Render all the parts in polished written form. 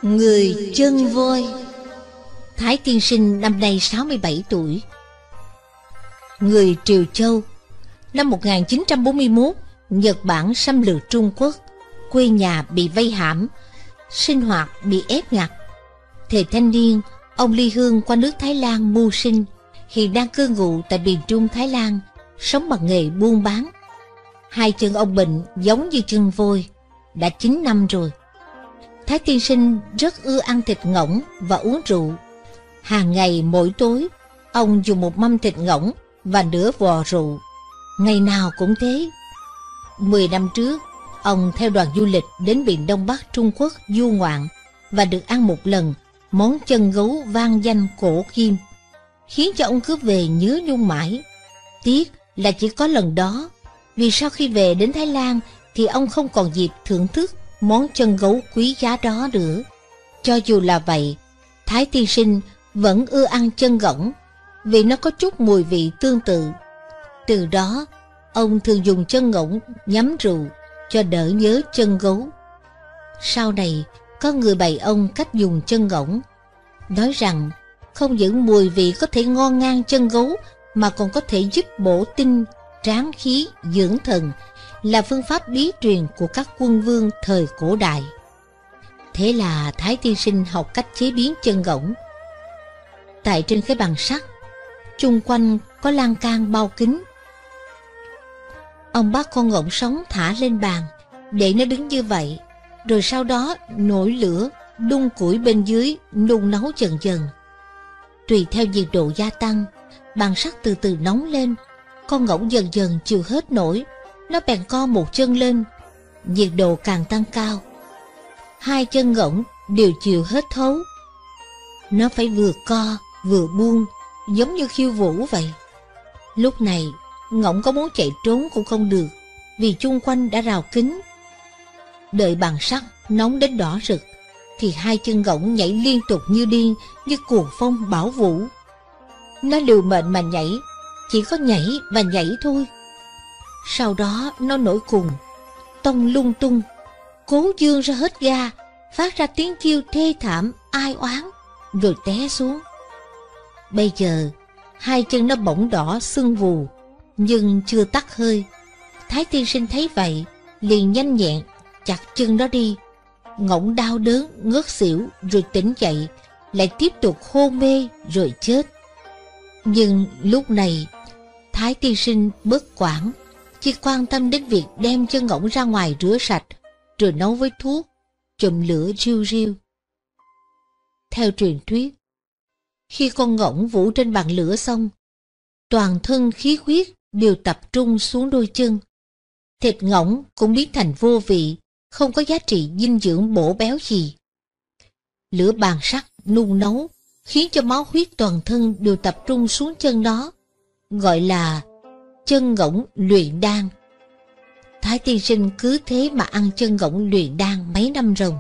Người chân voi. Thái tiên sinh năm nay 67 tuổi. Người Triều Châu. Năm 1941, Nhật Bản xâm lược Trung Quốc, quê nhà bị vây hãm, sinh hoạt bị ép ngặt. Thời thanh niên, ông ly hương qua nước Thái Lan mưu sinh, hiện đang cư ngụ tại miền Trung Thái Lan, sống bằng nghề buôn bán. Hai chân ông bệnh giống như chân voi, đã 9 năm rồi. Thái tiên sinh rất ưa ăn thịt ngỗng và uống rượu. Hàng ngày mỗi tối, ông dùng một mâm thịt ngỗng và nửa vò rượu. Ngày nào cũng thế. 10 năm trước, ông theo đoàn du lịch đến miền Đông Bắc Trung Quốc du ngoạn và được ăn một lần món chân gấu vang danh cổ kim, khiến cho ông cứ về nhớ nhung mãi. Tiếc là chỉ có lần đó, vì sau khi về đến Thái Lan thì ông không còn dịp thưởng thức món chân gấu quý giá đó nữa. Cho dù là vậy, Thái tiên sinh vẫn ưa ăn chân ngỗng vì nó có chút mùi vị tương tự. Từ đó, ông thường dùng chân ngỗng nhắm rượu cho đỡ nhớ chân gấu. Sau này, có người bày ông cách dùng chân ngỗng, nói rằng không những mùi vị có thể ngon ngang chân gấu mà còn có thể giúp bổ tinh, tráng khí, dưỡng thần, là phương pháp bí truyền của các quân vương thời cổ đại. Thế là Thái tiên sinh học cách chế biến chân ngỗng. Tại trên cái bàn sắt, chung quanh có lan can bao kín. Ông bắt con ngỗng sống thả lên bàn, để nó đứng như vậy, rồi sau đó nổi lửa, đun củi bên dưới, nung nấu dần dần. Tùy theo nhiệt độ gia tăng, bàn sắt từ từ nóng lên, con ngỗng dần dần chịu hết nổi, nó bèn co một chân lên. Nhiệt độ càng tăng cao, hai chân ngỗng đều chịu hết thấu. Nó phải vừa co vừa buông, giống như khiêu vũ vậy. Lúc này, ngỗng có muốn chạy trốn cũng không được, vì chung quanh đã rào kín. Đợi bàn sắt nóng đến đỏ rực, thì hai chân ngỗng nhảy liên tục như điên, như cuồng phong bão vũ. Nó liều mệnh mà nhảy, chỉ có nhảy và nhảy thôi. Sau đó nó nổi khùng, tông lung tung, cố dương ra hết ga, phát ra tiếng kêu thê thảm ai oán, rồi té xuống. Bây giờ hai chân nó bỗng đỏ sưng vù, nhưng chưa tắt hơi. Thái tiên sinh thấy vậy, liền nhanh nhẹn chặt chân nó đi. Ngỗng đau đớn ngất xỉu, rồi tỉnh dậy, lại tiếp tục hôn mê rồi chết. Nhưng lúc này Thái tiên sinh bớt quản, chỉ quan tâm đến việc đem chân ngỗng ra ngoài rửa sạch, rồi nấu với thuốc, chùm lửa riu riu. Theo truyền thuyết, khi con ngỗng vũ trên bàn lửa xong, toàn thân khí huyết đều tập trung xuống đôi chân. Thịt ngỗng cũng biến thành vô vị, không có giá trị dinh dưỡng bổ béo gì. Lửa bàn sắt nung nấu khiến cho máu huyết toàn thân đều tập trung xuống chân đó, gọi là chân ngỗng luyện đan. Thái tiên sinh cứ thế mà ăn chân ngỗng luyện đan mấy năm ròng.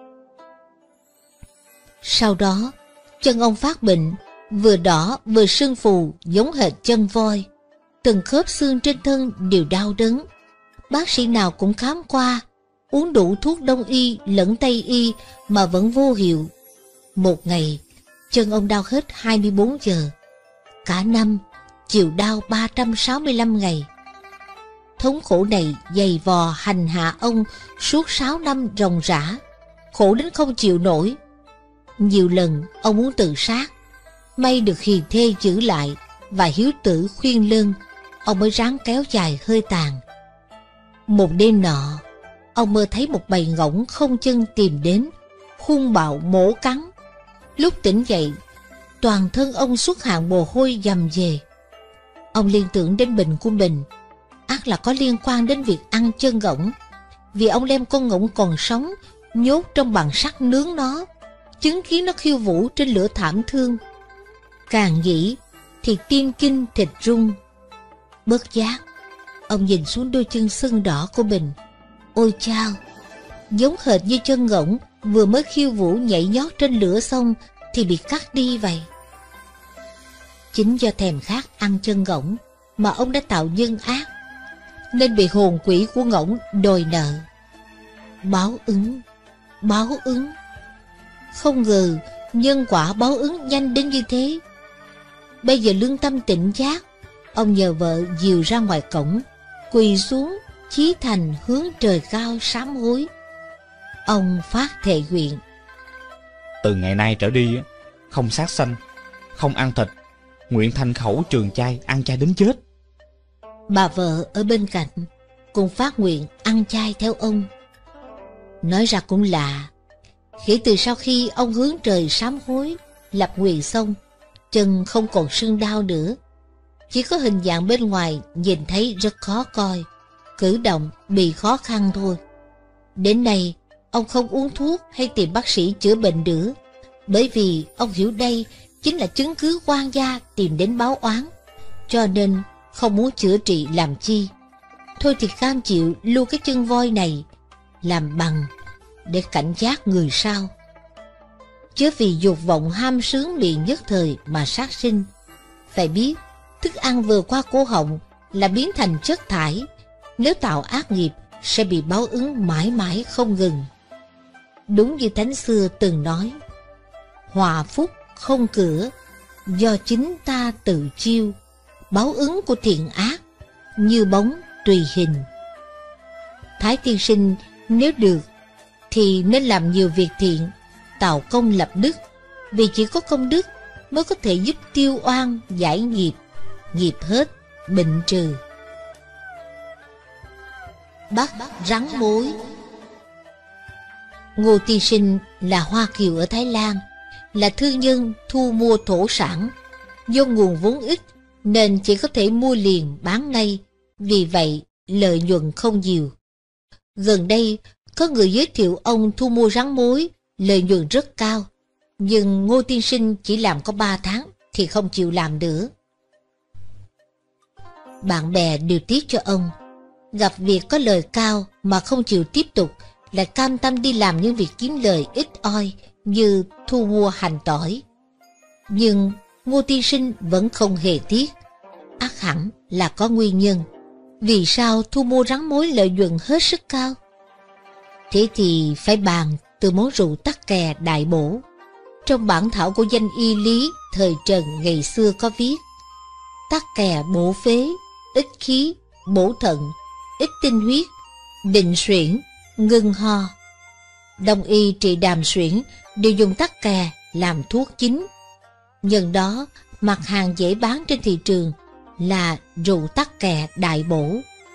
Sau đó, chân ông phát bệnh, vừa đỏ vừa sưng phù giống hệt chân voi. Từng khớp xương trên thân đều đau đớn. Bác sĩ nào cũng khám qua, uống đủ thuốc Đông y lẫn Tây y mà vẫn vô hiệu. Một ngày, chân ông đau hết 24 giờ. Cả năm, chịu đau 365 ngày. Thống khổ này dày vò hành hạ ông suốt 6 năm ròng rã, khổ đến không chịu nổi. Nhiều lần ông muốn tự sát, may được hiền thê giữ lại và hiếu tử khuyên lơn, ông mới ráng kéo dài hơi tàn. Một đêm nọ, ông mơ thấy một bầy ngỗng không chân tìm đến, hung bạo mổ cắn. Lúc tỉnh dậy, toàn thân ông xuất hàng mồ hôi dầm dề. Ông liên tưởng đến bệnh của mình, ắt là có liên quan đến việc ăn chân ngỗng, vì ông đem con ngỗng còn sống nhốt trong bàn sắt nướng nó, chứng kiến nó khiêu vũ trên lửa thảm thương. Càng nghĩ thì tim kinh thịt rung. Bất giác, ông nhìn xuống đôi chân sưng đỏ của mình. Ôi chao, giống hệt như chân ngỗng vừa mới khiêu vũ nhảy nhót trên lửa xong thì bị cắt đi vậy. Chính do thèm khát ăn chân ngỗng mà ông đã tạo nhân ác, nên bị hồn quỷ của ngỗng đòi nợ. Báo ứng, báo ứng. Không ngờ nhân quả báo ứng nhanh đến như thế. Bây giờ lương tâm tỉnh giác, ông nhờ vợ dìu ra ngoài cổng, quỳ xuống chí thành hướng trời cao sám hối. Ông phát thệ nguyện: từ ngày nay trở đi, không sát sanh, không ăn thịt, nguyện thành khẩu trường chay, ăn chay đến chết. Bà vợ ở bên cạnh cũng phát nguyện ăn chay theo ông. Nói ra cũng lạ, kể từ sau khi ông hướng trời sám hối, lập nguyện xong, chân không còn sưng đau nữa. Chỉ có hình dạng bên ngoài nhìn thấy rất khó coi, cử động bị khó khăn thôi. Đến nay, ông không uống thuốc hay tìm bác sĩ chữa bệnh nữa, bởi vì ông hiểu đây chính là chứng cứ oan gia tìm đến báo oán, cho nên không muốn chữa trị làm chi. Thôi thì cam chịu lưu cái chân voi này làm bằng để cảnh giác người sau, chớ vì dục vọng ham sướng miệng nhất thời mà sát sinh. Phải biết, thức ăn vừa qua cổ họng là biến thành chất thải, nếu tạo ác nghiệp sẽ bị báo ứng mãi mãi không ngừng. Đúng như Thánh xưa từng nói: hòa phúc không cửa, do chính ta tự chiêu, báo ứng của thiện ác như bóng tùy hình. Thái tiên sinh nếu được thì nên làm nhiều việc thiện, tạo công lập đức, vì chỉ có công đức mới có thể giúp tiêu oan giải nghiệp, nghiệp hết bệnh trừ. Bắt rắn mối. Ngô Tiên Sinh là Hoa Kiều ở Thái Lan, là thương nhân thu mua thổ sản. Do nguồn vốn ít nên chỉ có thể mua liền bán ngay, vì vậy lợi nhuận không nhiều. Gần đây có người giới thiệu ông thu mua rắn mối, lợi nhuận rất cao, nhưng Ngô Tiên Sinh chỉ làm có 3 tháng thì không chịu làm nữa. Bạn bè điều tiết cho ông, gặp việc có lời cao mà không chịu tiếp tục, lại cam tâm đi làm những việc kiếm lời ít oi như thu mua hành tỏi. Nhưng Ngô Tiên Sinh vẫn không hề tiếc, ắt hẳn là có nguyên nhân. Vì sao thu mua rắn mối lợi nhuận hết sức cao? Thế thì phải bàn từ món rượu tắc kè đại bổ. Trong bản thảo của danh y lý thời Trần ngày xưa có viết: tắc kè bổ phế, ít khí, bổ thận, ít tinh huyết, định suyễn, ngưng ho. Đông y trị đàm suyễn đều dùng tắc kè làm thuốc chính. Nhân đó, mặt hàng dễ bán trên thị trường là rượu tắc kè đại bổ.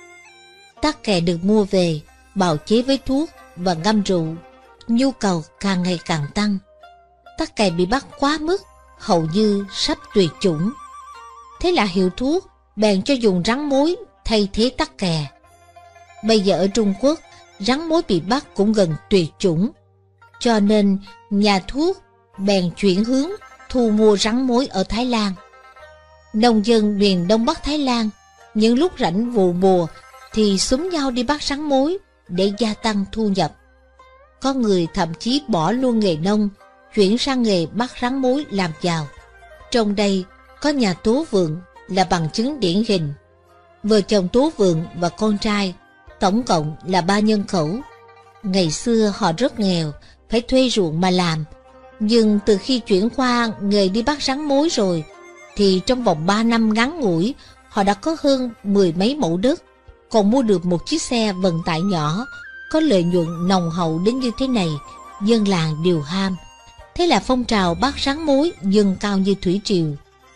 Tắc kè được mua về, bào chế với thuốc và ngâm rượu, nhu cầu càng ngày càng tăng. Tắc kè bị bắt quá mức, hầu như sắp tuyệt chủng. Thế là hiệu thuốc bèn cho dùng rắn mối thay thế tắc kè. Bây giờ ở Trung Quốc, rắn mối bị bắt cũng gần tuyệt chủng, cho nên nhà thuốc bèn chuyển hướng thu mua rắn mối ở Thái Lan. Nông dân miền Đông Bắc Thái Lan những lúc rảnh vụ mùa thì xúm nhau đi bắt rắn mối để gia tăng thu nhập. Có người thậm chí bỏ luôn nghề nông, chuyển sang nghề bắt rắn mối làm giàu. Trong đây có nhà Tố Vượng là bằng chứng điển hình. Vợ chồng Tố Vượng và con trai tổng cộng là 3 nhân khẩu. Ngày xưa họ rất nghèo, phải thuê ruộng mà làm. Nhưng từ khi chuyển qua nghề đi bắt rắn mối rồi, thì trong vòng 3 năm ngắn ngủi, họ đã có hơn 10 mấy mẫu đất, còn mua được một chiếc xe vận tải nhỏ, có lợi nhuận nồng hậu đến như thế này, dân làng đều ham. Thế là phong trào bắt rắn mối dâng cao như thủy triều.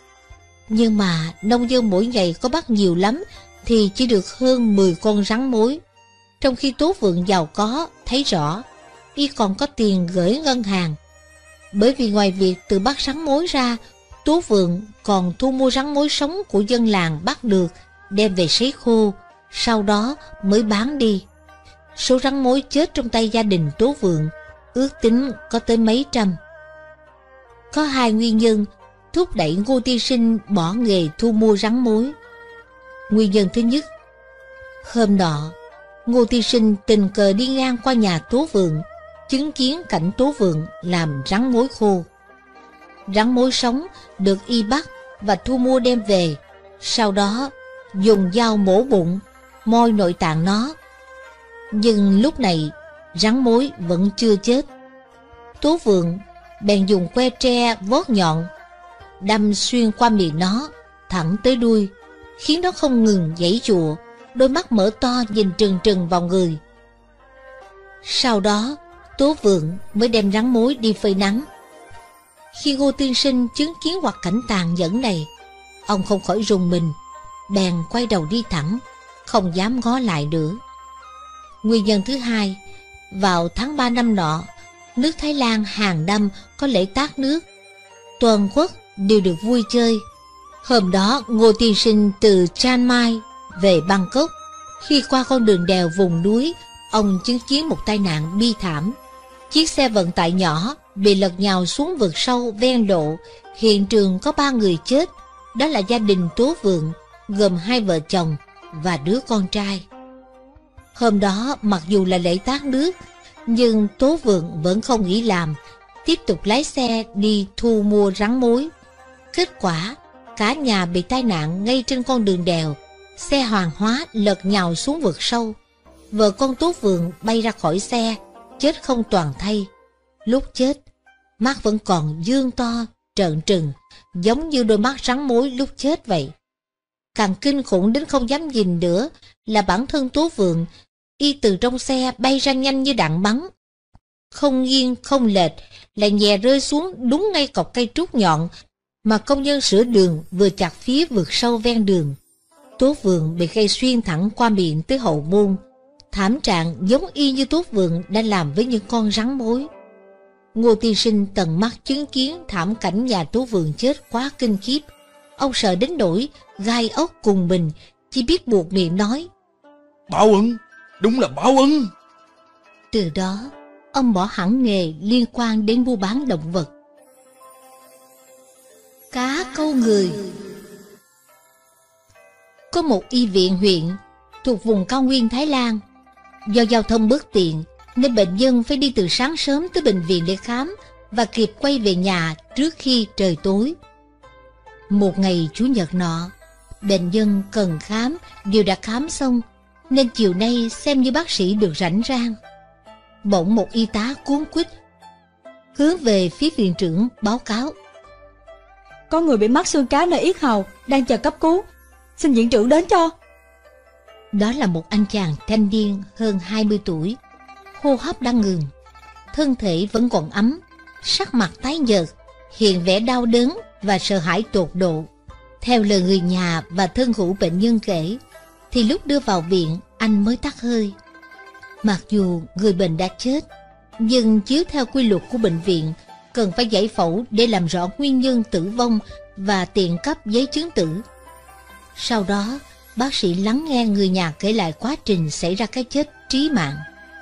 Nhưng mà nông dân mỗi ngày có bắt nhiều lắm thì chỉ được hơn 10 con rắn mối. Trong khi Tố Vượng giàu có, thấy rõ, y còn có tiền gửi ngân hàng. Bởi vì ngoài việc tự bắt rắn mối ra, Tố Vượng còn thu mua rắn mối sống của dân làng bắt được, đem về sấy khô, sau đó mới bán đi. Số rắn mối chết trong tay gia đình Tố Vượng ước tính có tới mấy trăm. Có 2 nguyên nhân thúc đẩy Ngô Tiên Sinh bỏ nghề thu mua rắn mối. Nguyên nhân thứ nhất, hôm nọ Ngô Tiên Sinh tình cờ đi ngang qua nhà Tố Vượng, chứng kiến cảnh Tố Vượng làm rắn mối khô. Rắn mối sống được y bắt và thu mua đem về, sau đó dùng dao mổ bụng, moi nội tạng nó. Nhưng lúc này rắn mối vẫn chưa chết. Tố Vượng bèn dùng que tre vót nhọn đâm xuyên qua miệng nó thẳng tới đuôi, khiến nó không ngừng giãy giụa, đôi mắt mở to nhìn trừng trừng vào người. Sau đó Tố Vượng mới đem rắn mối đi phơi nắng. Khi Ngô tiên sinh chứng kiến hoạt cảnh tàn nhẫn này, ông không khỏi rùng mình, bèn quay đầu đi thẳng, không dám ngó lại nữa. Nguyên nhân thứ hai, vào tháng 3 năm nọ, nước Thái Lan hàng năm có lễ tát nước, toàn quốc đều được vui chơi. Hôm đó Ngô tiên sinh từ Chiang Mai về Bangkok. Khi qua con đường đèo vùng núi, ông chứng kiến một tai nạn bi thảm. Chiếc xe vận tải nhỏ bị lật nhào xuống vực sâu ven lộ. Hiện trường có 3 người chết, đó là gia đình Tố Vượng, gồm 2 vợ chồng và đứa con trai. Hôm đó mặc dù là lễ tát nước, nhưng Tố Vượng vẫn không nghỉ làm, tiếp tục lái xe đi thu mua rắn mối. Kết quả, cả nhà bị tai nạn ngay trên con đường đèo, xe hàng hóa lật nhào xuống vực sâu. Vợ con Tố Vượng bay ra khỏi xe, chết không toàn thây. Lúc chết, mắt vẫn còn dương to, trợn trừng, giống như đôi mắt rắn mối lúc chết vậy. Càng kinh khủng đến không dám nhìn nữa là bản thân Tố Vượng, y từ trong xe bay ra nhanh như đạn bắn. Không nghiêng không lệch, lại nhẹ rơi xuống đúng ngay cọc cây trúc nhọn mà công nhân sửa đường vừa chặt phía vực sâu ven đường. Tố Vượng bị gây xuyên thẳng qua miệng tới hậu môn. Thảm trạng giống y như Tố Vượng đã làm với những con rắn mối. Ngô tiên sinh tận mắt chứng kiến thảm cảnh nhà Tố Vượng chết quá kinh khiếp. Ông sợ đến nỗi gai ốc cùng mình, chỉ biết buộc miệng nói: Báo ứng, đúng là báo ứng. Từ đó, ông bỏ hẳn nghề liên quan đến mua bán động vật. Cá câu người. Có một y viện huyện thuộc vùng cao nguyên Thái Lan. Do giao thông bất tiện nên bệnh nhân phải đi từ sáng sớm tới bệnh viện để khám và kịp quay về nhà trước khi trời tối. Một ngày Chủ nhật nọ, bệnh nhân cần khám đều đã khám xong, nên chiều nay xem như bác sĩ được rảnh rang. Bỗng một y tá cuống quýt hướng về phía viện trưởng báo cáo: Có người bị mắc xương cá nơi yết hầu, đang chờ cấp cứu, xin viện trưởng đến cho. Đó là một anh chàng thanh niên hơn 20 tuổi, hô hấp đang ngừng, thân thể vẫn còn ấm, sắc mặt tái nhợt, hiện vẻ đau đớn và sợ hãi tột độ. Theo lời người nhà và thân hữu bệnh nhân kể, thì lúc đưa vào viện anh mới tắt hơi. Mặc dù người bệnh đã chết, nhưng chiếu theo quy luật của bệnh viện, cần phải giải phẫu để làm rõ nguyên nhân tử vong và tiện cấp giấy chứng tử. Sau đó, bác sĩ lắng nghe người nhà kể lại quá trình xảy ra cái chết trí mạng.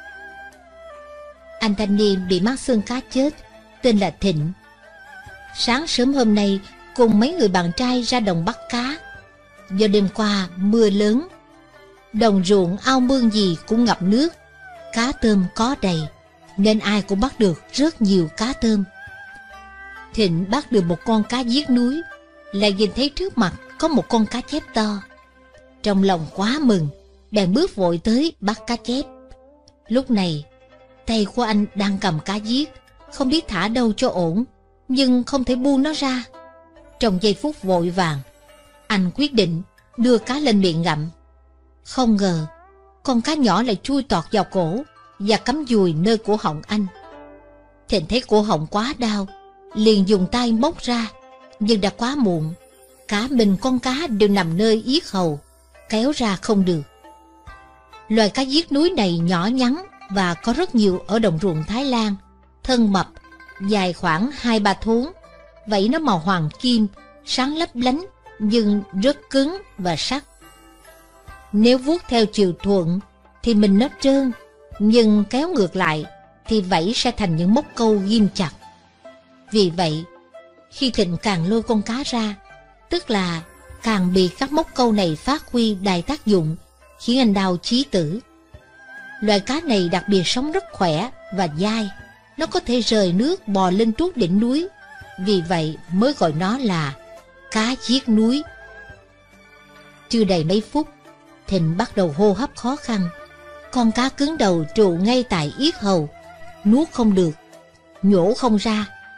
Anh thanh niên bị mắc xương cá chết tên là Thịnh. Sáng sớm hôm nay cùng mấy người bạn trai ra đồng bắt cá. Do đêm qua mưa lớn, đồng ruộng ao mương gì cũng ngập nước, cá tôm có đầy, nên ai cũng bắt được rất nhiều cá tôm. Thịnh bắt được một con cá giết núi, lại nhìn thấy trước mặt có một con cá chép to. Trong lòng quá mừng, bèn bước vội tới bắt cá chép. Lúc này, tay của anh đang cầm cá giết, không biết thả đâu cho ổn, nhưng không thể buông nó ra. Trong giây phút vội vàng, anh quyết định đưa cá lên miệng ngậm. Không ngờ, con cá nhỏ lại chui tọt vào cổ và cắm dùi nơi cổ họng anh. Thịnh thấy cổ họng quá đau, liền dùng tay móc ra, nhưng đã quá muộn. Cả mình con cá đều nằm nơi yết hầu, kéo ra không được. Loài cá giết núi này nhỏ nhắn và có rất nhiều ở đồng ruộng Thái Lan, thân mập, dài khoảng 2-3 thốn, vảy nó màu hoàng kim, sáng lấp lánh nhưng rất cứng và sắc. Nếu vuốt theo chiều thuận thì mình nó trơn, nhưng kéo ngược lại thì vảy sẽ thành những móc câu ghim chặt. Vì vậy, khi Thịnh càng lôi con cá ra, tức là càng bị các móc câu này phát huy đại tác dụng, khiến anh đau chí tử. Loài cá này đặc biệt sống rất khỏe và dai, nó có thể rời nước bò lên tuốt đỉnh núi, vì vậy mới gọi nó là cá giết núi. Chưa đầy mấy phút, Thịnh bắt đầu hô hấp khó khăn. Con cá cứng đầu trụ ngay tại yết hầu, nuốt không được, nhổ không ra,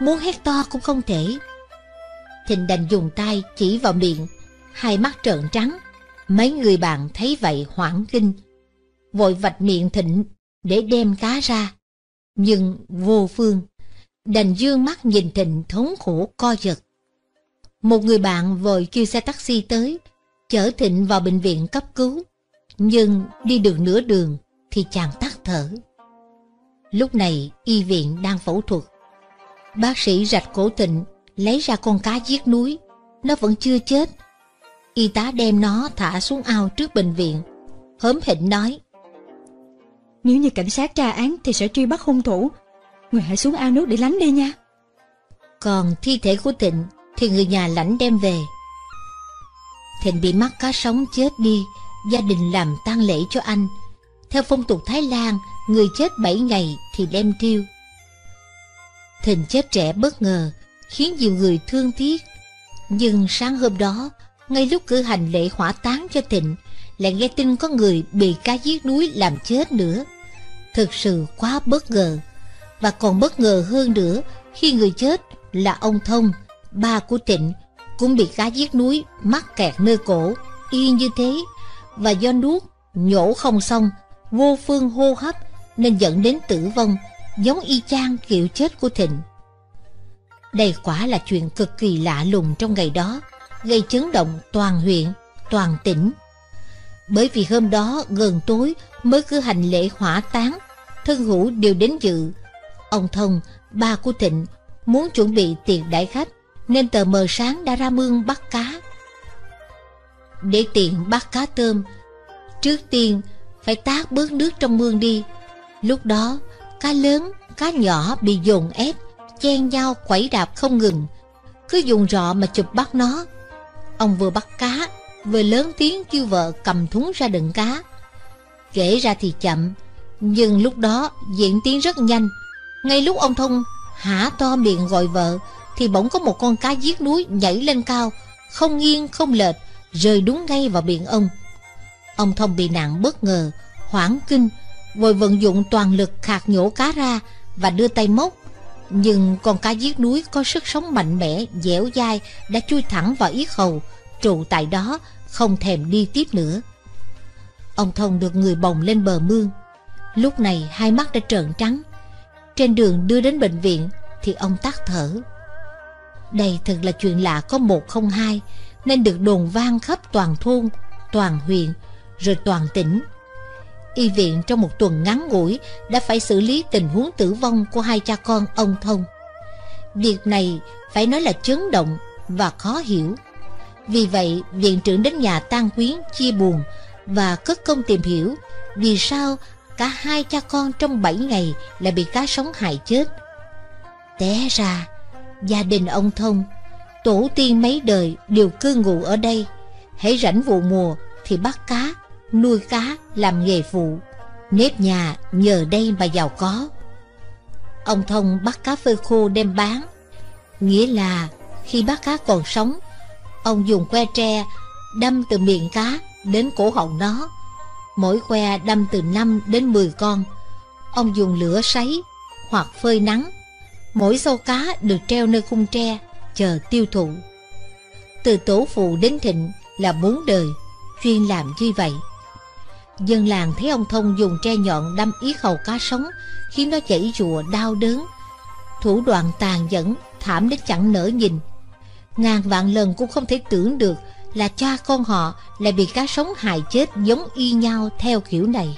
muốn hét to cũng không thể. Thịnh đành dùng tay chỉ vào miệng, hai mắt trợn trắng. Mấy người bạn thấy vậy hoảng kinh, vội vạch miệng Thịnh để đem cá ra, nhưng vô phương, đành dương mắt nhìn Thịnh thống khổ co giật. Một người bạn vội kêu xe taxi tới, chở Thịnh vào bệnh viện cấp cứu, nhưng đi được nửa đường thì chàng tắt thở. Lúc này y viện đang phẫu thuật. Bác sĩ rạch cổ Thịnh, lấy ra con cá giết núi, nó vẫn chưa chết. Y tá đem nó thả xuống ao trước bệnh viện, hớm hỉnh nói: Nếu như cảnh sát tra án thì sẽ truy bắt hung thủ. Người hãy xuống ao nước để lánh đi nha. Còn thi thể của Thịnh thì người nhà lãnh đem về. Thịnh bị mắc cá sống chết đi, gia đình làm tang lễ cho anh. Theo phong tục Thái Lan, người chết 7 ngày thì đem thiêu. Thịnh chết trẻ bất ngờ, khiến nhiều người thương tiếc. Nhưng sáng hôm đó, ngay lúc cử hành lễ hỏa táng cho Thịnh, lại nghe tin có người bị cá giết núi làm chết nữa. Thực sự quá bất ngờ. Và còn bất ngờ hơn nữa khi người chết là ông Thông, ba của Thịnh, cũng bị cá giết núi mắc kẹt nơi cổ, y như thế. Và do nuốt, nhổ không xong, vô phương hô hấp nên dẫn đến tử vong, giống y chang kiểu chết của Thịnh. Đây quả là chuyện cực kỳ lạ lùng trong ngày đó, gây chấn động toàn huyện, toàn tỉnh. Bởi vì hôm đó gần tối mới cử hành lễ hỏa táng, thân hữu đều đến dự. Ông Thông, ba của Thịnh, muốn chuẩn bị tiệc đãi khách, nên tờ mờ sáng đã ra mương bắt cá. Để tiện bắt cá tôm, trước tiên phải tát bớt nước trong mương đi. Lúc đó cá lớn, cá nhỏ bị dồn ép, chen nhau quẩy đạp không ngừng, cứ dùng rọ mà chụp bắt nó. Ông vừa bắt cá vừa lớn tiếng kêu vợ cầm thúng ra đựng cá. Kể ra thì chậm, nhưng lúc đó diễn tiến rất nhanh. Ngay lúc ông Thông há to miệng gọi vợ thì bỗng có một con cá giết núi nhảy lên cao, không nghiêng không lệch, rơi đúng ngay vào miệng ông. Ông Thông bị nạn bất ngờ, hoảng kinh, vội vận dụng toàn lực khạc nhổ cá ra và đưa tay móc. Nhưng con cá giết núi có sức sống mạnh mẽ, dẻo dai, đã chui thẳng vào yết hầu, trụ tại đó, không thèm đi tiếp nữa. Ông Thông được người bồng lên bờ mương. Lúc này hai mắt đã trợn trắng. Trên đường đưa đến bệnh viện thì ông tắt thở. Đây thật là chuyện lạ có một không hai, nên được đồn vang khắp toàn thôn, toàn huyện, rồi toàn tỉnh. Y viện trong một tuần ngắn ngủi đã phải xử lý tình huống tử vong của hai cha con ông Thông. Việc này phải nói là chấn động và khó hiểu. Vì vậy viện trưởng đến nhà tang quyến chia buồn và cất công tìm hiểu vì sao cả hai cha con trong 7 ngày lại bị cá sống hại chết. Té ra gia đình ông Thông, tổ tiên mấy đời đều cư ngụ ở đây. Hễ rảnh vụ mùa thì bắt cá, nuôi cá làm nghề phụ, nếp nhà nhờ đây mà giàu có. Ông Thông bắt cá phơi khô đem bán, nghĩa là khi bắt cá còn sống, ông dùng que tre đâm từ miệng cá đến cổ họng nó. Mỗi que đâm từ 5 đến 10 con. Ông dùng lửa sấy hoặc phơi nắng. Mỗi sâu cá được treo nơi khung tre chờ tiêu thụ. Từ tổ phụ đến Thịnh là 4 đời chuyên làm như vậy. Dân làng thấy ông Thông dùng tre nhọn đâm yết hầu cá sống, khiến nó chảy rụa đau đớn. Thủ đoạn tàn nhẫn thảm đến chẳng nỡ nhìn. Ngàn vạn lần cũng không thể tưởng được là cha con họ lại bị cá sống hại chết giống y nhau theo kiểu này.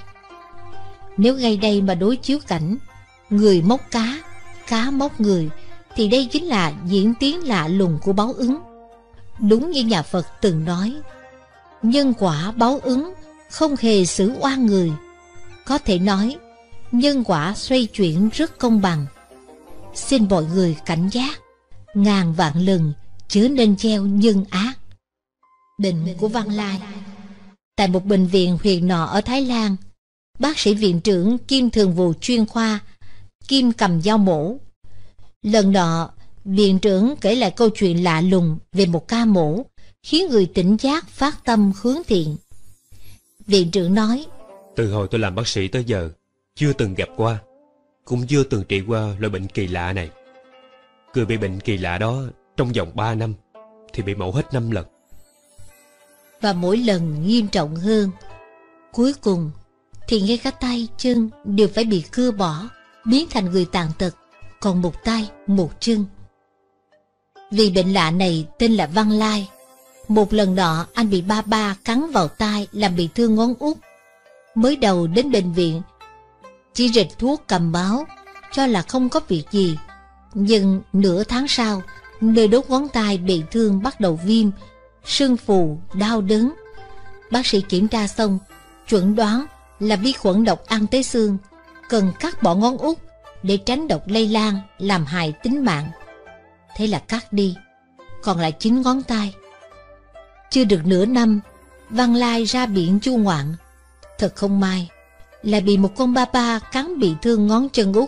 Nếu ngay đây mà đối chiếu cảnh người móc cá, cá móc người, thì đây chính là diễn tiến lạ lùng của báo ứng. Đúng như nhà Phật từng nói, nhân quả báo ứng không hề xử oan người. Có thể nói nhân quả xoay chuyển rất công bằng. Xin mọi người cảnh giác, ngàn vạn lần chớ nên gieo nhân ác. Bệnh của Văn Lai. Tại một bệnh viện huyện nọ ở Thái Lan, bác sĩ viện trưởng kiêm thường vụ chuyên khoa kiêm cầm dao mổ. Lần nọ, viện trưởng kể lại câu chuyện lạ lùng về một ca mổ, khiến người tỉnh giác phát tâm hướng thiện. Viện trưởng nói: Từ hồi tôi làm bác sĩ tới giờ, chưa từng gặp qua, cũng chưa từng trị qua loại bệnh kỳ lạ này. Người bị bệnh kỳ lạ đó trong vòng 3 năm thì bị mổ hết 5 lần. Và mỗi lần nghiêm trọng hơn. Cuối cùng thì ngay cả tay chân đều phải bị cưa bỏ, biến thành người tàn tật, còn một tay một chân. Vì bệnh lạ này tên là Văn Lai. Một lần nọ anh bị ba ba cắn vào tai làm bị thương ngón út. Mới đầu đến bệnh viện chỉ rịch thuốc cầm máu, cho là không có việc gì. Nhưng nửa tháng sau, nơi đốt ngón tay bị thương bắt đầu viêm, sưng phù, đau đớn. Bác sĩ kiểm tra xong, chuẩn đoán là vi khuẩn độc ăn tới xương, cần cắt bỏ ngón út để tránh độc lây lan làm hại tính mạng. Thế là cắt đi, còn lại 9 ngón tay. Chưa được nửa năm, Văn Lai ra biển du ngoạn. Thật không may, lại bị một con ba ba cắn bị thương ngón chân út.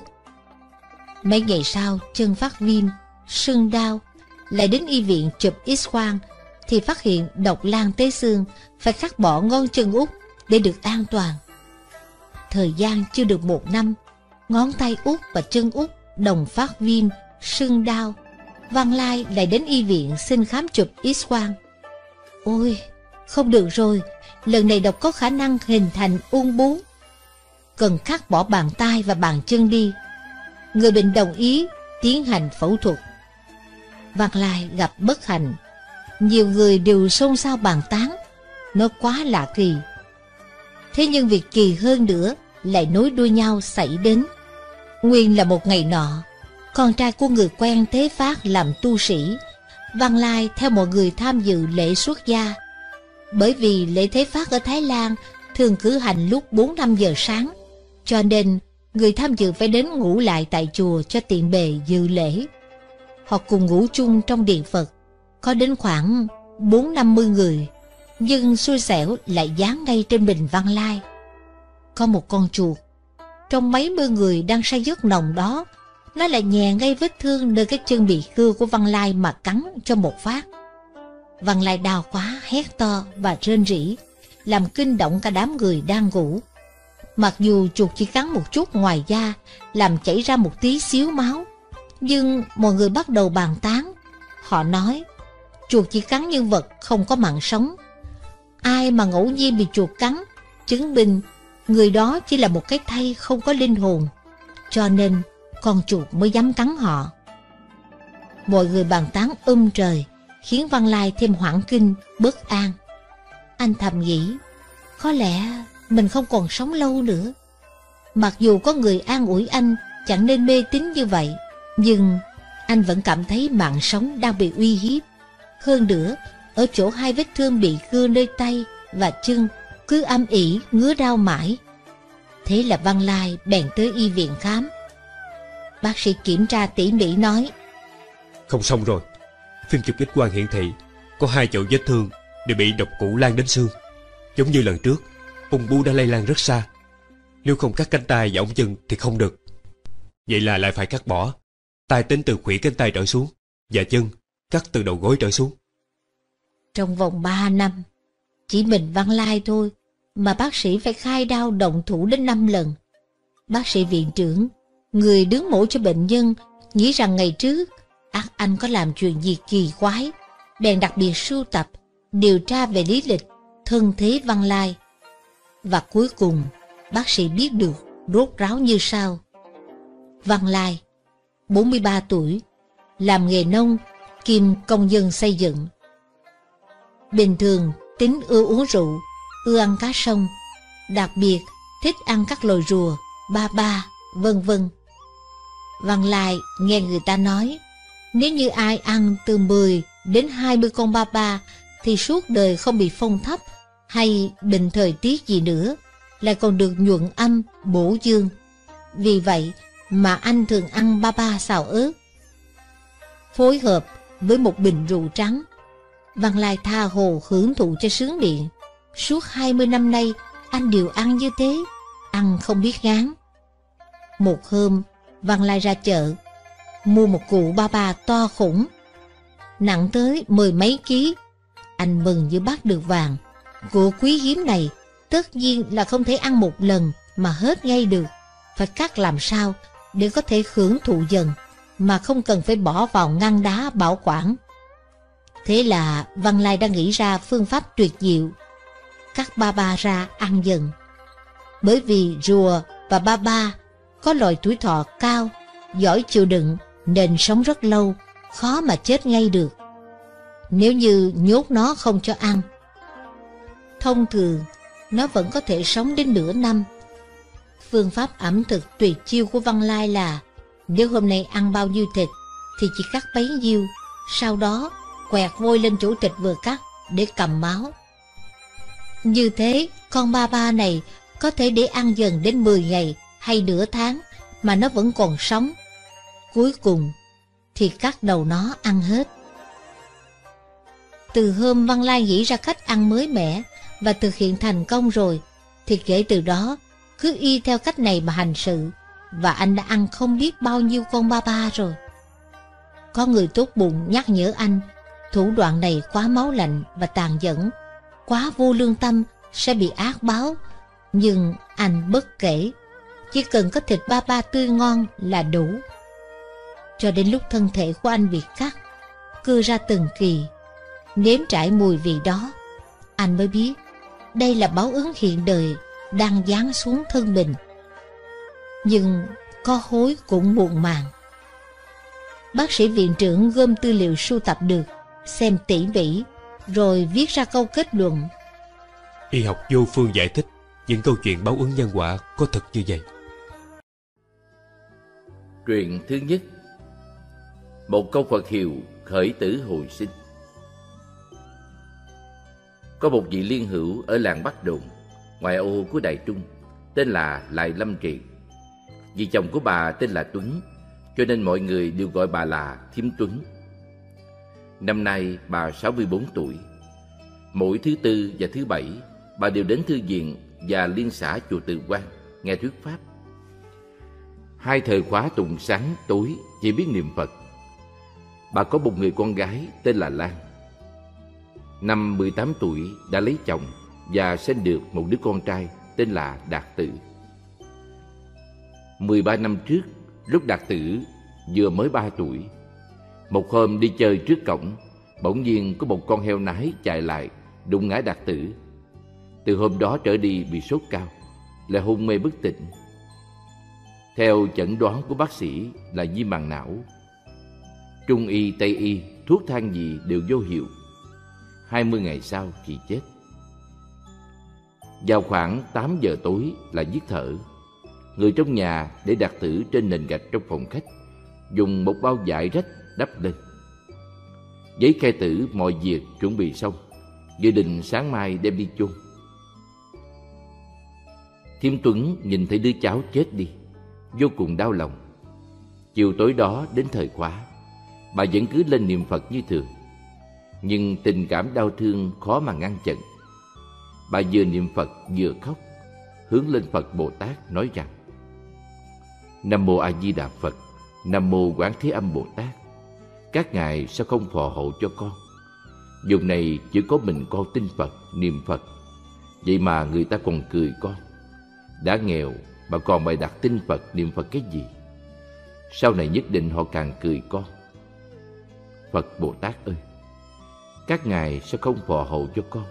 Mấy ngày sau chân phát viêm, sưng đau, lại đến y viện chụp X-quang thì phát hiện độc lan tới xương, phải cắt bỏ ngón chân út để được an toàn. Thời gian chưa được 1 năm, ngón tay út và chân út đồng phát viêm, sưng đau. Văn Lai lại đến y viện xin khám chụp X-quang. Ôi, không được rồi, lần này độc có khả năng hình thành ung bướu, cần cắt bỏ bàn tay và bàn chân đi. Người bệnh đồng ý tiến hành phẫu thuật. Văn Lai gặp bất hạnh. Nhiều người đều xôn xao bàn tán, nó quá lạ kỳ. Thế nhưng việc kỳ hơn nữa lại nối đuôi nhau xảy đến. Nguyên là một ngày nọ, con trai của người quen Thế Phát làm tu sĩ. Văn Lai theo mọi người tham dự lễ xuất gia. Bởi vì lễ Thế Phát ở Thái Lan thường cử hành lúc 4-5 giờ sáng, cho nên người tham dự phải đến ngủ lại tại chùa cho tiện bề dự lễ. Họ cùng ngủ chung trong điện Phật, có đến khoảng 40-50 người, nhưng xui xẻo lại dán ngay trên mình Văn Lai. Có một con chuột, trong mấy mươi người đang say giấc nồng đó, nó lại nhè ngay vết thương nơi cái chân bị cưa của Văn Lai mà cắn cho một phát. Văn Lai đau quá, hét to và rên rỉ, làm kinh động cả đám người đang ngủ. Mặc dù chuột chỉ cắn một chút ngoài da, làm chảy ra một tí xíu máu, nhưng mọi người bắt đầu bàn tán. Họ nói, chuột chỉ cắn nhân vật không có mạng sống. Ai mà ngẫu nhiên bị chuột cắn, chứng minh người đó chỉ là một cái thây không có linh hồn, cho nên con chuột mới dám cắn họ. Mọi người bàn tán trời, khiến Văn Lai thêm hoảng kinh, bất an. Anh thầm nghĩ, có lẽ mình không còn sống lâu nữa. Mặc dù có người an ủi anh chẳng nên mê tín như vậy, nhưng anh vẫn cảm thấy mạng sống đang bị uy hiếp. Hơn nữa, ở chỗ 2 vết thương bị cưa nơi tay và chân cứ âm ỉ ngứa đau mãi. Thế là Văn Lai bèn tới y viện khám. Bác sĩ kiểm tra tỉ mỉ nói, Không xong rồi. Phim chụp X-quang hiển thị có 2 chỗ vết thương đều bị độc cũ lan đến xương. Giống như lần trước, ung bướu đã lây lan rất xa. Nếu không cắt cánh tay và ống chân thì không được. Vậy là lại phải cắt bỏ. Tay tính từ khuỷu cánh tay trở xuống, và chân cắt từ đầu gối trở xuống. Trong vòng 3 năm, chỉ mình Văn Lai thôi mà bác sĩ phải khai đao động thủ đến 5 lần. Bác sĩ viện trưởng, người đứng mổ cho bệnh nhân, nghĩ rằng ngày trước ắt anh có làm chuyện gì kỳ quái, bèn đặc biệt sưu tập, điều tra về lý lịch, thân thế Văn Lai. Và cuối cùng, bác sĩ biết được rốt ráo như sau. Văn Lai, 43 tuổi, làm nghề nông, kiêm công nhân xây dựng. Bình thường, tính ưa uống rượu, ưa ăn cá sông, đặc biệt thích ăn các loài rùa, ba ba, vân vân. Văn Lai nghe người ta nói, nếu như ai ăn từ 10 đến 20 con ba ba thì suốt đời không bị phong thấp hay bệnh thời tiết gì nữa, lại còn được nhuận âm, bổ dương. Vì vậy mà anh thường ăn ba ba xào ớt, phối hợp với một bình rượu trắng. Văn Lai tha hồ hưởng thụ cho sướng miệng. Suốt 20 năm nay anh đều ăn như thế, ăn không biết ngán. Một hôm, Văn Lai ra chợ, mua một cụ ba ba to khủng, nặng tới 10 mấy ký. Anh mừng như bắt được vàng. Cụ quý hiếm này tất nhiên là không thể ăn một lần mà hết ngay được, phải cắt làm sao để có thể hưởng thụ dần. mà không cần phải bỏ vào ngăn đá bảo quản. Thế là Văn Lai đã nghĩ ra phương pháp tuyệt diệu, cắt ba ba ra ăn dần. Bởi vì rùa và ba ba có loài tuổi thọ cao, giỏi chịu đựng nên sống rất lâu, khó mà chết ngay được nếu như nhốt nó không cho ăn. Thông thường, nó vẫn có thể sống đến nửa năm. Phương pháp ẩm thực tuyệt chiêu của Văn Lai là nếu hôm nay ăn bao nhiêu thịt thì chỉ cắt bấy nhiêu, sau đó quẹt vôi lên chỗ thịt vừa cắt để cầm máu. Như thế, con ba ba này có thể để ăn dần đến 10 ngày hay nửa tháng mà nó vẫn còn sống. Cuối cùng thì cắt đầu nó ăn hết. Từ hôm Văn Lai nghĩ ra cách ăn mới mẻ và thực hiện thành công rồi, thì kể từ đó cứ y theo cách này mà hành sự, và anh đã ăn không biết bao nhiêu con ba ba rồi. Có người tốt bụng nhắc nhở anh, thủ đoạn này quá máu lạnh và tàn nhẫn, quá vô lương tâm sẽ bị ác báo, nhưng anh bất kể, chỉ cần có thịt ba ba tươi ngon là đủ. Cho đến lúc thân thể của anh bị cắt, cưa ra từng kỳ, nếm trải mùi vị đó, anh mới biết đây là báo ứng hiện đời đang giáng xuống thân mình. Nhưng có hối cũng muộn màng. Bác sĩ viện trưởng gom tư liệu sưu tập được, xem tỉ mỉ, rồi viết ra câu kết luận. Y học vô phương giải thích những câu chuyện báo ứng nhân quả có thật như vậy. Truyện thứ nhất. Một câu Phật hiệu khởi tử hồi sinh. Có một vị liên hữu ở làng Bắc Đồn, ngoại ô của Đài Trung, tên là Lại Lâm Trị. Vì chồng của bà tên là Tuấn, cho nên mọi người đều gọi bà là Thím Tuấn. Năm nay bà 64 tuổi. Mỗi thứ Tư và thứ Bảy, bà đều đến thư viện và liên xã chùa Từ Quan nghe thuyết pháp. 2 thời khóa tụng sáng tối chỉ biết niệm Phật. Bà có một người con gái tên là Lan. Năm 18 tuổi đã lấy chồng và sinh được một đứa con trai tên là Đạt Tử. 13 năm trước, lúc Đạt Tử vừa mới 3 tuổi, một hôm đi chơi trước cổng, bỗng nhiên có một con heo nái chạy lại đụng ngã Đạt Tử. Từ hôm đó trở đi bị sốt cao, lại hôn mê bất tỉnh. Theo chẩn đoán của bác sĩ là viêm màng não. Trung y, Tây y, thuốc thang gì đều vô hiệu. 20 ngày sau thì chết. Vào khoảng 8 giờ tối là giết thở. Người trong nhà để Đạt Tử trên nền gạch trong phòng khách, dùng một bao vải rách đắp lên. Giấy khai tử mọi việc chuẩn bị xong, dự định sáng mai đem đi chôn. Thím Tuấn nhìn thấy đứa cháu chết đi, vô cùng đau lòng. Chiều tối đó đến thời khóa, bà vẫn cứ lên niệm Phật như thường. Nhưng tình cảm đau thương khó mà ngăn chặn. Bà vừa niệm Phật vừa khóc, hướng lên Phật Bồ Tát nói rằng: Nam mô A Di Đà Phật, Nam mô Quán Thế Âm Bồ Tát, các ngài sao không phò hộ cho con? Vùng này chỉ có mình con tin Phật, niệm Phật, vậy mà người ta còn cười con. Đã nghèo mà còn bày đặt tin Phật, niệm Phật cái gì? Sau này nhất định họ càng cười con. Phật Bồ Tát ơi, các ngài sao không phò hộ cho con?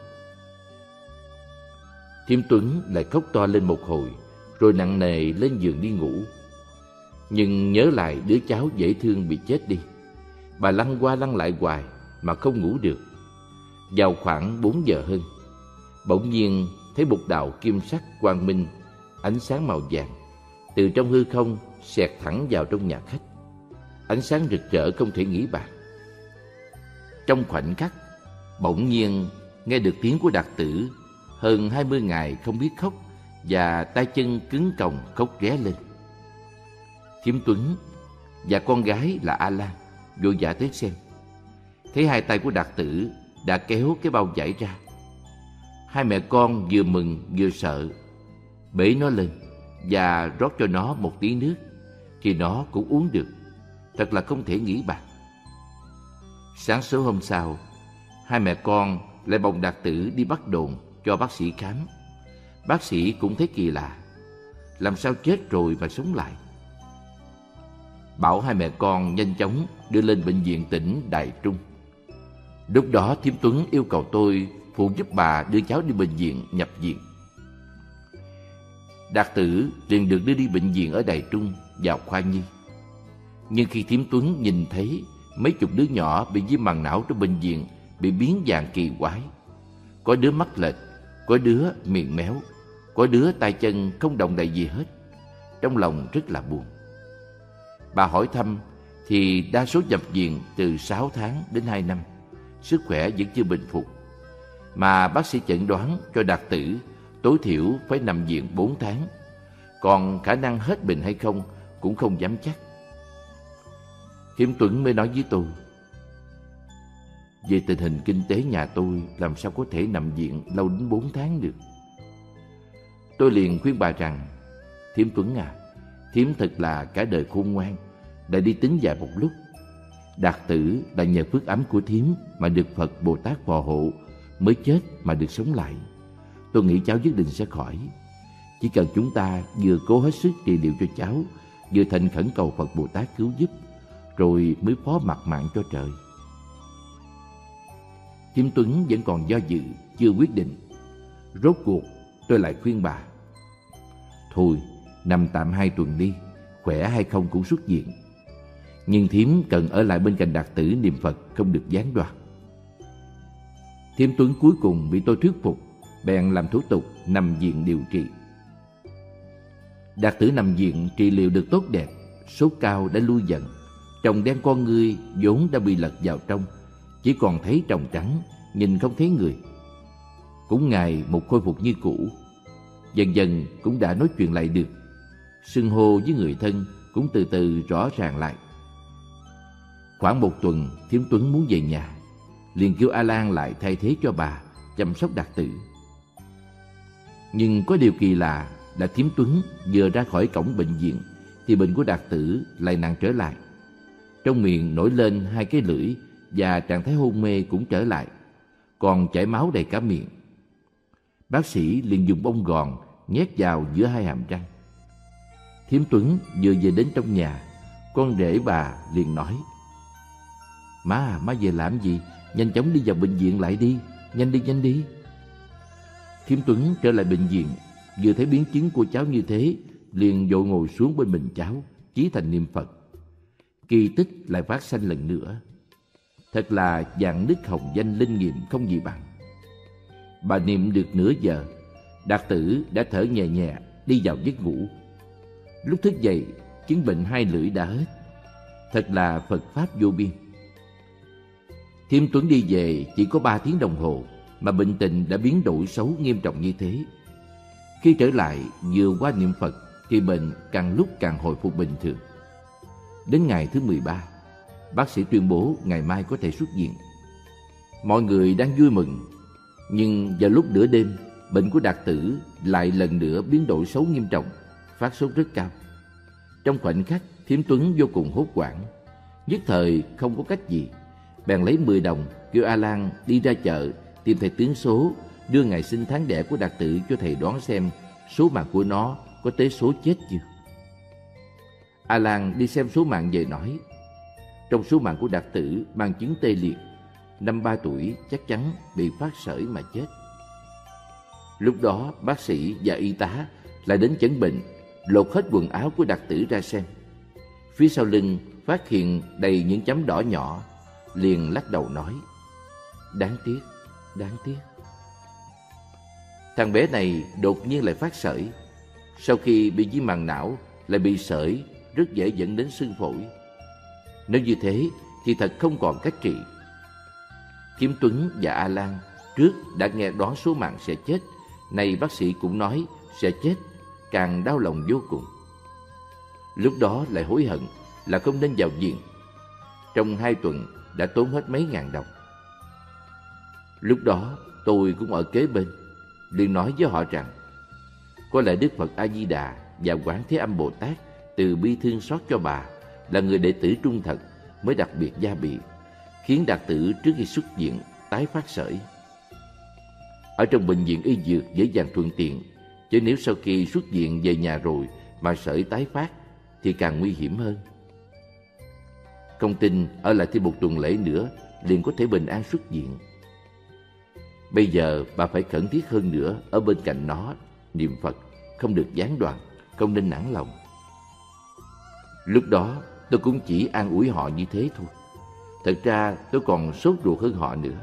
Thím Tuấn lại khóc to lên một hồi, rồi nặng nề lên giường đi ngủ. Nhưng nhớ lại đứa cháu dễ thương bị chết đi, bà lăn qua lăn lại hoài mà không ngủ được. Vào khoảng 4 giờ hơn, bỗng nhiên thấy một đạo kim sắc quang minh, ánh sáng màu vàng từ trong hư không xẹt thẳng vào trong nhà khách. Ánh sáng rực rỡ không thể nghĩ bàn. Trong khoảnh khắc, bỗng nhiên nghe được tiếng của Đạt Tử hơn 20 ngày không biết khóc, và tay chân cứng còng khóc ré lên. Thím Tuấn và con gái là A Lan vội vã tới xem. Thấy hai tay của Đạt Tử đã kéo cái bao vải ra. Hai mẹ con vừa mừng vừa sợ, bế nó lên và rót cho nó một tí nước thì nó cũng uống được. Thật là không thể nghĩ bàn. Sáng sớm hôm sau, hai mẹ con lại bồng Đạt Tử đi Bắc Đồn cho bác sĩ khám. Bác sĩ cũng thấy kỳ lạ, làm sao chết rồi mà sống lại. bảo hai mẹ con nhanh chóng đưa lên bệnh viện tỉnh Đài Trung. Lúc đó Thiêm Tuấn yêu cầu tôi phụ giúp bà đưa cháu đi bệnh viện nhập viện. Đạt Tử liền được đưa đi bệnh viện ở Đài Trung vào khoa nhi. Nhưng khi Thiêm Tuấn nhìn thấy mấy chục đứa nhỏ bị viêm màng não trong bệnh viện bị biến dạng kỳ quái, có đứa mắt lệch, có đứa miệng méo, có đứa tay chân không động đậy gì hết, trong lòng rất là buồn. Bà hỏi thăm thì đa số nhập viện từ 6 tháng đến 2 năm, sức khỏe vẫn chưa bình phục. Mà bác sĩ chẩn đoán cho Đạt Tử tối thiểu phải nằm viện 4 tháng, còn khả năng hết bệnh hay không cũng không dám chắc. Thiêm Tuấn mới nói với tôi: về tình hình kinh tế nhà tôi làm sao có thể nằm viện lâu đến 4 tháng được. Tôi liền khuyên bà rằng: Thiêm Tuấn à, Thiêm thật là cả đời khôn ngoan, đã đi tính dài một lúc. Đạt Tử đã nhờ phước ấm của Thiêm mà được Phật Bồ Tát phò hộ, mới chết mà được sống lại. Tôi nghĩ cháu nhất định sẽ khỏi. Chỉ cần chúng ta vừa cố hết sức trị liệu cho cháu, vừa thành khẩn cầu Phật Bồ Tát cứu giúp, rồi mới phó mặc mạng cho trời. Thiêm Tuấn vẫn còn do dự, chưa quyết định. Rốt cuộc tôi lại khuyên bà: thôi, nằm tạm 2 tuần đi, khỏe hay không cũng xuất viện. Nhưng Thiêm cần ở lại bên cạnh Đạt Tử niệm Phật, không được gián đoạn. Thiêm Tuấn cuối cùng bị tôi thuyết phục, bèn làm thủ tục nằm viện điều trị. Đạt Tử nằm viện trị liệu được tốt đẹp, sốt cao đã lui dần, tròng đen con ngươi vốn đã bị lật vào trong, chỉ còn thấy tròng trắng, nhìn không thấy người. Cũng ngày một khôi phục như cũ, dần dần cũng đã nói chuyện lại được, xưng hô với người thân cũng từ từ rõ ràng lại. Khoảng 1 tuần, Thiêm Tuấn muốn về nhà, liền kêu A Lan lại thay thế cho bà chăm sóc Đạt Tử. Nhưng có điều kỳ lạ là Thiêm Tuấn vừa ra khỏi cổng bệnh viện thì bệnh của Đạt Tử lại nặng trở lại. Trong miệng nổi lên 2 cái lưỡi và trạng thái hôn mê cũng trở lại, còn chảy máu đầy cả miệng. Bác sĩ liền dùng bông gòn nhét vào giữa 2 hàm răng. Thiêm Tuấn vừa về đến trong nhà, con rể bà liền nói: má về làm gì? Nhanh chóng đi vào bệnh viện lại đi, nhanh đi. Thiêm Tuấn trở lại bệnh viện, vừa thấy biến chứng của cháu như thế, liền vội ngồi xuống bên mình cháu, chí thành niệm Phật. Kỳ tích lại phát sanh lần nữa. Thật là vạn đức hồng danh linh nghiệm không gì bằng. Bà niệm được nửa giờ, Đạt Tử đã thở nhẹ nhẹ đi vào giấc ngủ. Lúc thức dậy, chứng bệnh 2 lưỡi đã hết. Thật là Phật pháp vô biên. Thiêm Tuấn đi về chỉ có 3 tiếng đồng hồ mà bệnh tình đã biến đổi xấu nghiêm trọng như thế. Khi trở lại vừa qua niệm Phật thì bệnh càng lúc càng hồi phục bình thường. Đến ngày thứ 13, bác sĩ tuyên bố ngày mai có thể xuất viện. Mọi người đang vui mừng, nhưng vào lúc nửa đêm, bệnh của Đạt Tử lại lần nữa biến đổi xấu nghiêm trọng, phát sốt rất cao. Trong khoảnh khắc, Thiêm Tuấn vô cùng hốt hoảng, nhất thời không có cách gì, bèn lấy 10 đồng kêu A Lan đi ra chợ tìm thầy tướng số, đưa ngày sinh tháng đẻ của Đạt Tử cho thầy đoán xem số mạng của nó có tới số chết chưa. A Lan đi xem số mạng về nói: trong số mạng của Đạt Tử mang chứng tê liệt, năm 3 tuổi chắc chắn bị phát sởi mà chết. Lúc đó bác sĩ và y tá lại đến chẩn bệnh, lột hết quần áo của Đạt Tử ra xem. Phía sau lưng phát hiện đầy những chấm đỏ nhỏ, liền lắc đầu nói: đáng tiếc. Thằng bé này đột nhiên lại phát sởi. Sau khi bị viêm màng não lại bị sởi, rất dễ dẫn đến sưng phổi. Nếu như thế thì thật không còn cách trị. Thiêm Tuấn và A Lan trước đã nghe đoán số mạng sẽ chết, nay bác sĩ cũng nói sẽ chết, càng đau lòng vô cùng. Lúc đó lại hối hận là không nên vào viện. Trong 2 tuần đã tốn hết mấy ngàn đồng. Lúc đó tôi cũng ở kế bên, liền nói với họ rằng có lẽ Đức Phật A Di Đà và Quán Thế Âm Bồ Tát từ bi thương xót cho bà, là người đệ tử trung thật, mới đặc biệt gia bị, khiến Đạt Tử trước khi xuất viện tái phát sởi. Ở trong bệnh viện y dược dễ dàng thuận tiện, chứ nếu sau khi xuất viện về nhà rồi mà sởi tái phát thì càng nguy hiểm hơn. Không tin ở lại thêm một tuần lễ nữa liền có thể bình an xuất viện. Bây giờ bà phải khẩn thiết hơn nữa ở bên cạnh nó, niệm Phật, không được gián đoạn, không nên nản lòng. Lúc đó tôi cũng chỉ an ủi họ như thế thôi. Thật ra tôi còn sốt ruột hơn họ nữa.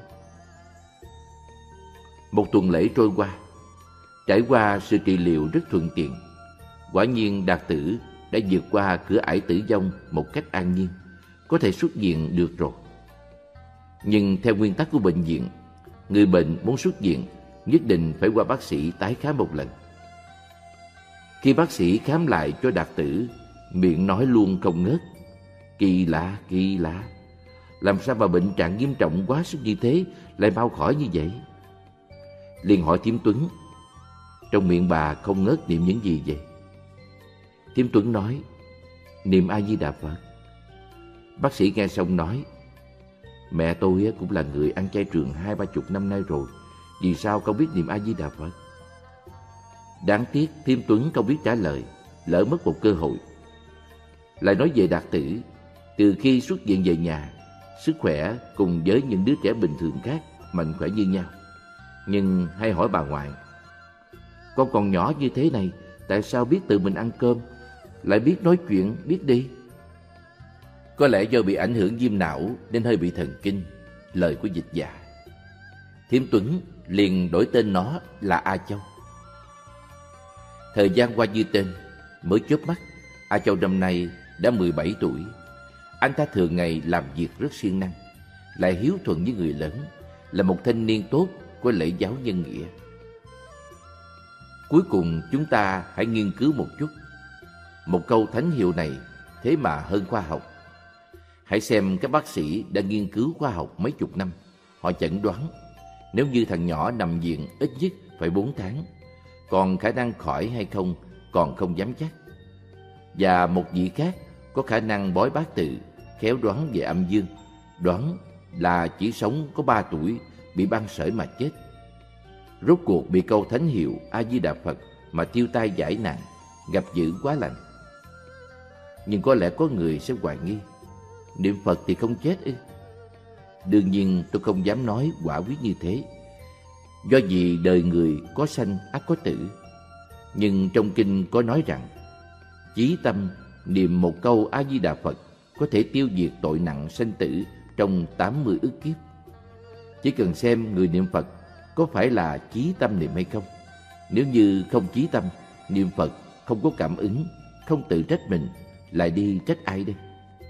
Một tuần lễ trôi qua, trải qua sự trị liệu rất thuận tiện. Quả nhiên Đạt Tử đã vượt qua cửa ải tử vong một cách an nhiên, có thể xuất viện được rồi. Nhưng theo nguyên tắc của bệnh viện, người bệnh muốn xuất viện nhất định phải qua bác sĩ tái khám một lần. Khi bác sĩ khám lại cho Đạt Tử, miệng nói luôn không ngớt: kỳ lạ, kỳ lạ. Làm sao mà bệnh trạng nghiêm trọng quá sức như thế lại mau khỏi như vậy? Liền hỏi Thiểm Tuấn: trong miệng bà không ngớt niệm những gì vậy? Thiểm Tuấn nói: niệm A Di Đà Phật. Bác sĩ nghe xong nói: mẹ tôi cũng là người ăn chay trường 20-30 năm nay rồi, vì sao không biết niệm A Di Đà Phật? Đáng tiếc Thiểm Tuấn không biết trả lời, lỡ mất một cơ hội. Lại nói về Đạt Tử, từ khi xuất viện về nhà, sức khỏe cùng với những đứa trẻ bình thường khác mạnh khỏe như nhau. Nhưng hay hỏi bà ngoại: con còn nhỏ như thế này, tại sao biết tự mình ăn cơm, lại biết nói chuyện, biết đi? Có lẽ do bị ảnh hưởng viêm não nên hơi bị thần kinh, lời của dịch giả. Thiểm Tuấn liền đổi tên nó là A Châu. Thời gian qua như tên, mới chớp mắt, A Châu năm nay đã 17 tuổi. Anh ta thường ngày làm việc rất siêng năng, lại hiếu thuận với người lớn, là một thanh niên tốt, có lễ giáo nhân nghĩa. Cuối cùng chúng ta hãy nghiên cứu một chút. Một câu thánh hiệu này thế mà hơn khoa học. Hãy xem các bác sĩ đã nghiên cứu khoa học mấy chục năm. Họ chẩn đoán nếu như thằng nhỏ nằm viện ít nhất phải 4 tháng, còn khả năng khỏi hay không còn không dám chắc. Và một vị khác có khả năng bói bát tự, khéo đoán về âm dương, đoán là chỉ sống có 3 tuổi bị băng sởi mà chết. Rốt cuộc bị câu thánh hiệu A Di Đà Phật mà tiêu tai giải nạn, gặp dữ quá lành. Nhưng có lẽ có người sẽ hoài nghi, niệm Phật thì không chết ư? Đương nhiên tôi không dám nói quả quyết như thế, do vì đời người có sanh ắt có tử. Nhưng trong kinh có nói rằng, chí tâm niệm một câu A Di Đà Phật có thể tiêu diệt tội nặng sanh tử trong 80 ức kiếp. Chỉ cần xem người niệm Phật có phải là chí tâm niệm hay không. Nếu như không chí tâm, niệm Phật không có cảm ứng, không tự trách mình, lại đi trách ai đây?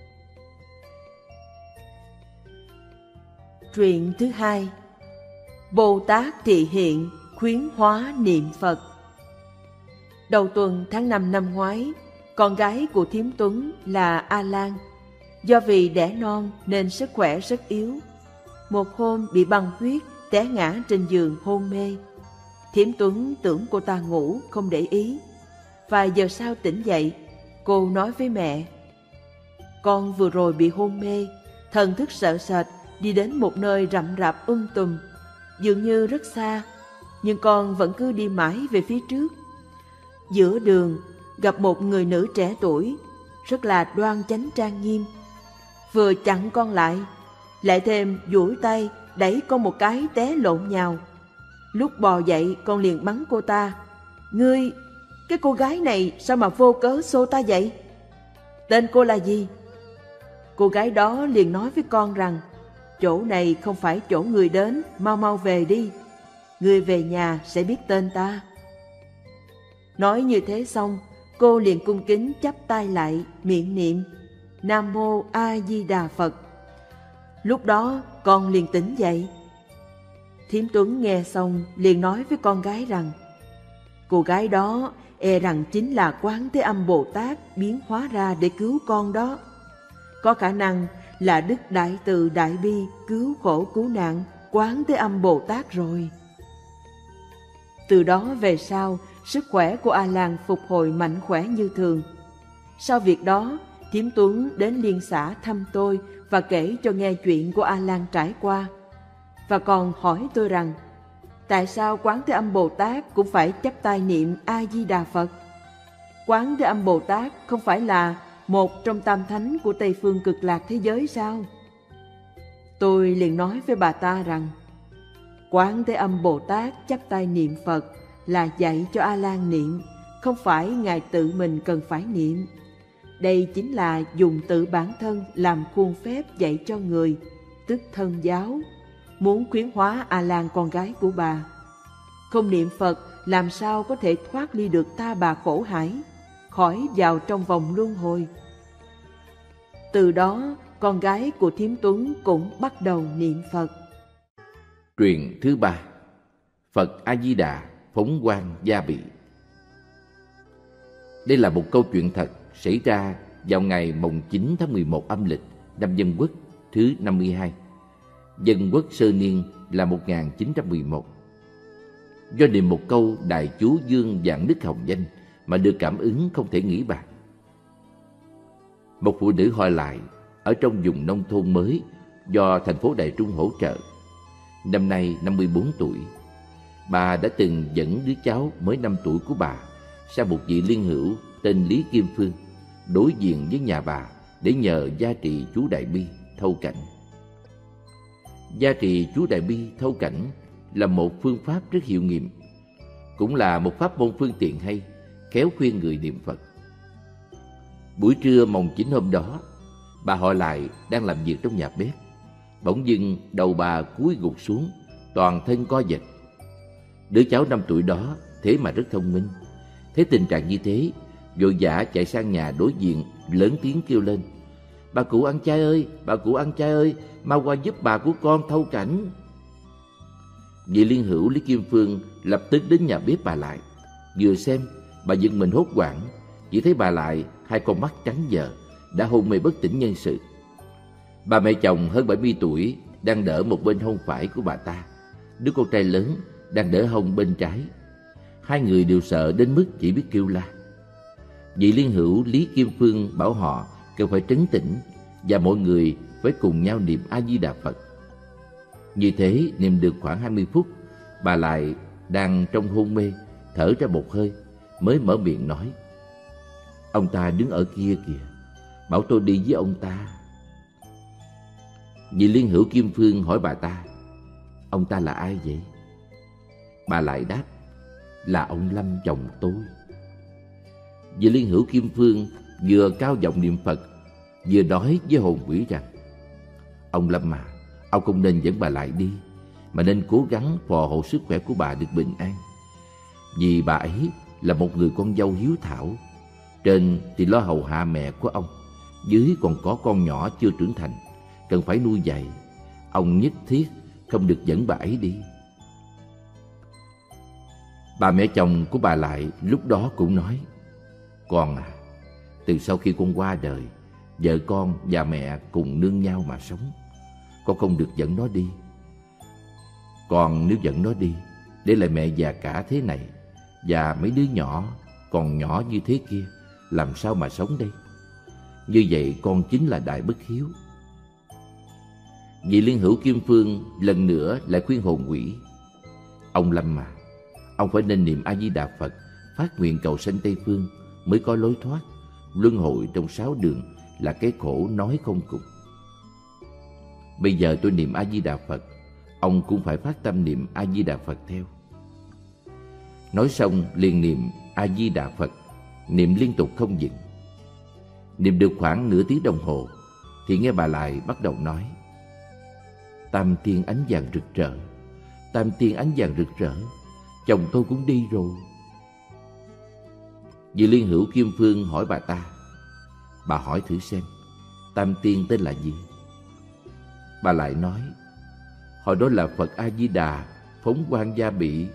Truyện thứ 2: Bồ Tát thị hiện khuyến hóa niệm Phật. Đầu tuần tháng 5 năm ngoái, con gái của Thiểm Tuấn là A Lan. Do vì đẻ non nên sức khỏe rất yếu. Một hôm bị băng huyết, té ngã trên giường hôn mê. Thiểm Tuấn tưởng cô ta ngủ không để ý. Vài giờ sau tỉnh dậy, cô nói với mẹ: con vừa rồi bị hôn mê, thần thức sợ sệt, đi đến một nơi rậm rạp tùm, dường như rất xa, nhưng con vẫn cứ đi mãi về phía trước. Giữa đường gặp một người nữ trẻ tuổi, rất là đoan chánh trang nghiêm. Vừa chặn con lại thêm duỗi tay đẩy con một cái té lộn nhào. Lúc bò dậy con liền mắng cô ta: ngươi, cái cô gái này sao mà vô cớ xô ta vậy? Tên cô là gì? Cô gái đó liền nói với con rằng: chỗ này không phải chỗ người đến, mau mau về đi. Ngươi về nhà sẽ biết tên ta. Nói như thế xong, cô liền cung kính chắp tay lại, miệng niệm Nam Mô A Di Đà Phật. Lúc đó con liền tỉnh dậy. Thiểm Tuấn nghe xong liền nói với con gái rằng: cô gái đó e rằng chính là Quán Thế Âm Bồ Tát biến hóa ra để cứu con đó. Có khả năng là Đức Đại Từ Đại Bi cứu khổ cứu nạn Quán Thế Âm Bồ Tát rồi. Từ đó về sau, sức khỏe của A Lan phục hồi mạnh khỏe như thường. Sau việc đó, Thiểm Tuấn đến liên xã thăm tôi và kể cho nghe chuyện của A Lan trải qua. Và còn hỏi tôi rằng, tại sao Quán Thế Âm Bồ Tát cũng phải chắp tay niệm A Di Đà Phật? Quán Thế Âm Bồ Tát không phải là một trong tam thánh của Tây phương Cực Lạc thế giới sao? Tôi liền nói với bà ta rằng Quán Thế Âm Bồ Tát chắp tay niệm Phật là dạy cho A-lan niệm, không phải Ngài tự mình cần phải niệm. Đây chính là dùng tự bản thân làm khuôn phép dạy cho người, tức thân giáo, muốn khuyến hóa A-lan con gái của bà. Không niệm Phật làm sao có thể thoát ly được ta bà khổ hải, khỏi vào trong vòng luân hồi. Từ đó, con gái của Thiếm Tuấn cũng bắt đầu niệm Phật. Truyện thứ 3. Phật A-di-đà phóng quang gia bị. Đây là một câu chuyện thật xảy ra vào ngày mùng 9 tháng 11 âm lịch năm Dân Quốc thứ 52. Dân Quốc sơ niên là 1911. Do niệm một câu Đại Chú Dương Vạn Đức Hồng Danh mà được cảm ứng không thể nghĩ bàn. Một phụ nữ hỏi lại ở trong vùng nông thôn mới do thành phố Đài Trung hỗ trợ. Năm nay 54 tuổi. Bà đã từng dẫn đứa cháu mới 5 tuổi của bà sang một vị liên hữu tên Lý Kim Phương đối diện với nhà bà để nhờ gia trì chú Đại Bi thâu cảnh. Gia trì chú Đại Bi thâu cảnh là một phương pháp rất hiệu nghiệm, cũng là một pháp môn phương tiện hay, khéo khuyên người niệm Phật. Buổi trưa mồng 9 hôm đó, bà họ lại đang làm việc trong nhà bếp. Bỗng dưng đầu bà cúi gục xuống, toàn thân co giật. Đứa cháu 5 tuổi đó thế mà rất thông minh. Thấy tình trạng như thế, vội vã chạy sang nhà đối diện, lớn tiếng kêu lên: Bà cụ ăn chay ơi, bà cụ ăn chay ơi, mau qua giúp bà của con thâu cảnh. Vị liên hữu Lý Kim Phương lập tức đến nhà bếp bà lại. Vừa xem, bà giật mình hốt hoảng, chỉ thấy bà lại hai con mắt trắng dờ, đã hôn mê bất tỉnh nhân sự. Bà mẹ chồng hơn 70 tuổi đang đỡ một bên hông phải của bà ta, đứa con trai lớn đang đỡ hông bên trái. Hai người đều sợ đến mức chỉ biết kêu la. Vị liên hữu Lý Kim Phương bảo họ cần phải trấn tĩnh và mọi người phải cùng nhau niệm A-di-đà Phật. Như thế niệm được khoảng 20 phút, bà lại đang trong hôn mê, thở ra một hơi mới mở miệng nói: Ông ta đứng ở kia kìa, bảo tôi đi với ông ta. Vị liên hữu Kim Phương hỏi bà ta: Ông ta là ai vậy? Bà lại đáp: Là ông Lâm chồng tôi. Vị liên hữu Kim Phương vừa cao giọng niệm Phật, vừa nói với hồn quỷ rằng: Ông Lâm mà, ông không nên dẫn bà lại đi, mà nên cố gắng phò hộ sức khỏe của bà được bình an. Vì bà ấy là một người con dâu hiếu thảo, trên thì lo hầu hạ mẹ của ông, dưới còn có con nhỏ chưa trưởng thành, cần phải nuôi dạy. Ông nhất thiết không được dẫn bà ấy đi. Bà mẹ chồng của bà lại lúc đó cũng nói: Con à, từ sau khi con qua đời, vợ con và mẹ cùng nương nhau mà sống. Con không được dẫn nó đi. Còn nếu dẫn nó đi, để lại mẹ già cả thế này và mấy đứa nhỏ còn nhỏ như thế kia, làm sao mà sống đây? Như vậy con chính là đại bất hiếu. Vị liên hữu Kim Phương lần nữa lại khuyên hồn quỷ: Ông Lâm mà, ông phải nên niệm A-di-đà Phật, phát nguyện cầu sanh Tây Phương mới có lối thoát. Luân hồi trong 6 đường là cái khổ nói không cùng. Bây giờ tôi niệm A-di-đà Phật, ông cũng phải phát tâm niệm A-di-đà Phật theo. Nói xong liền niệm A-di-đà Phật, niệm liên tục không dừng. Niệm được khoảng nửa tiếng đồng hồ thì nghe bà lại bắt đầu nói: Tam tiên ánh vàng rực rỡ, tam tiên ánh vàng rực rỡ, chồng tôi cũng đi rồi. Vị liên hữu Kim Phương hỏi bà ta: Bà hỏi thử xem, tam tiên tên là gì? Bà lại nói: Hồi đó là Phật A-di-đà phóng quang gia bị.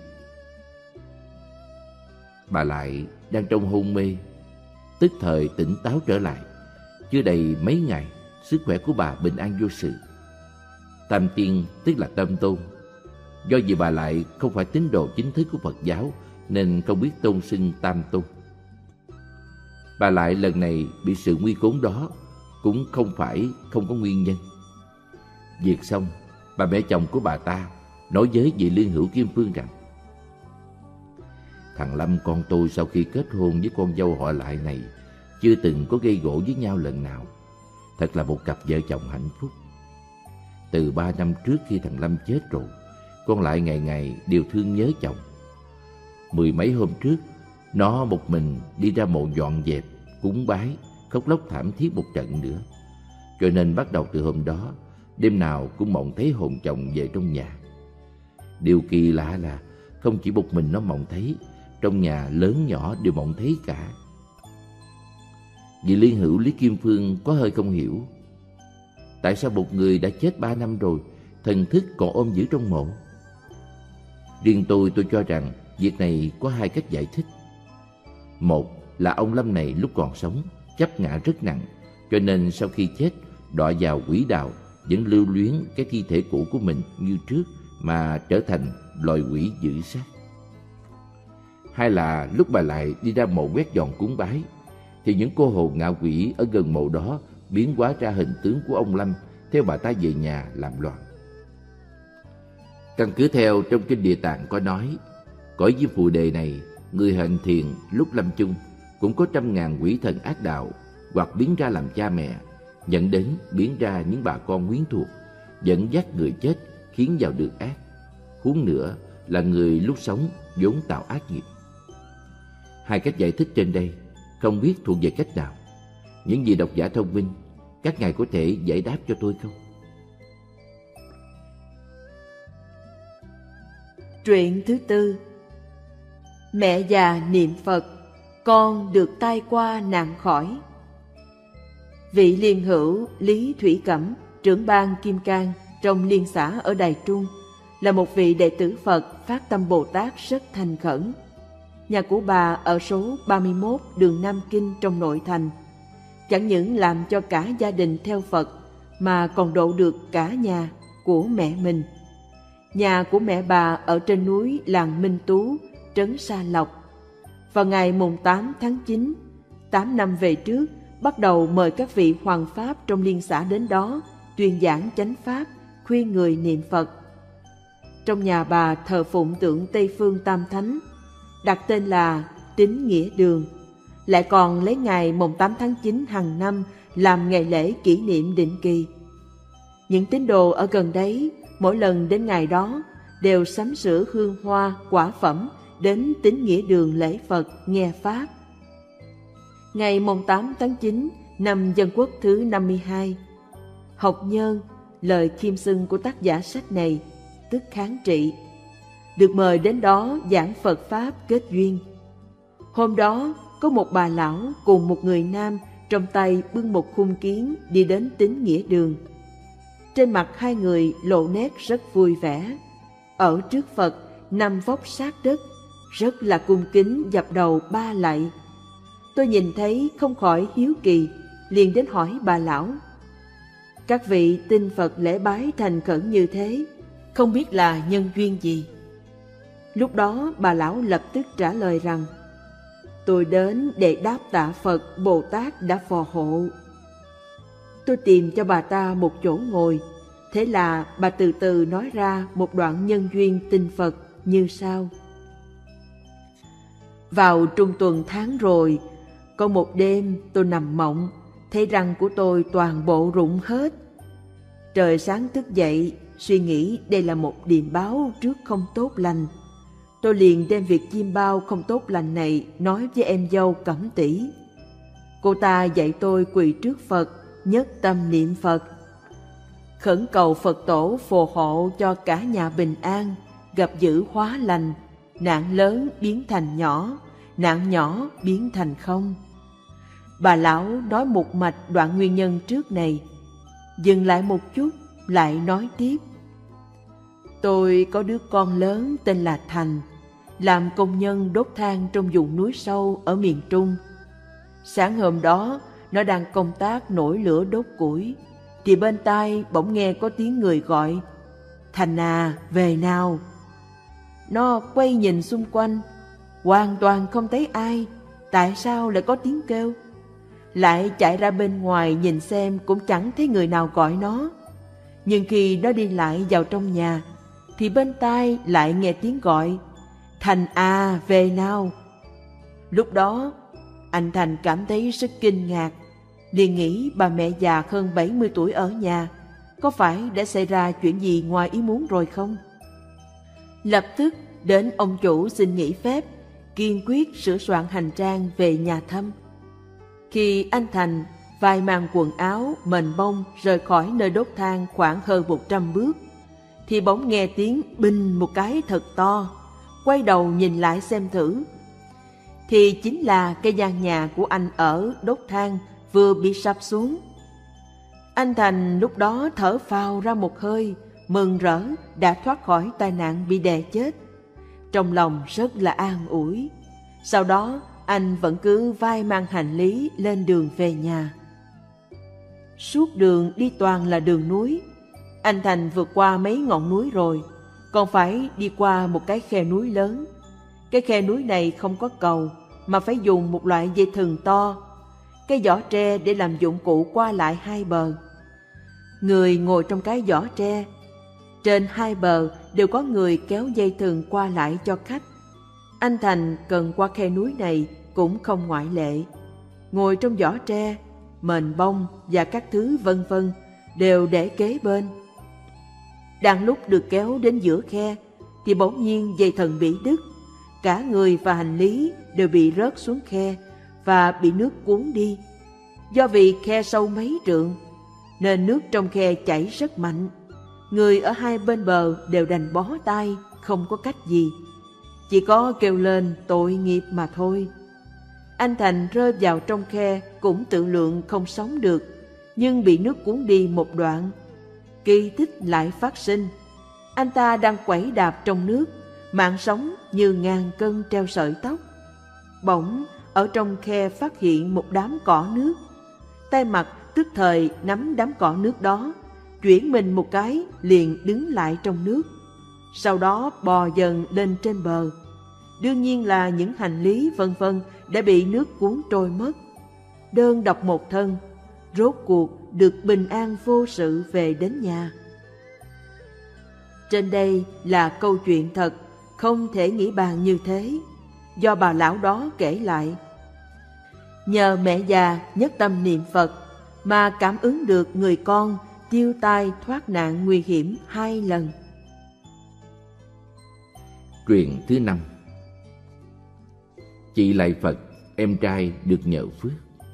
Bà lại đang trong hôn mê, tức thời tỉnh táo trở lại. Chưa đầy mấy ngày, sức khỏe của bà bình an vô sự. Tam tiên tức là Tam Tôn. Do vì bà lại không phải tín đồ chính thức của Phật giáo nên không biết tôn xưng Tam Tôn. Bà lại lần này bị sự nguy khốn đó cũng không phải không có nguyên nhân. Việc xong, bà mẹ chồng của bà ta nói với vị liên hữu Kim Phương rằng: Thằng Lâm con tôi sau khi kết hôn với con dâu họ lại này chưa từng có gây gổ với nhau lần nào. Thật là một cặp vợ chồng hạnh phúc. Từ 3 năm trước khi thằng Lâm chết rồi, con lại ngày ngày đều thương nhớ chồng. 10 mấy hôm trước, nó một mình đi ra mộ dọn dẹp, cúng bái, khóc lóc thảm thiết một trận nữa. Cho nên bắt đầu từ hôm đó, đêm nào cũng mộng thấy hồn chồng về trong nhà. Điều kỳ lạ là không chỉ một mình nó mộng thấy, trong nhà lớn nhỏ đều mộng thấy cả. Vị liên hữu Lý Kim Phương có hơi không hiểu. Tại sao một người đã chết 3 năm rồi, thần thức còn ôm giữ trong mộ? Riêng tôi cho rằng việc này có 2 cách giải thích. Một là ông Lâm này lúc còn sống chấp ngã rất nặng, cho nên sau khi chết đọa vào quỷ đạo, vẫn lưu luyến cái thi thể cũ của mình như trước mà trở thành loài quỷ dữ sát. Hai là lúc bà lại đi ra mộ quét dọn cúng bái, thì những cô hồn ngạ quỷ ở gần mộ đó biến hóa ra hình tướng của ông Lâm, theo bà ta về nhà làm loạn. Căn cứ theo trong kinh Địa Tạng có nói, cõi Diêm Phù Đề này, người hành thiện lúc lâm chung cũng có 100.000 quỷ thần ác đạo, hoặc biến ra làm cha mẹ, dẫn đến biến ra những bà con quyến thuộc, dẫn dắt người chết khiến vào đường ác. Huống nữa là người lúc sống vốn tạo ác nghiệp. 2 cách giải thích trên đây không biết thuộc về cách nào. Những gì độc giả thông minh, các ngài có thể giải đáp cho tôi không? Truyện thứ 4. Mẹ già niệm Phật, con được tai qua nạn khỏi. Vị liên hữu Lý Thủy Cẩm, trưởng ban Kim Cang trong liên xã ở Đài Trung, là một vị đệ tử Phật phát tâm Bồ Tát rất thành khẩn. Nhà của bà ở số 31 đường Nam Kinh trong nội thành. Chẳng những làm cho cả gia đình theo Phật, mà còn độ được cả nhà của mẹ mình. Nhà của mẹ bà ở trên núi làng Minh Tú, trấn Sa Lộc. Vào ngày mùng 8 tháng 9, 8 năm về trước, bắt đầu mời các vị hoàng pháp trong liên xã đến đó tuyên giảng chánh pháp, khuyên người niệm Phật. Trong nhà bà thờ phụng tượng Tây Phương Tam Thánh, đặt tên là Tín Nghĩa Đường, lại còn lấy ngày mùng 8 tháng 9 hàng năm làm ngày lễ kỷ niệm định kỳ. Những tín đồ ở gần đấy mỗi lần đến ngày đó đều sắm sửa hương hoa, quả phẩm đến Tín Nghĩa Đường lễ Phật, nghe Pháp. Ngày mùng 8 tháng 9 năm Dân Quốc thứ 52, Học Nhân, lời khiêm xưng của tác giả sách này, tức Kháng Trị, được mời đến đó giảng Phật Pháp kết duyên. Hôm đó, có một bà lão cùng một người nam trong tay bưng một khung kiến đi đến Tín Nghĩa Đường. Trên mặt hai người lộ nét rất vui vẻ. Ở trước Phật nằm vóc sát đất, rất là cung kính dập đầu 3 lạy. Tôi nhìn thấy không khỏi hiếu kỳ, liền đến hỏi bà lão: các vị tin Phật lễ bái thành khẩn như thế, không biết là nhân duyên gì? Lúc đó bà lão lập tức trả lời rằng: tôi đến để đáp tạ Phật Bồ Tát đã phò hộ. Tôi tìm cho bà ta một chỗ ngồi, thế là bà từ từ nói ra một đoạn nhân duyên tin Phật như sau. Vào trung tuần tháng rồi, có một đêm tôi nằm mộng, thấy răng của tôi toàn bộ rụng hết. Trời sáng thức dậy, suy nghĩ đây là một điềm báo trước không tốt lành. Tôi liền đem việc chiêm bao không tốt lành này nói với em dâu Cẩm Tỷ. Cô ta dạy tôi quỳ trước Phật, nhất tâm niệm Phật, khẩn cầu Phật tổ phù hộ cho cả nhà bình an, gặp dữ hóa lành, nạn lớn biến thành nhỏ, nạn nhỏ biến thành không. Bà lão nói một mạch đoạn nguyên nhân trước này, dừng lại một chút, lại nói tiếp. Tôi có đứa con lớn tên là Thành, làm công nhân đốt than trong vùng núi sâu ở miền Trung. Sáng hôm đó, nó đang công tác nổi lửa đốt củi, thì bên tai bỗng nghe có tiếng người gọi: Thành à, về nào. Nó quay nhìn xung quanh, hoàn toàn không thấy ai. Tại sao lại có tiếng kêu? Lại chạy ra bên ngoài nhìn xem cũng chẳng thấy người nào gọi nó. Nhưng khi nó đi lại vào trong nhà, thì bên tai lại nghe tiếng gọi: Thành à, về nào. Lúc đó Anh Thành cảm thấy rất kinh ngạc, liền nghĩ bà mẹ già hơn 70 tuổi ở nhà, có phải đã xảy ra chuyện gì ngoài ý muốn rồi không? Lập tức đến ông chủ xin nghỉ phép, kiên quyết sửa soạn hành trang về nhà thăm. Khi anh Thành vai mang quần áo, mền bông rời khỏi nơi đốt than khoảng hơn 100 bước, thì bỗng nghe tiếng binh một cái thật to. Quay đầu nhìn lại xem thử, thì chính là cái gian nhà của anh ở đốt than vừa bị sập xuống. Anh Thành lúc đó thở phào ra một hơi, mừng rỡ đã thoát khỏi tai nạn bị đè chết. Trong lòng rất là an ủi. Sau đó anh vẫn cứ vai mang hành lý lên đường về nhà. Suốt đường đi toàn là đường núi. Anh Thành vượt qua mấy ngọn núi rồi, còn phải đi qua một cái khe núi lớn. Cái khe núi này không có cầu, mà phải dùng một loại dây thừng to, cái giỏ tre để làm dụng cụ qua lại hai bờ. Người ngồi trong cái giỏ tre, trên hai bờ đều có người kéo dây thừng qua lại cho khách. Anh Thành cần qua khe núi này cũng không ngoại lệ. Ngồi trong giỏ tre, mền bông và các thứ vân vân đều để kế bên. Đang lúc được kéo đến giữa khe thì bỗng nhiên dây thừng bị đứt. Cả người và hành lý đều bị rớt xuống khe và bị nước cuốn đi. Do vì khe sâu mấy trượng nên nước trong khe chảy rất mạnh. Người ở hai bên bờ đều đành bó tay, không có cách gì, chỉ có kêu lên tội nghiệp mà thôi. Anh Thành rơi vào trong khe cũng tự lượng không sống được, nhưng bị nước cuốn đi một đoạn. Kỳ tích lại phát sinh. Anh ta đang quẩy đạp trong nước, mạng sống như ngàn cân treo sợi tóc. Bỗng ở trong khe phát hiện một đám cỏ nước. Tay mặt tức thời nắm đám cỏ nước đó, chuyển mình một cái liền đứng lại trong nước. Sau đó bò dần lên trên bờ. Đương nhiên là những hành lý vân vân đã bị nước cuốn trôi mất. Đơn độc một thân, rốt cuộc được bình an vô sự về đến nhà. Trên đây là câu chuyện thật, không thể nghĩ bàn như thế, do bà lão đó kể lại. Nhờ mẹ già nhất tâm niệm Phật mà cảm ứng được người con tiêu tai thoát nạn nguy hiểm 2 lần. Truyện thứ 5. Chị lạy Phật, em trai được nhờ phước.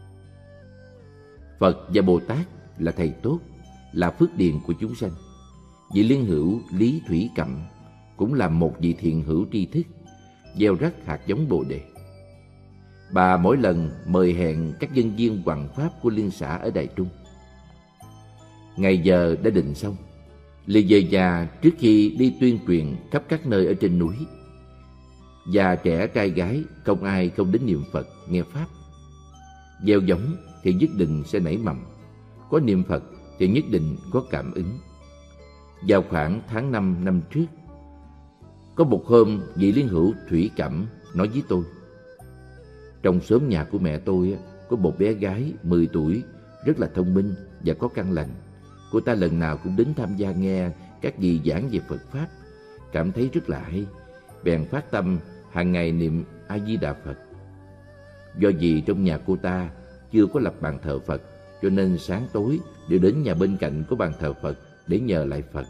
Phật và Bồ Tát là thầy tốt, là phước điền của chúng sanh. Vị liên hữu Lý Thủy Cẩm cũng là một vị thiện hữu tri thức, gieo rắc hạt giống Bồ Đề. Bà mỗi lần mời hẹn các nhân viên hoằng pháp của liên xã ở Đài Trung. Ngày giờ đã định xong, liền về nhà trước khi đi tuyên truyền khắp các nơi ở trên núi. Già trẻ trai gái không ai không đến niệm Phật nghe pháp. Gieo giống thì nhất định sẽ nảy mầm, có niệm Phật thì nhất định có cảm ứng. Vào khoảng tháng 5 năm trước, có một hôm vị liên hữu Thủy Cẩm nói với tôi: trong xóm nhà của mẹ tôi có một bé gái 10 tuổi, rất là thông minh và có căn lành. Cô ta lần nào cũng đến tham gia nghe các vị giảng về Phật Pháp, cảm thấy rất là hay, bèn phát tâm hàng ngày niệm A Di Đà Phật. Do vì trong nhà cô ta chưa có lập bàn thờ Phật, cho nên sáng tối đều đến nhà bên cạnh có bàn thờ Phật để nhờ lại Phật.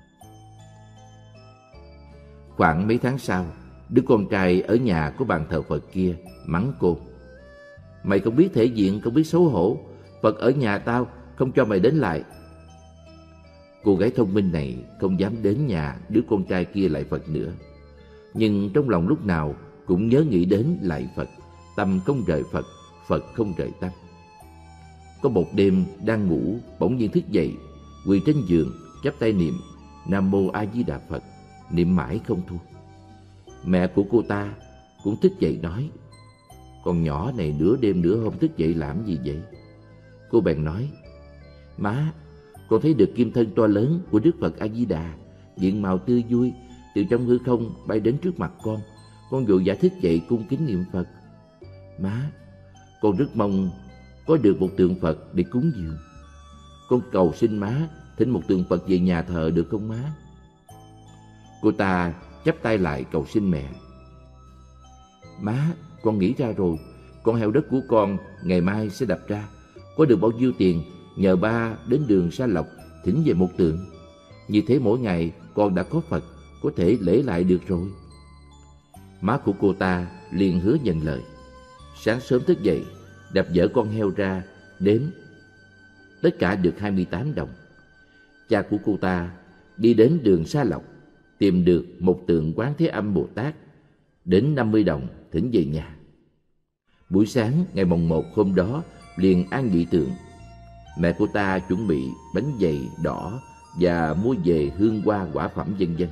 Khoảng mấy tháng sau, đứa con trai ở nhà có bàn thờ Phật kia mắng cô: mày không biết thể diện, không biết xấu hổ, Phật ở nhà tao, không cho mày đến lại. Cô gái thông minh này không dám đến nhà đứa con trai kia lại Phật nữa, nhưng trong lòng lúc nào cũng nhớ nghĩ đến lại Phật, tâm không rời Phật, Phật không rời tâm. Có một đêm đang ngủ, bỗng nhiên thức dậy, quỳ trên giường, chắp tay niệm Nam Mô A Di Đà Phật, niệm mãi không thôi. Mẹ của cô ta cũng thức dậy nói: con nhỏ này nửa đêm nửa hôm thức dậy làm gì vậy? Cô bèn nói: má, con thấy được kim thân to lớn của Đức Phật A Di Đà, diện mạo tươi vui, từ trong hư không bay đến trước mặt con vội vã thức dậy cung kính niệm Phật. Má, con rất mong có được một tượng Phật để cúng dường. Con cầu xin má thỉnh một tượng Phật về nhà thờ được không má? Cô ta chắp tay lại cầu xin mẹ: má, con nghĩ ra rồi, con heo đất của con ngày mai sẽ đập ra. Có được bao nhiêu tiền, nhờ ba đến đường Sa Lộc thỉnh về một tượng. Như thế mỗi ngày con đã có Phật, có thể lễ lại được rồi. Má của cô ta liền hứa nhận lời. Sáng sớm thức dậy, đập dở con heo ra, đếm. Tất cả được 28 đồng. Cha của cô ta đi đến đường Sa Lộc, tìm được một tượng Quán Thế Âm Bồ Tát, đến 50 đồng thỉnh về nhà. Buổi sáng ngày mồng 1 hôm đó liền an vị tượng. Mẹ cô ta chuẩn bị bánh dày đỏ và mua về hương hoa quả phẩm vân vân.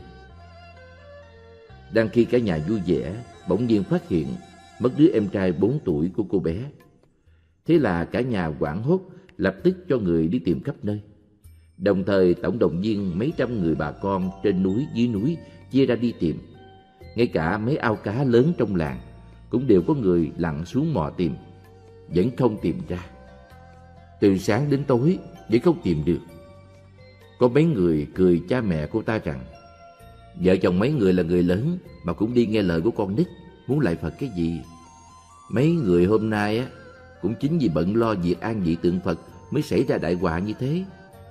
Đang khi cả nhà vui vẻ, bỗng nhiên phát hiện mất đứa em trai 4 tuổi của cô bé. Thế là cả nhà hoảng hốt, lập tức cho người đi tìm khắp nơi. Đồng thời tổng động viên mấy trăm người bà con trên núi dưới núi chia ra đi tìm. Ngay cả mấy ao cá lớn trong làng cũng đều có người lặn xuống mò tìm, vẫn không tìm ra. Từ sáng đến tối vẫn không tìm được. Có mấy người cười cha mẹ cô ta rằng vợ chồng mấy người là người lớn mà cũng đi nghe lời của con nít, muốn lại Phật cái gì. Mấy người hôm nay á cũng chính vì bận lo việc an vị tượng Phật mới xảy ra đại họa như thế.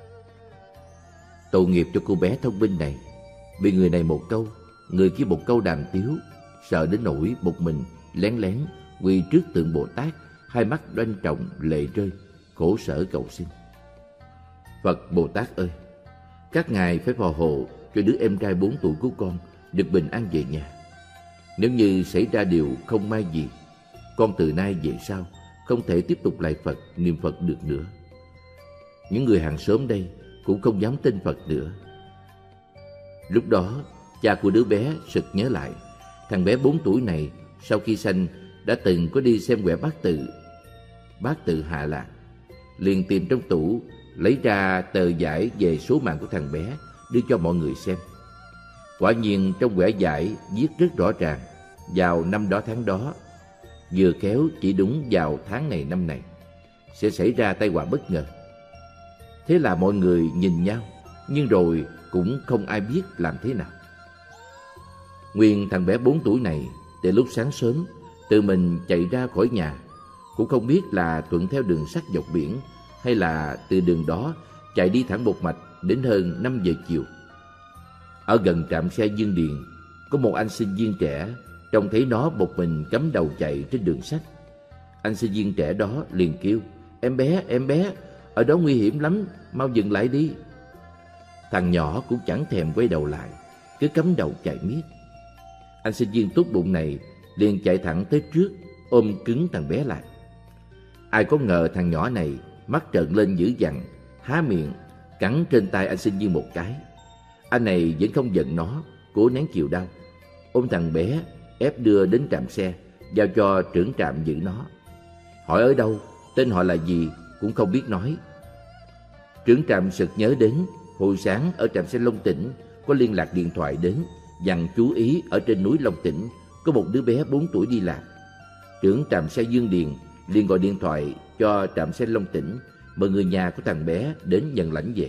Tội nghiệp cho cô bé thông minh này, bị người này một câu, người kia một câu đàm tiếu, sợ đến nỗi một mình lén lén quỳ trước tượng Bồ Tát, hai mắt đoan trọng lệ rơi, khổ sở cầu xin. Phật Bồ Tát ơi, các ngài phải phò hộ cho đứa em trai 4 tuổi của con được bình an về nhà. Nếu như xảy ra điều không may gì, con từ nay về sau không thể tiếp tục lại Phật, niệm Phật được nữa. Những người hàng xóm đây cũng không dám tin Phật nữa. Lúc đó, cha của đứa bé sực nhớ lại, thằng bé 4 tuổi này sau khi sanh đã từng có đi xem quẻ bát tự hạ lạc. Liền tìm trong tủ, lấy ra tờ giải về số mạng của thằng bé, đưa cho mọi người xem. Quả nhiên trong quẻ giải viết rất rõ ràng, vào năm đó tháng đó, vừa khéo chỉ đúng vào tháng này năm này, sẽ xảy ra tai họa bất ngờ. Thế là mọi người nhìn nhau, nhưng rồi cũng không ai biết làm thế nào. Nguyên thằng bé 4 tuổi này, từ lúc sáng sớm, tự mình chạy ra khỏi nhà, cũng không biết là thuận theo đường sắt dọc biển, hay là từ đường đó chạy đi thẳng một mạch đến hơn 5 giờ chiều. Ở gần trạm xe Dương Điền, có một anh sinh viên trẻ, trông thấy nó một mình cắm đầu chạy trên đường sắt. Anh sinh viên trẻ đó liền kêu, em bé, ở đó nguy hiểm lắm, mau dừng lại đi. Thằng nhỏ cũng chẳng thèm quay đầu lại, cứ cắm đầu chạy miết. Anh sinh viên tốt bụng này liền chạy thẳng tới trước, ôm cứng thằng bé lại. Ai có ngờ thằng nhỏ này mắt trợn lên dữ dằn, há miệng cắn trên tay anh sinh viên một cái. Anh này vẫn không giận nó, cố nén chịu đau, ôm thằng bé ép đưa đến trạm xe, giao cho trưởng trạm giữ nó. Hỏi ở đâu, tên họ là gì cũng không biết nói. Trưởng trạm sực nhớ đến hồi sáng ở trạm xe Long Tỉnh có liên lạc điện thoại đến, dặn chú ý ở trên núi Long Tỉnh có một đứa bé 4 tuổi đi lạc. Trưởng trạm xe Dương Điền liền gọi điện thoại cho trạm xe Long Tỉnh, mời người nhà của thằng bé đến nhận lãnh về.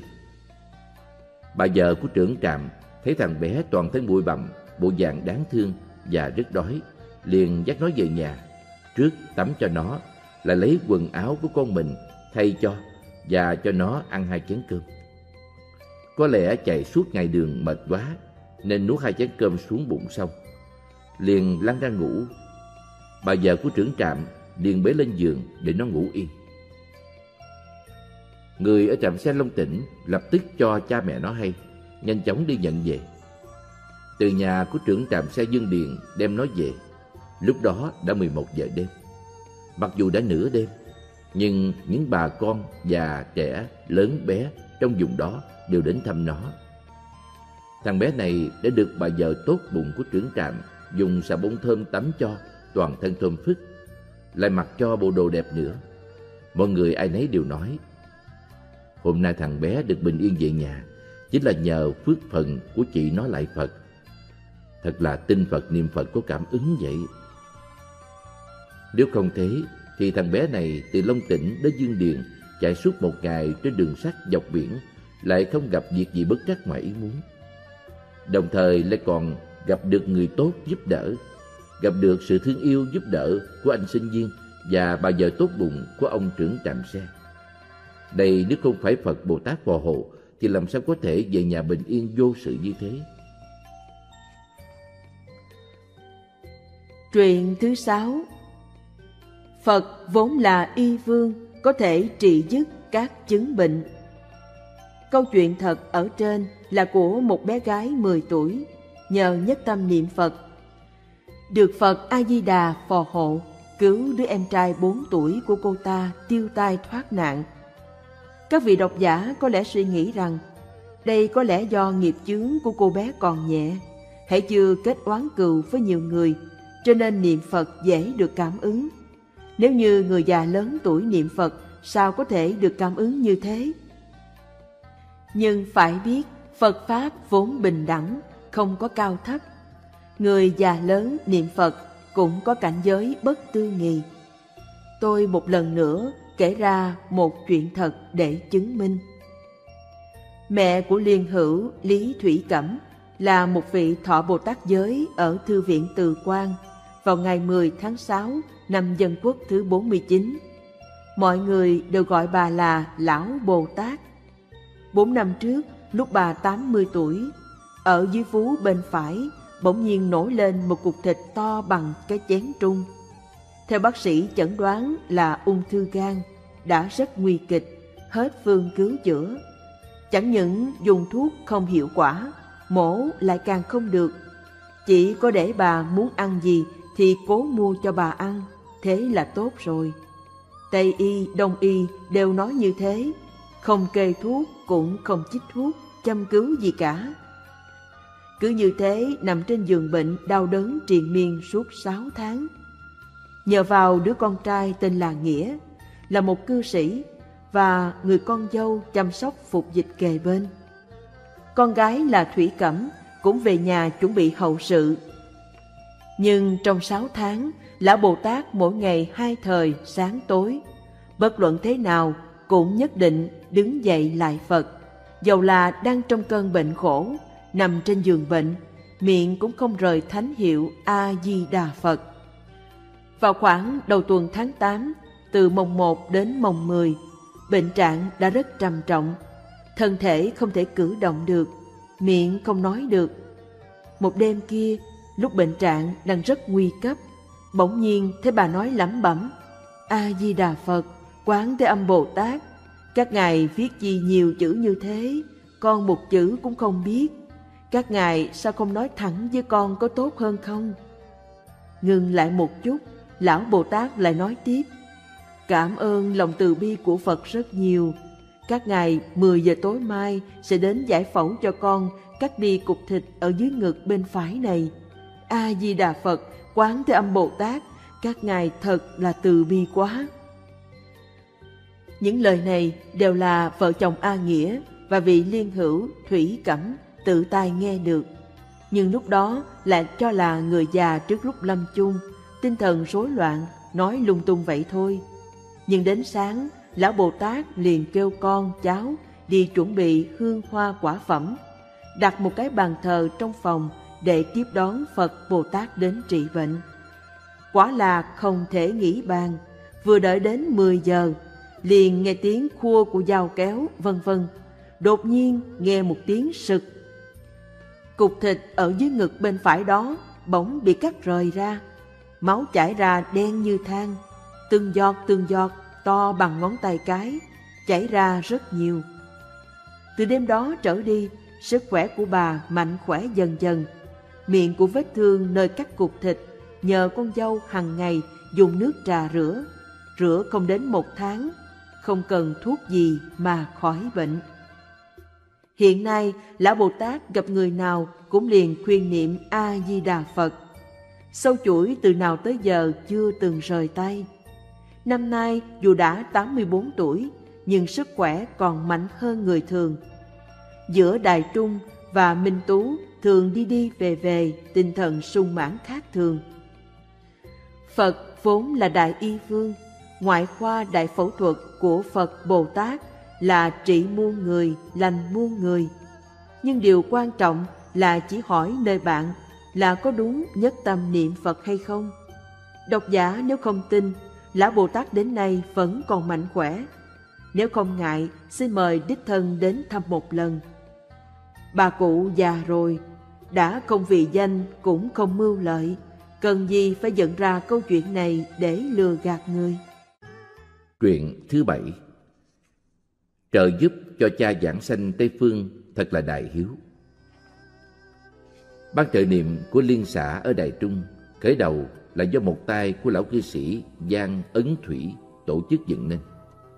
Bà vợ của trưởng trạm thấy thằng bé toàn thân bụi bặm, bộ dạng đáng thương và rất đói, liền dắt nó về nhà. Trước tắm cho nó, lại lấy quần áo của con mình thay cho và cho nó ăn 2 chén cơm. Có lẽ chạy suốt ngày đường mệt quá nên nuốt 2 chén cơm xuống bụng xong, liền lăn ra ngủ. Bà vợ của trưởng trạm liền bế lên giường để nó ngủ yên. Người ở trạm xe Long Tỉnh lập tức cho cha mẹ nó hay, nhanh chóng đi nhận về. Từ nhà của trưởng trạm xe Dương Điền đem nó về, lúc đó đã 11 giờ đêm. Mặc dù đã nửa đêm, nhưng những bà con già trẻ lớn bé trong vùng đó đều đến thăm nó. Thằng bé này đã được bà vợ tốt bụng của trưởng trạm dùng xà bông thơm tắm cho, toàn thân thơm phức, lại mặc cho bộ đồ đẹp nữa. Mọi người ai nấy đều nói, hôm nay thằng bé được bình yên về nhà chính là nhờ phước phần của chị nó lại Phật. Thật là tin Phật niệm Phật có cảm ứng vậy. Nếu không thế thì thằng bé này từ Long Tỉnh đến Dương Điền chạy suốt một ngày trên đường sắt dọc biển, lại không gặp việc gì bất trắc ngoài ý muốn. Đồng thời lại còn gặp được người tốt giúp đỡ, gặp được sự thương yêu giúp đỡ của anh sinh viên và bà vợ tốt bụng của ông trưởng trạm xe. Đây nếu không phải Phật Bồ Tát phò hộ thì làm sao có thể về nhà bình yên vô sự như thế. Truyện thứ 6. Phật vốn là y vương, có thể trị dứt các chứng bệnh. Câu chuyện thật ở trên là của một bé gái 10 tuổi, nhờ nhất tâm niệm Phật, được Phật A-di-đà phò hộ, cứu đứa em trai 4 tuổi của cô ta tiêu tai thoát nạn. Các vị độc giả có lẽ suy nghĩ rằng đây có lẽ do nghiệp chướng của cô bé còn nhẹ, hãy chưa kết oán cừu với nhiều người, cho nên niệm Phật dễ được cảm ứng. Nếu như người già lớn tuổi niệm Phật, sao có thể được cảm ứng như thế? Nhưng phải biết, Phật Pháp vốn bình đẳng, không có cao thấp. Người già lớn niệm Phật cũng có cảnh giới bất tư nghì. Tôi một lần nữa kể ra một chuyện thật để chứng minh. Mẹ của Liên Hữu Lý Thủy Cẩm là một vị thọ Bồ Tát giới ở Thư viện Từ Quang vào ngày 10 tháng 6 năm Dân Quốc thứ 49. Mọi người đều gọi bà là Lão Bồ Tát. 4 năm trước, lúc bà 80 tuổi, ở dưới vú bên phải bỗng nhiên nổi lên một cục thịt to bằng cái chén trung. Theo bác sĩ chẩn đoán là ung thư gan, đã rất nguy kịch, hết phương cứu chữa. Chẳng những dùng thuốc không hiệu quả, mổ lại càng không được. Chỉ có để bà muốn ăn gì thì cố mua cho bà ăn, thế là tốt rồi. Tây y, Đông y đều nói như thế, không kê thuốc cũng không chích thuốc, châm cứu gì cả. Cứ như thế nằm trên giường bệnh đau đớn triền miên suốt 6 tháng. Nhờ vào đứa con trai tên là Nghĩa, là một cư sĩ, và người con dâu chăm sóc phục dịch kề bên. Con gái là Thủy Cẩm cũng về nhà chuẩn bị hậu sự. Nhưng trong 6 tháng, Lão Bồ Tát mỗi ngày 2 thời sáng tối, bất luận thế nào cũng nhất định đứng dậy lại Phật. Dầu là đang trong cơn bệnh khổ, nằm trên giường bệnh, miệng cũng không rời thánh hiệu A-di-đà Phật. Vào khoảng đầu tuần tháng 8, từ mồng 1 đến mồng 10, bệnh trạng đã rất trầm trọng. Thân thể không thể cử động được, miệng không nói được. Một đêm kia, lúc bệnh trạng đang rất nguy cấp, bỗng nhiên thấy bà nói lẩm bẩm: A-di-đà Phật, Quán Thế Âm Bồ Tát, các ngài viết gì nhiều chữ như thế, con một chữ cũng không biết. Các ngài sao không nói thẳng với con có tốt hơn không? Ngừng lại một chút, Lão Bồ Tát lại nói tiếp: Cảm ơn lòng từ bi của Phật rất nhiều. Các ngài 10 giờ tối mai sẽ đến giải phẫu cho con cắt đi cục thịt ở dưới ngực bên phải này. A-di-đà Phật, Quán Thế Âm Bồ Tát, các ngài thật là từ bi quá. Những lời này đều là vợ chồng A Nghĩa và vị Liên Hữu Thủy Cẩm tự tai nghe được. Nhưng lúc đó lại cho là người già trước lúc lâm chung, tinh thần rối loạn, nói lung tung vậy thôi. Nhưng đến sáng, Lão Bồ Tát liền kêu con, cháu đi chuẩn bị hương hoa quả phẩm, đặt một cái bàn thờ trong phòng để tiếp đón Phật Bồ Tát đến trị bệnh. Quả là không thể nghĩ bàn, vừa đợi đến 10 giờ, liền nghe tiếng khua của dao kéo, vân vân. Đột nhiên nghe một tiếng sực. Cục thịt ở dưới ngực bên phải đó bỗng bị cắt rời ra, máu chảy ra đen như than, từng giọt to bằng ngón tay cái, chảy ra rất nhiều. Từ đêm đó trở đi, sức khỏe của bà mạnh khỏe dần dần. Miệng của vết thương nơi cắt cục thịt nhờ con dâu hằng ngày dùng nước trà rửa không đến 1 tháng, không cần thuốc gì mà khỏi bệnh. Hiện nay, Lão Bồ Tát gặp người nào cũng liền khuyên niệm A-di-đà Phật. Sâu chuỗi từ nào tới giờ chưa từng rời tay. Năm nay dù đã 84 tuổi, nhưng sức khỏe còn mạnh hơn người thường. Giữa Đài Trung và Minh Tú thường đi về, tinh thần sung mãn khác thường. Phật vốn là Đại Y Vương, ngoại khoa đại phẫu thuật của Phật Bồ Tát là trị muôn người, lành muôn người. Nhưng điều quan trọng là chỉ hỏi nơi bạn là có đúng nhất tâm niệm Phật hay không. Độc giả nếu không tin, Lão Bồ Tát đến nay vẫn còn mạnh khỏe. Nếu không ngại, xin mời đích thân đến thăm một lần. Bà cụ già rồi, đã không vì danh cũng không mưu lợi, cần gì phải dựng ra câu chuyện này để lừa gạt người. Truyện thứ 7. Trợ giúp cho cha giảng sanh Tây Phương thật là đại hiếu. Ban trợ niệm của liên xã ở Đài Trung khởi đầu là do một tay của lão cư sĩ Giang Ấn Thủy tổ chức dựng nên.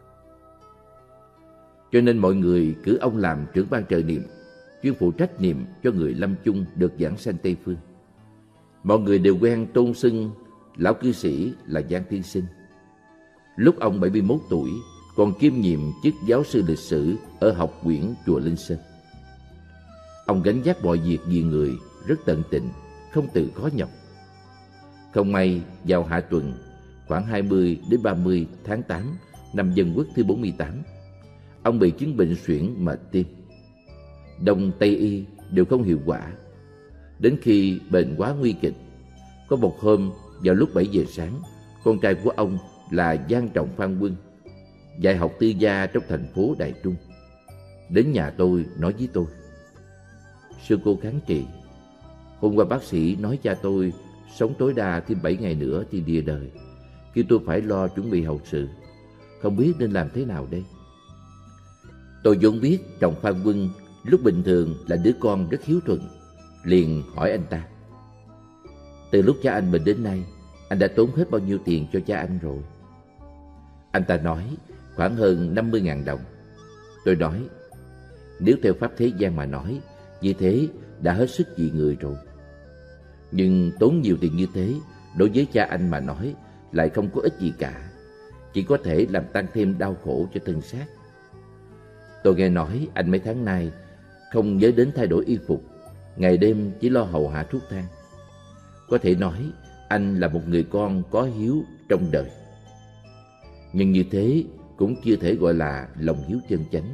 Cho nên mọi người cử ông làm trưởng ban trợ niệm, chuyên phụ trách niệm cho người lâm chung được giảng sanh Tây Phương. Mọi người đều quen tôn xưng lão cư sĩ là Giang Tiên Sinh. Lúc ông 71 tuổi, còn kiêm nhiệm chức giáo sư lịch sử ở học quyển chùa Linh Sơn. Ông gánh vác mọi việc vì người, rất tận tình, không tự khó nhọc. Không may, vào hạ tuần, khoảng 20 đến 30 tháng 8 năm Dân Quốc thứ 48, ông bị chứng bệnh suyễn mệt tim. Đông Tây y đều không hiệu quả. Đến khi bệnh quá nguy kịch, có một hôm vào lúc 7 giờ sáng, con trai của ông là Giang Trọng Phan Quân, dạy học tư gia trong thành phố Đài Trung, đến nhà tôi nói với tôi: "Sư cô kháng trị, hôm qua bác sĩ nói cha tôi sống tối đa thêm 7 ngày nữa thì lìa đời, kêu tôi phải lo chuẩn bị hậu sự, không biết nên làm thế nào đây." Tôi vốn biết Trọng Phan Quân lúc bình thường là đứa con rất hiếu thuận, liền hỏi anh ta: "Từ lúc cha anh bệnh đến nay, anh đã tốn hết bao nhiêu tiền cho cha anh rồi?" Anh ta nói khoảng hơn 50.000 đồng. Tôi nói: "Nếu theo pháp thế gian mà nói, như thế đã hết sức vì người rồi. Nhưng tốn nhiều tiền như thế, đối với cha anh mà nói lại không có ích gì cả, chỉ có thể làm tăng thêm đau khổ cho thân xác." Tôi nghe nói anh mấy tháng nay không nhớ đến thay đổi y phục, ngày đêm chỉ lo hầu hạ thuốc thang. Có thể nói anh là một người con có hiếu trong đời. Nhưng như thế cũng chưa thể gọi là lòng hiếu chân chánh.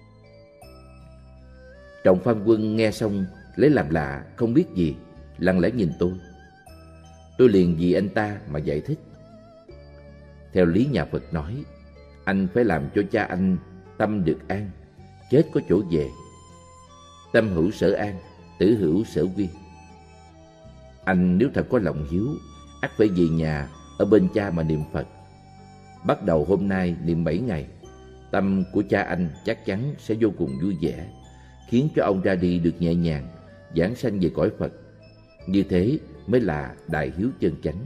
Trọng Phan Quân nghe xong lấy làm lạ, không biết gì, lặng lẽ nhìn tôi. Tôi liền vì anh ta mà giải thích: "Theo lý nhà Phật nói, anh phải làm cho cha anh tâm được an, chết có chỗ về. Tâm hữu sở an, tử hữu sở quy. Anh nếu thật có lòng hiếu, ắt phải về nhà ở bên cha mà niệm Phật. Bắt đầu hôm nay niệm 7 ngày, tâm của cha anh chắc chắn sẽ vô cùng vui vẻ, khiến cho ông ra đi được nhẹ nhàng, giảng sanh về cõi Phật. Như thế mới là đại hiếu chân chánh."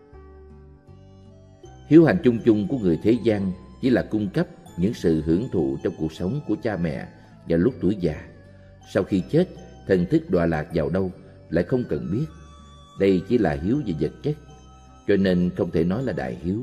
Hiếu hành chung chung của người thế gian chỉ là cung cấp những sự hưởng thụ trong cuộc sống của cha mẹ vào lúc tuổi già. Sau khi chết, thần thức đọa lạc vào đâu lại không cần biết. Đây chỉ là hiếu về vật chất, cho nên không thể nói là đại hiếu.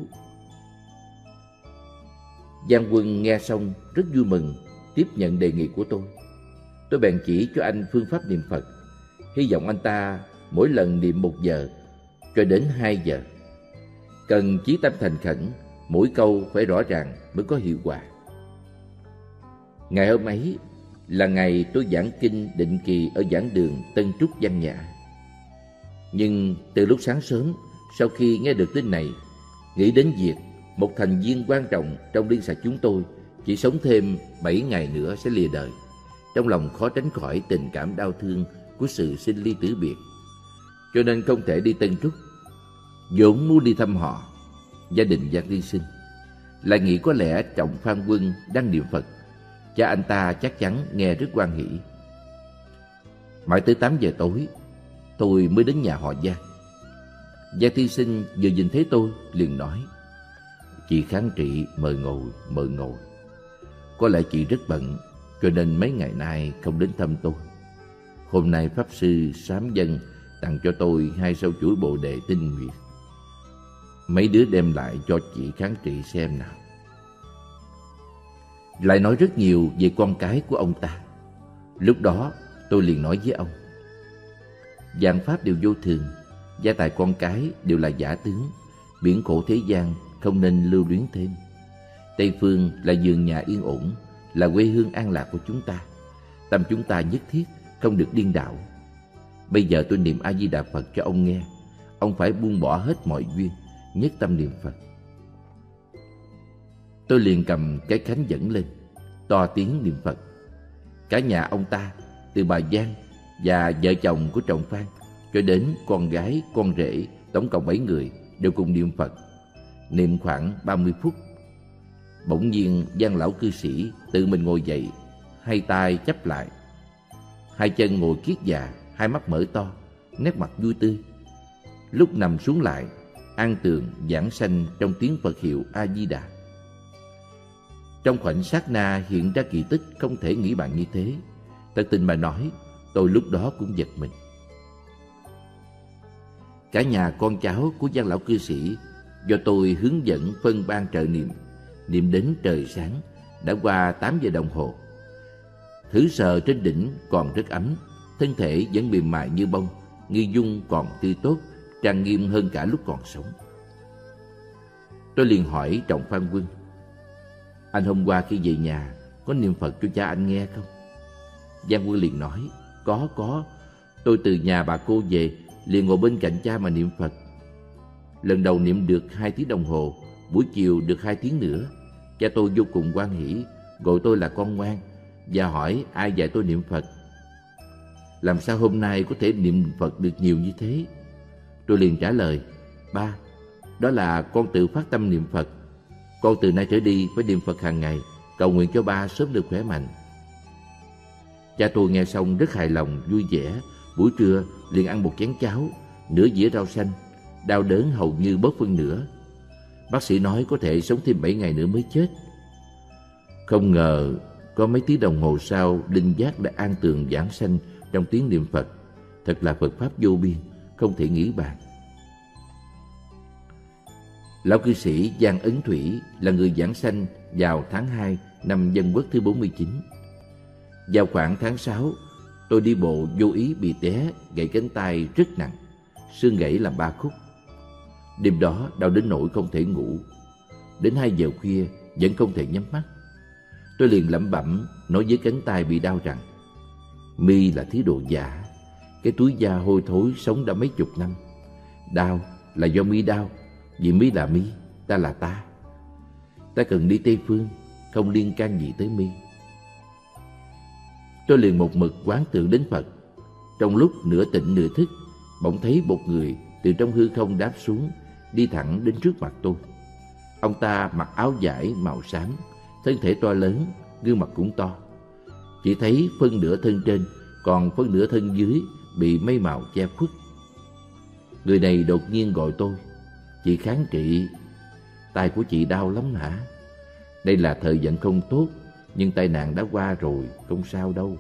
Giang Quân nghe xong rất vui mừng, tiếp nhận đề nghị của tôi. Tôi bèn chỉ cho anh phương pháp niệm Phật, hy vọng anh ta mỗi lần niệm 1 giờ cho đến 2 giờ. Cần chí tâm thành khẩn, mỗi câu phải rõ ràng mới có hiệu quả. Ngày hôm ấy là ngày tôi giảng kinh định kỳ ở giảng đường Tân Trúc Văn Nhã. Nhưng từ lúc sáng sớm, sau khi nghe được tin này, nghĩ đến việc một thành viên quan trọng trong liên xã chúng tôi chỉ sống thêm 7 ngày nữa sẽ lìa đời, trong lòng khó tránh khỏi tình cảm đau thương của sự sinh ly tử biệt, cho nên không thể đi Tân Trúc. Vốn muốn đi thăm họ, gia đình Giang Tiên Sinh, lại nghĩ có lẽ Trọng Phan Quân đang niệm Phật, cha anh ta chắc chắn nghe rất hoan hỷ. Mãi tới 8 giờ tối, tôi mới đến nhà họ Giang. Giang Tiên Sinh vừa nhìn thấy tôi liền nói: "Chị kháng trị, mời ngồi, mời ngồi. Có lẽ chị rất bận, cho nên mấy ngày nay không đến thăm tôi. Hôm nay Pháp Sư sám dân tặng cho tôi 2 sâu chuỗi Bồ Đề tinh nguyệt. Mấy đứa đem lại cho chị kháng trị xem nào." Lại nói rất nhiều về con cái của ông ta. Lúc đó tôi liền nói với ông: "Vạn pháp đều vô thường, gia tài con cái đều là giả tướng, biển khổ thế gian không nên lưu luyến thêm. Tây Phương là vườn nhà yên ổn, là quê hương an lạc của chúng ta. Tâm chúng ta nhất thiết không được điên đảo. Bây giờ tôi niệm A Di Đà Phật cho ông nghe, ông phải buông bỏ hết mọi duyên, nhất tâm niệm Phật." Tôi liền cầm cái khánh dẫn lên, to tiếng niệm Phật. Cả nhà ông ta, từ bà Giang và vợ chồng của Trọng Phan cho đến con gái, con rể, tổng cộng 7 người đều cùng niệm Phật. Niệm khoảng 30 phút. Bỗng nhiên Giang lão cư sĩ tự mình ngồi dậy, hai tay chắp lại, hai chân ngồi kiết già, hai mắt mở to, nét mặt vui tươi. Lúc nằm xuống lại, an tường giảng sanh trong tiếng Phật hiệu A Di Đà. Trong khoảnh sát na hiện ra kỳ tích không thể nghĩ bàn như thế. Thật tình mà nói, tôi lúc đó cũng giật mình. Cả nhà con cháu của Giang lão cư sĩ do tôi hướng dẫn phân ban trợ niệm. Niệm đến trời sáng, đã qua 8 giờ đồng hồ. Thử sờ trên đỉnh còn rất ấm, thân thể vẫn mềm mại như bông, nghi dung còn tươi tốt, trang nghiêm hơn cả lúc còn sống. Tôi liền hỏi Trọng Phan Quân: anh hôm qua khi về nhà có niệm Phật cho cha anh nghe không? Giang Quân liền nói: có. Tôi từ nhà bà cô về liền ngồi bên cạnh cha mà niệm Phật. Lần đầu niệm được 2 tiếng đồng hồ, buổi chiều được 2 tiếng nữa. Cha tôi vô cùng hoan hỉ, gọi tôi là con ngoan và hỏi ai dạy tôi niệm Phật. Làm sao hôm nay có thể niệm Phật được nhiều như thế? Tôi liền trả lời: ba, đó là con tự phát tâm niệm Phật. Con từ nay trở đi phải niệm Phật hàng ngày, cầu nguyện cho ba sớm được khỏe mạnh. Cha tôi nghe xong rất hài lòng, vui vẻ. Buổi trưa liền ăn một chén cháo, nửa dĩa rau xanh, đau đớn hầu như bớt phân nửa. Bác sĩ nói có thể sống thêm 7 ngày nữa mới chết. Không ngờ có mấy tiếng đồng hồ sau, linh giác đã an tường giảng sanh trong tiếng niệm Phật. Thật là Phật pháp vô biên, không thể nghĩ bàn. Lão cư sĩ Giang Ấn Thủy là người giảng sanh vào tháng 2 năm Dân Quốc thứ 49. Vào khoảng tháng 6, tôi đi bộ vô ý bị té, gãy cánh tay rất nặng, xương gãy làm 3 khúc. Đêm đó đau đến nỗi không thể ngủ. Đến 2 giờ khuya vẫn không thể nhắm mắt. Tôi liền lẩm bẩm nói với cánh tay bị đau rằng: mi là thứ đồ giả, cái túi da hôi thối sống đã mấy chục năm. Đau là do mi đau, vì mi là mi, ta là ta. Ta cần đi Tây Phương, không liên can gì tới mi. Tôi liền một mực quán tưởng đến Phật. Trong lúc nửa tỉnh nửa thức, bỗng thấy một người từ trong hư không đáp xuống, đi thẳng đến trước mặt tôi. Ông ta mặc áo vải màu xám, thân thể to lớn, gương mặt cũng to. Chỉ thấy phân nửa thân trên, còn phân nửa thân dưới bị mây màu che khuất. Người này đột nhiên gọi tôi: chị Kháng Trị, tay của chị đau lắm hả? Đây là thời vận không tốt, nhưng tai nạn đã qua rồi, không sao đâu.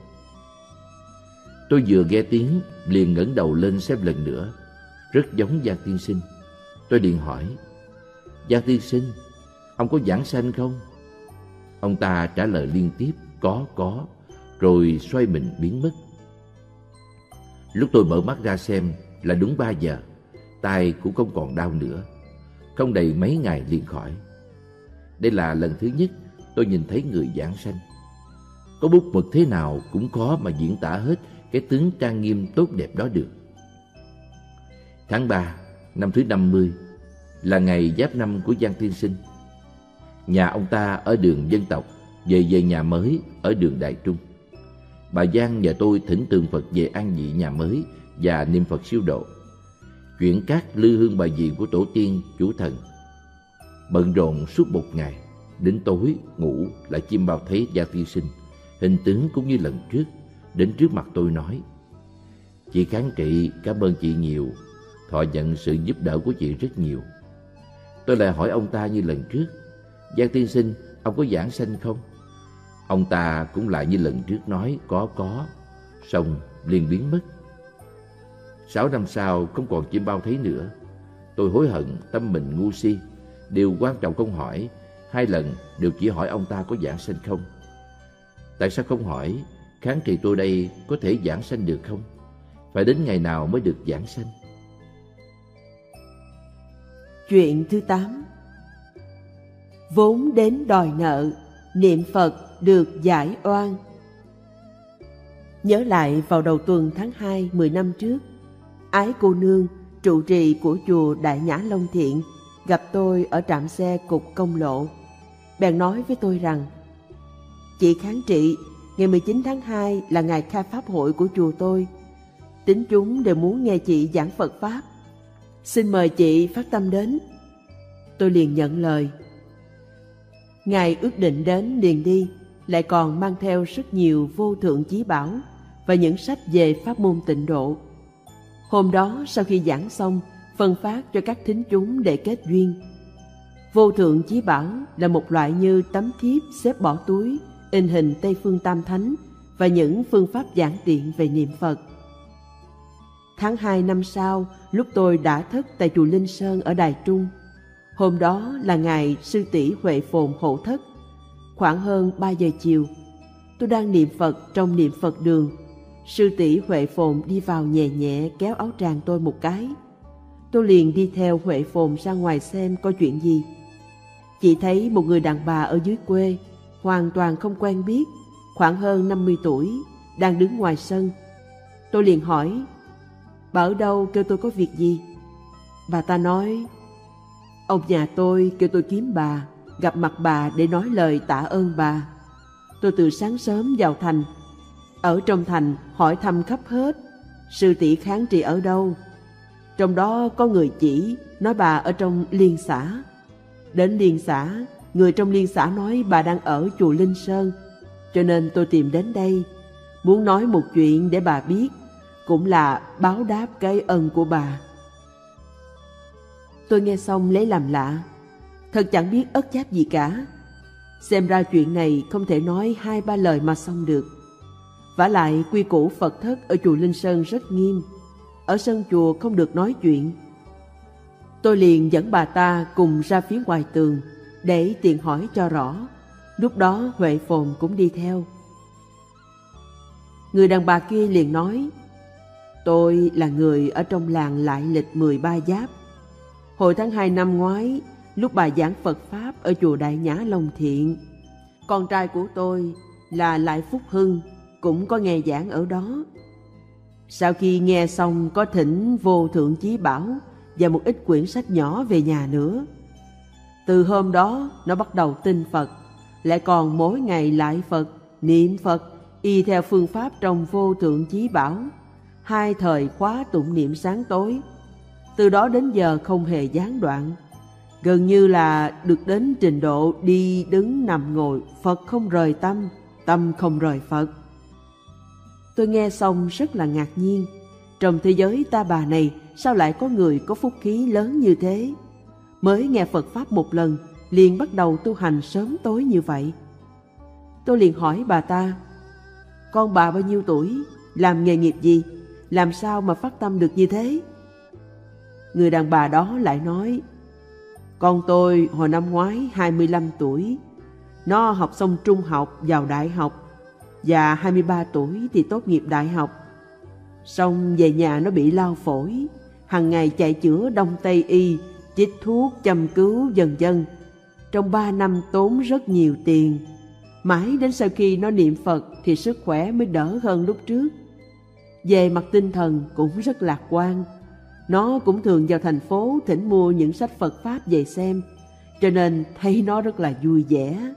Tôi vừa nghe tiếng liền ngẩng đầu lên xem lần nữa, rất giống Giang tiên sinh. Tôi liền hỏi: Giang tiên sinh, ông có giảng sanh không? Ông ta trả lời liên tiếp: có, rồi xoay mình biến mất. Lúc tôi mở mắt ra xem là đúng 3 giờ, tay cũng không còn đau nữa. Không đầy mấy ngày liền khỏi. Đây là lần thứ nhất tôi nhìn thấy người giảng sanh. Có bút mực thế nào cũng khó mà diễn tả hết cái tướng trang nghiêm tốt đẹp đó được. Tháng 3 năm thứ 50 là ngày giáp năm của Giang tiên sinh. Nhà ông ta ở đường Dân Tộc, về nhà mới ở đường Đại Trung. Bà Giang nhờ tôi thỉnh tượng Phật về an vị nhà mới và niệm Phật siêu độ, chuyển các lư hương bài vị của tổ tiên chủ thần. Bận rộn suốt một ngày, đến tối ngủ lại chim bao thấy Giang tiên sinh, hình tướng cũng như lần trước, đến trước mặt tôi nói: chị Kháng Trị, cảm ơn chị nhiều, thọ nhận sự giúp đỡ của chị rất nhiều. Tôi lại hỏi ông ta như lần trước: Giang tiên sinh, ông có giảng sanh không? Ông ta cũng lại như lần trước nói: có, xong liền biến mất. 6 năm sau không còn chim bao thấy nữa. Tôi hối hận tâm mình ngu si, điều quan trọng không hỏi, 2 lần đều chỉ hỏi ông ta có giảng sanh không. Tại sao không hỏi Kháng Trị tôi đây có thể giảng sanh được không? Phải đến ngày nào mới được giảng sanh? Chuyện thứ 8. Vốn đến đòi nợ, niệm Phật được giải oan. Nhớ lại vào đầu tuần tháng 2 10 năm trước, Ái cô nương, trụ trì của chùa Đại Nhã Long Thiện, gặp tôi ở trạm xe cục Công Lộ. bèn nói với tôi rằng: Chị kháng trị, ngày 19 tháng 2 là ngày khai pháp hội của chùa tôi. Tín chúng đều muốn nghe chị giảng Phật Pháp. Xin mời chị phát tâm đến. Tôi liền nhận lời. Ngài ước định đến liền đi, lại còn mang theo rất nhiều vô thượng chí bảo và những sách về pháp môn tịnh độ. Hôm đó sau khi giảng xong, phân phát cho các thính chúng để kết duyên. Vô thượng chí bảo là một loại như tấm thiếp xếp bỏ túi, in hình Tây Phương Tam Thánh và những phương pháp giản tiện về niệm Phật. Tháng 2 năm sau, lúc tôi đã thất tại chùa Linh Sơn ở Đài Trung, hôm đó là ngày sư tỷ Huệ Phồn hộ thất. Khoảng hơn 3 giờ chiều, tôi đang niệm Phật trong niệm Phật đường. Sư tỷ Huệ Phồn đi vào nhẹ nhẹ kéo áo tràng tôi một cái. Tôi liền đi theo Huệ Phồn ra ngoài xem có chuyện gì. Chị thấy một người đàn bà ở dưới quê, hoàn toàn không quen biết, khoảng hơn 50 tuổi, đang đứng ngoài sân. Tôi liền hỏi: Bà ở đâu, kêu tôi có việc gì? Bà ta nói: Ông nhà tôi kêu tôi kiếm bà, gặp mặt bà để nói lời tạ ơn bà. Tôi từ sáng sớm vào thành, ở trong thành hỏi thăm khắp hết, sư tỷ kháng trị ở đâu. Trong đó có người chỉ, nói bà ở trong liên xã. Đến liên xã, người trong liên xã nói bà đang ở chùa Linh Sơn, cho nên tôi tìm đến đây, muốn nói một chuyện để bà biết, cũng là báo đáp cái ân của bà. Tôi nghe xong lấy làm lạ, thật chẳng biết ất giáp gì cả. Xem ra chuyện này không thể nói 2-3 lời mà xong được. Vả lại quy củ Phật thất ở chùa Linh Sơn rất nghiêm, ở sân chùa không được nói chuyện. Tôi liền dẫn bà ta cùng ra phía ngoài tường để tiện hỏi cho rõ. Lúc đó Huệ Phồn cũng đi theo. Người đàn bà kia liền nói: Tôi là người ở trong làng Lại Lịch 13 Giáp. Hồi tháng 2 năm ngoái, lúc bà giảng Phật Pháp ở chùa Đại Nhã Long Thiện, con trai của tôi là Lại Phúc Hưng cũng có nghe giảng ở đó. Sau khi nghe xong có thỉnh vô thượng chí bảo và một ít quyển sách nhỏ về nhà nữa. Từ hôm đó nó bắt đầu tin Phật, lại còn mỗi ngày lại Phật, niệm Phật, y theo phương pháp trong vô thượng chí bảo, 2 thời khóa tụng niệm sáng tối. Từ đó đến giờ không hề gián đoạn, gần như là được đến trình độ đi đứng nằm ngồi Phật không rời tâm, tâm không rời Phật. Tôi nghe xong rất là ngạc nhiên. Trong thế giới ta bà này sao lại có người có phúc khí lớn như thế? Mới nghe Phật Pháp một lần liền bắt đầu tu hành sớm tối như vậy. Tôi liền hỏi bà ta: Con bà bao nhiêu tuổi? Làm nghề nghiệp gì? Làm sao mà phát tâm được như thế? Người đàn bà đó lại nói: Con tôi hồi năm ngoái 25 tuổi. Nó học xong trung học vào đại học, và 23 tuổi thì tốt nghiệp đại học. Xong về nhà nó bị lao phổi, hàng ngày chạy chữa đông tây y, chích thuốc châm cứu dần dần. Trong 3 năm tốn rất nhiều tiền. Mãi đến sau khi nó niệm Phật thì sức khỏe mới đỡ hơn lúc trước. Về mặt tinh thần cũng rất lạc quan. Nó cũng thường vào thành phố thỉnh mua những sách Phật Pháp về xem, cho nên thấy nó rất là vui vẻ.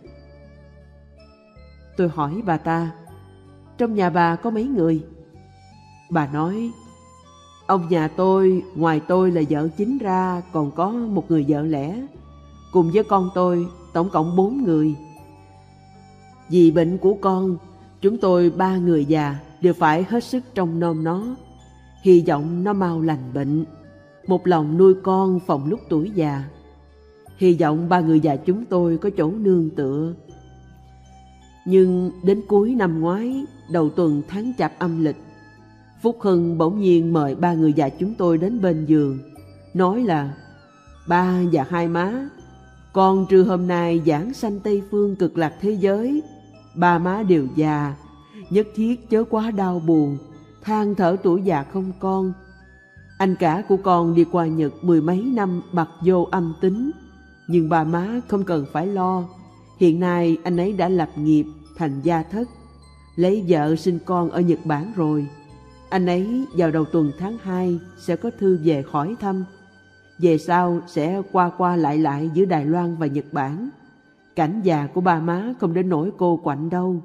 Tôi hỏi bà ta: Trong nhà bà có mấy người? Bà nói: Ông nhà tôi, ngoài tôi là vợ chính ra, còn có một người vợ lẽ. Cùng với con tôi, tổng cộng 4 người. Vì bệnh của con, chúng tôi 3 người già đều phải hết sức trông nom nó, hy vọng nó mau lành bệnh, một lòng nuôi con phòng lúc tuổi già. Hy vọng 3 người già chúng tôi có chỗ nương tựa. Nhưng đến cuối năm ngoái, đầu tuần tháng Chạp âm lịch, Phúc Hưng bỗng nhiên mời 3 người già chúng tôi đến bên giường, nói là: Ba và hai má, con trưa hôm nay giảng sanh Tây Phương cực lạc thế giới. Ba má đều già, nhất thiết chớ quá đau buồn, than thở tuổi già không con. Anh cả của con đi qua Nhật 10 mấy năm bặt vô âm tính, nhưng ba má không cần phải lo. Hiện nay anh ấy đã lập nghiệp thành gia thất, lấy vợ sinh con ở Nhật Bản rồi. Anh ấy vào đầu tuần tháng 2 sẽ có thư về hỏi thăm. Về sau sẽ qua lại giữa Đài Loan và Nhật Bản. cảnh già của ba má không đến nỗi cô quạnh đâu.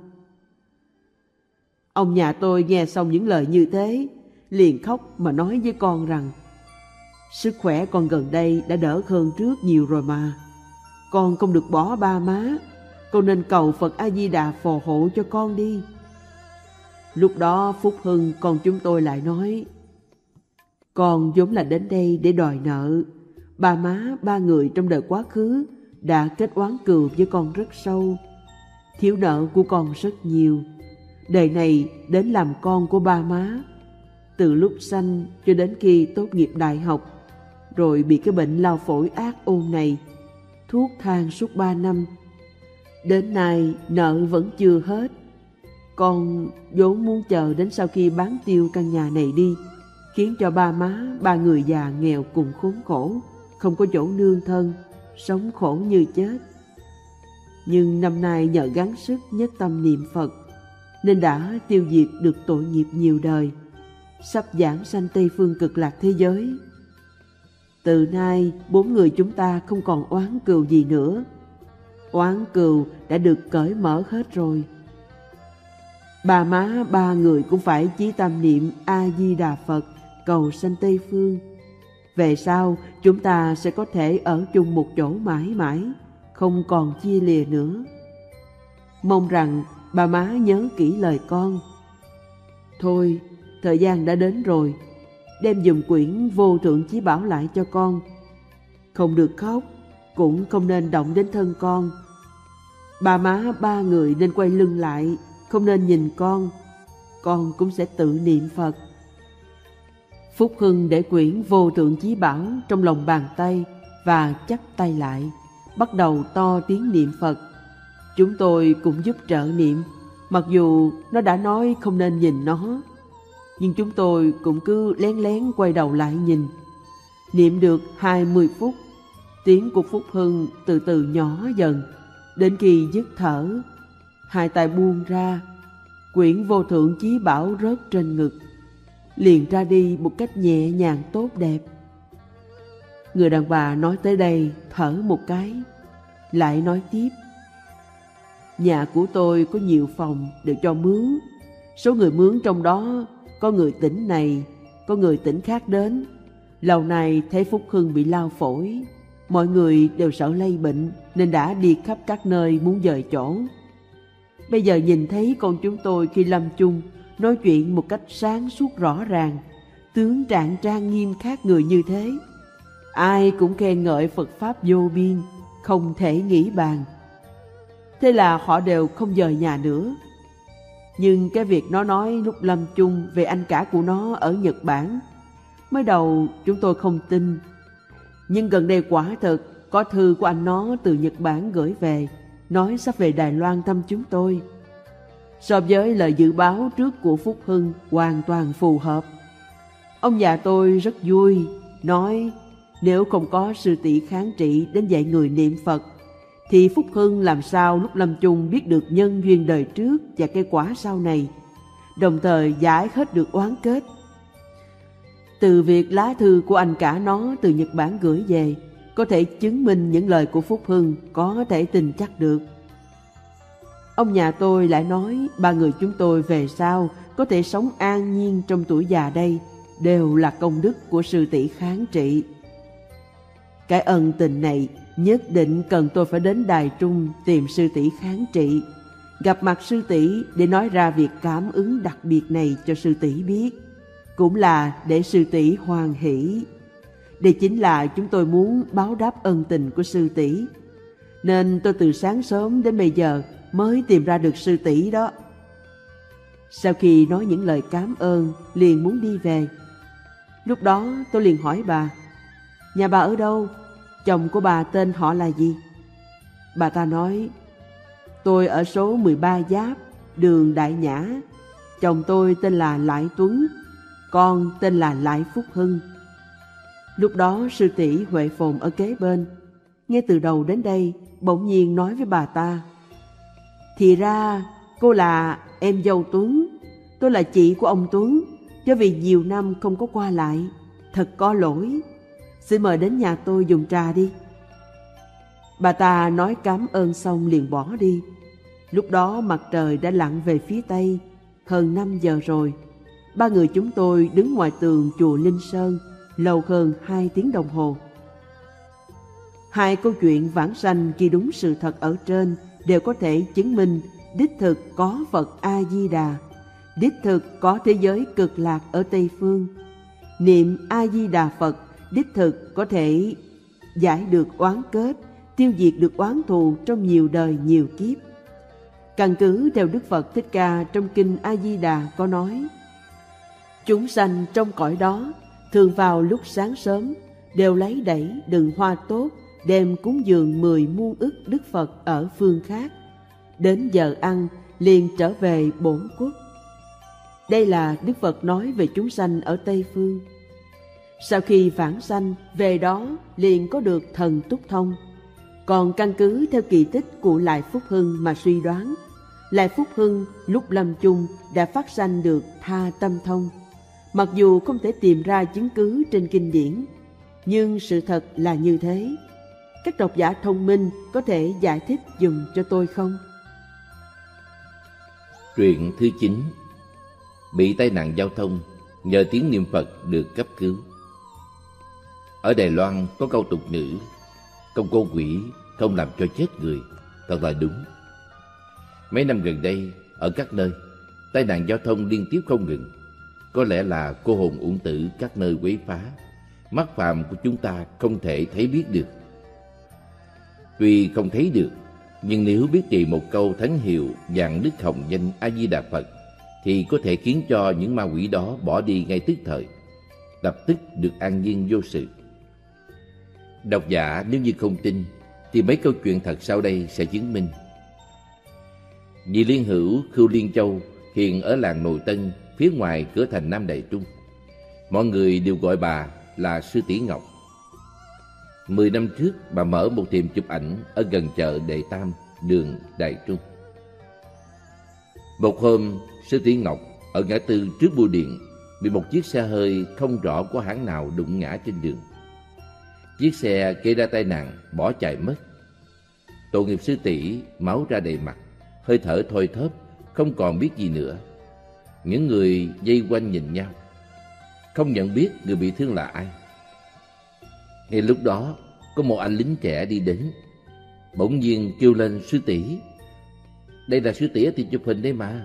Ông nhà tôi nghe xong những lời như thế, liền khóc mà nói với con rằng sức khỏe con gần đây đã đỡ hơn trước nhiều rồi mà. Con không được bỏ ba má, con nên cầu Phật A-di-đà phù hộ cho con đi. Lúc đó Phúc Hưng con chúng tôi lại nói, con vốn là đến đây để đòi nợ. Ba má ba người trong đời quá khứ đã kết oán cừu với con rất sâu. Thiếu nợ của con rất nhiều. Đời này đến làm con của ba má. Từ lúc sanh cho đến khi tốt nghiệp đại học, rồi bị cái bệnh lao phổi ác ôn này, thuốc thang suốt 3 năm. Đến nay nợ vẫn chưa hết. Con vốn muốn chờ đến sau khi bán tiêu căn nhà này đi, khiến cho ba má ba người già nghèo cùng khốn khổ, không có chỗ nương thân, sống khổ như chết. Nhưng năm nay nhờ gắng sức nhất tâm niệm Phật, nên đã tiêu diệt được tội nghiệp nhiều đời, sắp giảng sanh Tây Phương Cực Lạc thế giới. Từ nay 4 người chúng ta không còn oán cừu gì nữa. Oán cừu đã được cởi mở hết rồi. Ba má ba người cũng phải chí tâm niệm A-di-đà Phật, cầu sanh Tây Phương. Về sau chúng ta sẽ có thể ở chung một chỗ mãi mãi, không còn chia lìa nữa. Mong rằng ba má nhớ kỹ lời con. Thôi, thời gian đã đến rồi, đem dùm quyển Vô Thượng Chí Bảo lại cho con. Không được khóc, cũng không nên động đến thân con. Ba má ba người nên quay lưng lại, không nên nhìn con cũng sẽ tự niệm Phật. Phúc Hưng để quyển Vô Thượng Chí Bảo trong lòng bàn tay và chắp tay lại, bắt đầu to tiếng niệm Phật. Chúng tôi cũng giúp trợ niệm, mặc dù nó đã nói không nên nhìn nó, nhưng chúng tôi cũng cứ lén lén quay đầu lại nhìn. Niệm được 20 phút, tiếng của Phúc Hưng từ từ nhỏ dần, đến khi dứt thở, hai tay buông ra, quyển Vô Thượng Chí Bảo rớt trên ngực, liền ra đi một cách nhẹ nhàng tốt đẹp. Người đàn bà nói tới đây thở một cái, lại nói tiếp. Nhà của tôi có nhiều phòng đều cho mướn. Số người mướn trong đó có người tỉnh này, có người tỉnh khác đến. Lâu nay thấy Phúc Hưng bị lao phổi, mọi người đều sợ lây bệnh nên đã đi khắp các nơi muốn dời chỗ. Bây giờ nhìn thấy con chúng tôi khi lâm chung nói chuyện một cách sáng suốt rõ ràng, tướng trạng trang nghiêm khác người như thế, ai cũng khen ngợi Phật Pháp vô biên, không thể nghĩ bàn. Thế là họ đều không dời nhà nữa. Nhưng cái việc nó nói lúc lâm chung về anh cả của nó ở Nhật Bản, mới đầu chúng tôi không tin. Nhưng gần đây quả thực có thư của anh nó từ Nhật Bản gửi về, nói sắp về Đài Loan thăm chúng tôi. So với lời dự báo trước của Phúc Hưng hoàn toàn phù hợp. Ông già tôi rất vui, nói nếu không có sư tỷ kháng trị đến dạy người niệm Phật, thì Phúc Hưng làm sao lúc lâm chung biết được nhân duyên đời trước và cái quả sau này, đồng thời giải hết được oán kết. Từ việc lá thư của anh cả nó từ Nhật Bản gửi về, có thể chứng minh những lời của Phúc Hưng có thể tin chắc được. Ông nhà tôi lại nói ba người chúng tôi về sau có thể sống an nhiên trong tuổi già đây đều là công đức của sư tỷ kháng trị. Cái ân tình này nhất định cần tôi phải đến Đài Trung tìm sư tỷ kháng trị, gặp mặt sư tỷ để nói ra việc cảm ứng đặc biệt này cho sư tỷ biết, cũng là để sư tỷ hoan hỷ. Đây chính là chúng tôi muốn báo đáp ân tình của sư tỷ, nên tôi từ sáng sớm đến bây giờ mới tìm ra được sư tỷ đó. Sau khi nói những lời cảm ơn, liền muốn đi về. Lúc đó tôi liền hỏi bà, nhà bà ở đâu? Chồng của bà tên họ là gì? Bà ta nói, tôi ở số 13 Giáp, đường Đại Nhã. Chồng tôi tên là Lại Tuấn, con tên là Lại Phúc Hưng. Lúc đó sư tỷ Huệ Phồn ở kế bên, nghe từ đầu đến đây, bỗng nhiên nói với bà ta, thì ra cô là em dâu Tuấn, tôi là chị của ông Tuấn, do vì nhiều năm không có qua lại, thật có lỗi. Xin mời đến nhà tôi dùng trà đi. Bà ta nói cảm ơn xong liền bỏ đi. Lúc đó mặt trời đã lặn về phía tây, hơn 5 giờ rồi. Ba người chúng tôi đứng ngoài tường chùa Linh Sơn lâu hơn 2 tiếng đồng hồ. Hai câu chuyện vãng sanh ghi đúng sự thật ở trên đều có thể chứng minh đích thực có Phật A-di-đà, đích thực có thế giới cực lạc ở Tây Phương. Niệm A-di-đà Phật đích thực có thể giải được oán kết, tiêu diệt được oán thù trong nhiều đời nhiều kiếp. Căn cứ theo Đức Phật Thích Ca trong kinh A-di-đà có nói: chúng sanh trong cõi đó thường vào lúc sáng sớm đều lấy đẩy đựng hoa tốt đem cúng dường 10 muôn ức Đức Phật ở phương khác. Đến giờ ăn liền trở về bổn quốc. Đây là Đức Phật nói về chúng sanh ở Tây Phương. Sau khi vãng sanh về đó liền có được thần túc thông. Còn căn cứ theo kỳ tích của Lại Phúc Hưng mà suy đoán, Lại Phúc Hưng lúc lâm chung đã phát sanh được tha tâm thông. Mặc dù không thể tìm ra chứng cứ trên kinh điển, nhưng sự thật là như thế. Các độc giả thông minh có thể giải thích dùm cho tôi không? Truyện thứ 9. Bị tai nạn giao thông, nhờ tiếng niệm Phật được cấp cứu. Ở Đài Loan có câu tục ngữ: công cô quỷ không làm cho chết người, thật là đúng. Mấy năm gần đây, ở các nơi, tai nạn giao thông liên tiếp không ngừng. Có lẽ là cô hồn uổng tử các nơi quấy phá, mắt phàm của chúng ta không thể thấy biết được. Tuy không thấy được, nhưng nếu biết trì một câu thánh hiệu vạn đức hồng danh A-di-đà Phật, thì có thể khiến cho những ma quỷ đó bỏ đi ngay tức thời, lập tức được an nhiên vô sự. Độc giả nếu như không tin, thì mấy câu chuyện thật sau đây sẽ chứng minh. Vị liên hữu Khưu Liên Châu hiện ở làng Nội Tân, phía ngoài cửa thành Nam Đại Trung. Mọi người đều gọi bà là Sư Tỷ Ngọc. 10 năm trước, bà mở một tiệm chụp ảnh ở gần chợ Đệ Tam, đường Đại Trung. Một hôm, Sư Tỷ Ngọc ở ngã tư trước bưu điện bị một chiếc xe hơi không rõ của hãng nào đụng ngã trên đường. Chiếc xe gây ra tai nạn, bỏ chạy mất. Tội nghiệp sư tỷ máu ra đầy mặt, hơi thở thoi thóp, không còn biết gì nữa. Những người vây quanh nhìn nhau, không nhận biết người bị thương là ai. Ngay lúc đó, có một anh lính trẻ đi đến, bỗng nhiên kêu lên: sư tỷ, đây là sư tỷ ở tiệm chụp hình đấy mà.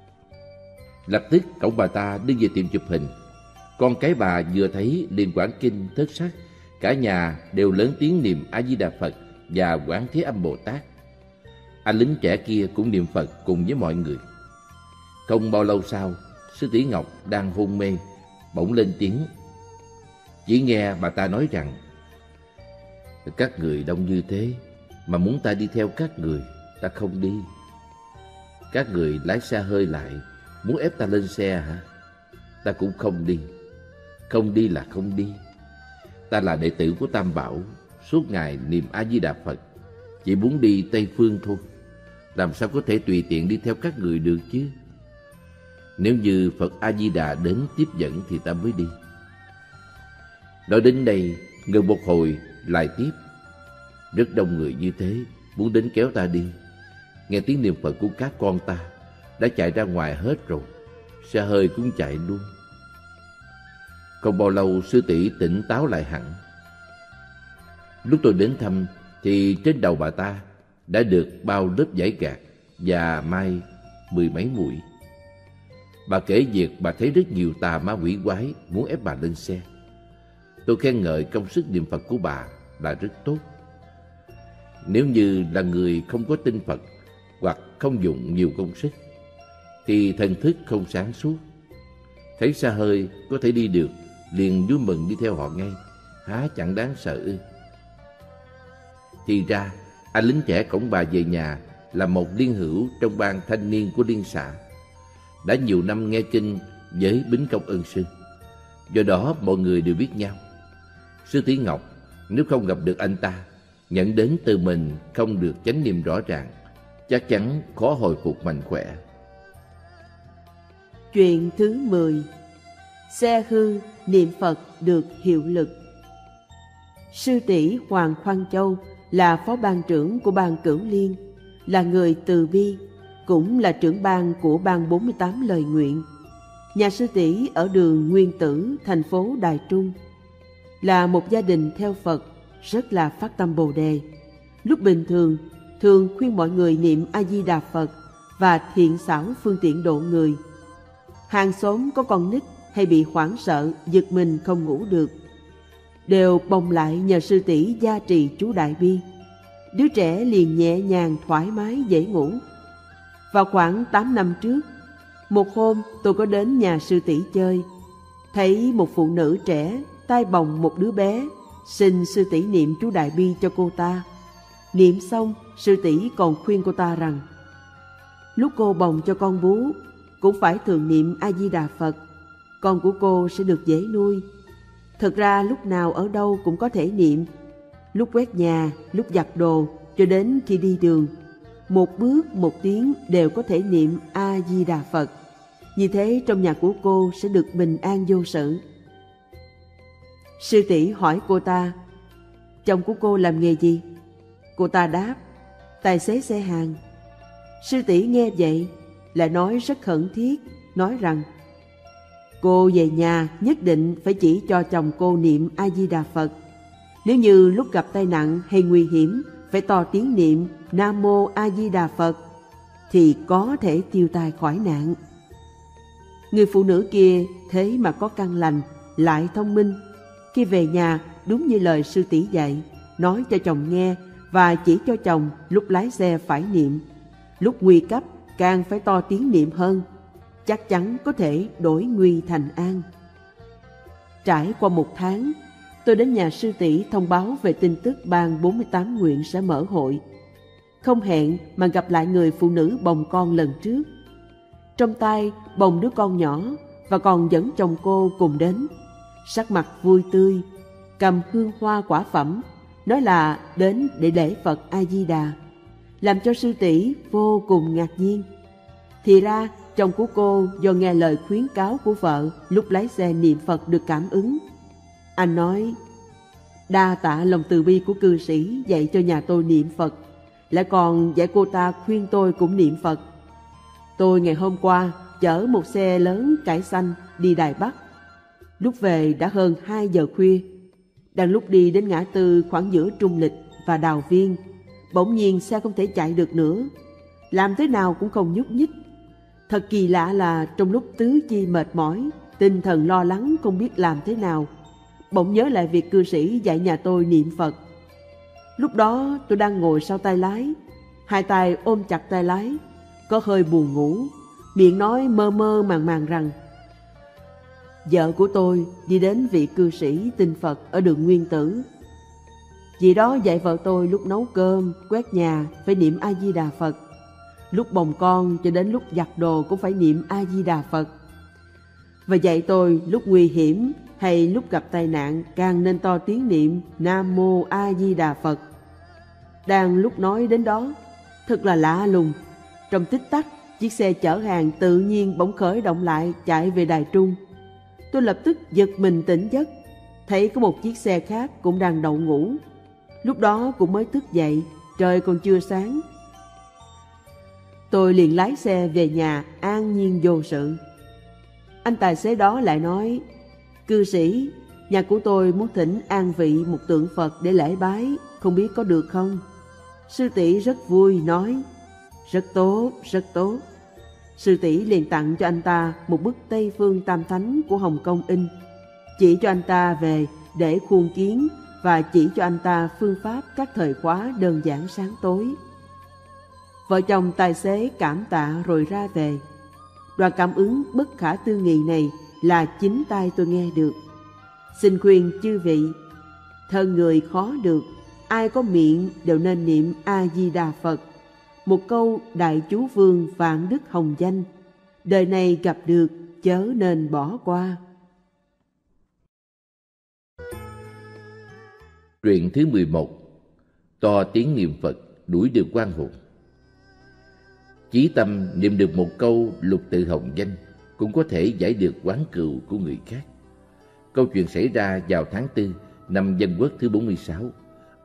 Lập tức cậu bà ta đi về tiệm chụp hình. Con cái bà vừa thấy liền quảng kinh thất sắc, cả nhà đều lớn tiếng niệm A-di-đà Phật và Quán Thế Âm Bồ Tát. Anh lính trẻ kia cũng niệm Phật cùng với mọi người. Không bao lâu sau, sư tỷ Ngọc đang hôn mê bỗng lên tiếng. Chỉ nghe bà ta nói rằng: các người đông như thế mà muốn ta đi theo các người, ta không đi. Các người lái xe hơi lại, muốn ép ta lên xe hả? Ta cũng không đi. Không đi là không đi. Ta là đệ tử của Tam Bảo, suốt ngày niệm A-di-đà Phật, chỉ muốn đi Tây Phương thôi. Làm sao có thể tùy tiện đi theo các người được chứ? Nếu như Phật A-di-đà đến tiếp dẫn thì ta mới đi. Nói đến đây, ngừng một hồi lại tiếp. Rất đông người như thế, muốn đến kéo ta đi. Nghe tiếng niệm Phật của các con ta đã chạy ra ngoài hết rồi, xe hơi cũng chạy luôn. Không bao lâu sư tỷ tỉnh táo lại hẳn. Lúc tôi đến thăm thì trên đầu bà ta đã được bao lớp vải gạc và mai 10 mấy mũi. Bà kể việc bà thấy rất nhiều tà ma quỷ quái muốn ép bà lên xe. Tôi khen ngợi công sức niệm Phật của bà là rất tốt. Nếu như là người không có tin Phật hoặc không dùng nhiều công sức thì thần thức không sáng suốt, thấy xe hơi có thể đi được liền vui mừng đi theo họ ngay, há chẳng đáng sợ ư? Thì ra anh lính trẻ cõng bà về nhà là một liên hữu trong ban thanh niên của liên xã, đã nhiều năm nghe kinh với Bính Công Ân Sư, do đó mọi người đều biết nhau. Sư tỷ Ngọc nếu không gặp được anh ta, nhận đến từ mình không được chánh niệm rõ ràng, chắc chắn khó hồi phục mạnh khỏe. Chuyện thứ 10. Xe hư niệm Phật được hiệu lực. Sư tỷ Hoàng Khoan Châu là phó ban trưởng của ban Cửu Liên, là người từ bi, cũng là trưởng ban của ban 48 lời nguyện. Nhà sư tỷ ở đường Nguyên Tử, thành phố Đài Trung. Là một gia đình theo Phật, rất là phát tâm Bồ Đề. Lúc bình thường, thường khuyên mọi người niệm A-di-đà Phật và thiện xảo phương tiện độ người. Hàng xóm có con nít hay bị hoảng sợ, giật mình không ngủ được, đều bồng lại nhờ sư tỷ gia trì chú Đại Bi. Đứa trẻ liền nhẹ nhàng, thoải mái, dễ ngủ. Vào khoảng 8 năm trước, một hôm tôi có đến nhà sư tỷ chơi, thấy một phụ nữ trẻ tay bồng một đứa bé, xin sư tỷ niệm chú Đại Bi cho cô ta. Niệm xong, sư tỷ còn khuyên cô ta rằng lúc cô bồng cho con bú cũng phải thường niệm A-di-đà Phật, con của cô sẽ được dễ nuôi. Thật ra lúc nào ở đâu cũng có thể niệm, lúc quét nhà, lúc giặt đồ, cho đến khi đi đường, một bước một tiếng đều có thể niệm A-di-đà Phật. Như thế trong nhà của cô sẽ được bình an vô sự. Sư tỷ hỏi cô ta, chồng của cô làm nghề gì? Cô ta đáp, tài xế xe hàng. Sư tỷ nghe vậy lại nói rất khẩn thiết, nói rằng cô về nhà nhất định phải chỉ cho chồng cô niệm A-di-đà Phật. Nếu như lúc gặp tai nạn hay nguy hiểm phải to tiếng niệm Nam Mô A-di-đà Phật thì có thể tiêu tai khỏi nạn. Người phụ nữ kia thế mà có căn lành, lại thông minh. Khi về nhà đúng như lời sư tỷ dạy, nói cho chồng nghe và chỉ cho chồng lúc lái xe phải niệm, lúc nguy cấp càng phải to tiếng niệm hơn, chắc chắn có thể đổi nguy thành an. Trải qua 1 tháng, tôi đến nhà sư tỷ thông báo về tin tức ban 48 nguyện sẽ mở hội. Không hẹn mà gặp lại người phụ nữ bồng con lần trước. Trong tay bồng đứa con nhỏ và còn dẫn chồng cô cùng đến. Sắc mặt vui tươi, cầm hương hoa quả phẩm, nói là đến để lễ Phật A-di-đà, làm cho sư tỷ vô cùng ngạc nhiên. Thì ra chồng của cô do nghe lời khuyến cáo của vợ lúc lái xe niệm Phật được cảm ứng. Anh nói, đa tạ lòng từ bi của cư sĩ dạy cho nhà tôi niệm Phật, lại còn dạy cô ta khuyên tôi cũng niệm Phật. Tôi ngày hôm qua chở một xe lớn cải xanh đi Đài Bắc. Lúc về đã hơn 2 giờ khuya. Đang lúc đi đến ngã tư khoảng giữa Trung Lịch và Đào Viên, bỗng nhiên xe không thể chạy được nữa, làm thế nào cũng không nhúc nhích. Thật kỳ lạ là trong lúc tứ chi mệt mỏi, tinh thần lo lắng không biết làm thế nào, bỗng nhớ lại việc cư sĩ dạy nhà tôi niệm Phật. Lúc đó tôi đang ngồi sau tay lái, hai tay ôm chặt tay lái, có hơi buồn ngủ, miệng nói mơ mơ màng màng rằng vợ của tôi đi đến vị cư sĩ tin Phật ở đường Nguyên Tử. Vì đó dạy vợ tôi lúc nấu cơm, quét nhà phải niệm A-di-đà Phật, lúc bồng con cho đến lúc giặt đồ cũng phải niệm A-di-đà Phật. Và dạy tôi lúc nguy hiểm hay lúc gặp tai nạn càng nên to tiếng niệm Nam Mô A-di-đà Phật. Đang lúc nói đến đó, thật là lạ lùng, trong tích tắc chiếc xe chở hàng tự nhiên bỗng khởi động lại chạy về Đài Trung. Tôi lập tức giật mình tỉnh giấc, thấy có một chiếc xe khác cũng đang đậu ngủ. Lúc đó cũng mới thức dậy, trời còn chưa sáng. Tôi liền lái xe về nhà an nhiên vô sự. Anh tài xế đó lại nói, cư sĩ, nhà của tôi muốn thỉnh an vị một tượng Phật để lễ bái, không biết có được không? Sư tỷ rất vui nói, rất tốt, rất tốt. Sư tỷ liền tặng cho anh ta một bức Tây Phương Tam Thánh của Hồng Kông in, chỉ cho anh ta về để khuôn kiến và chỉ cho anh ta phương pháp các thời khóa đơn giản sáng tối. Vợ chồng tài xế cảm tạ rồi ra về. Đoạn cảm ứng bất khả tư nghị này là chính tai tôi nghe được. Xin khuyên chư vị, thân người khó được, ai có miệng đều nên niệm A-di-đà Phật, một câu Đại Chú Vương Vạn Đức Hồng Danh, đời này gặp được chớ nên bỏ qua. Truyện thứ 11. To tiếng niệm Phật đuổi được oan hồn. Chí tâm niệm được một câu lục tự hồng danh cũng có thể giải được oán cừu của người khác. Câu chuyện xảy ra vào tháng 4 năm Dân Quốc thứ 46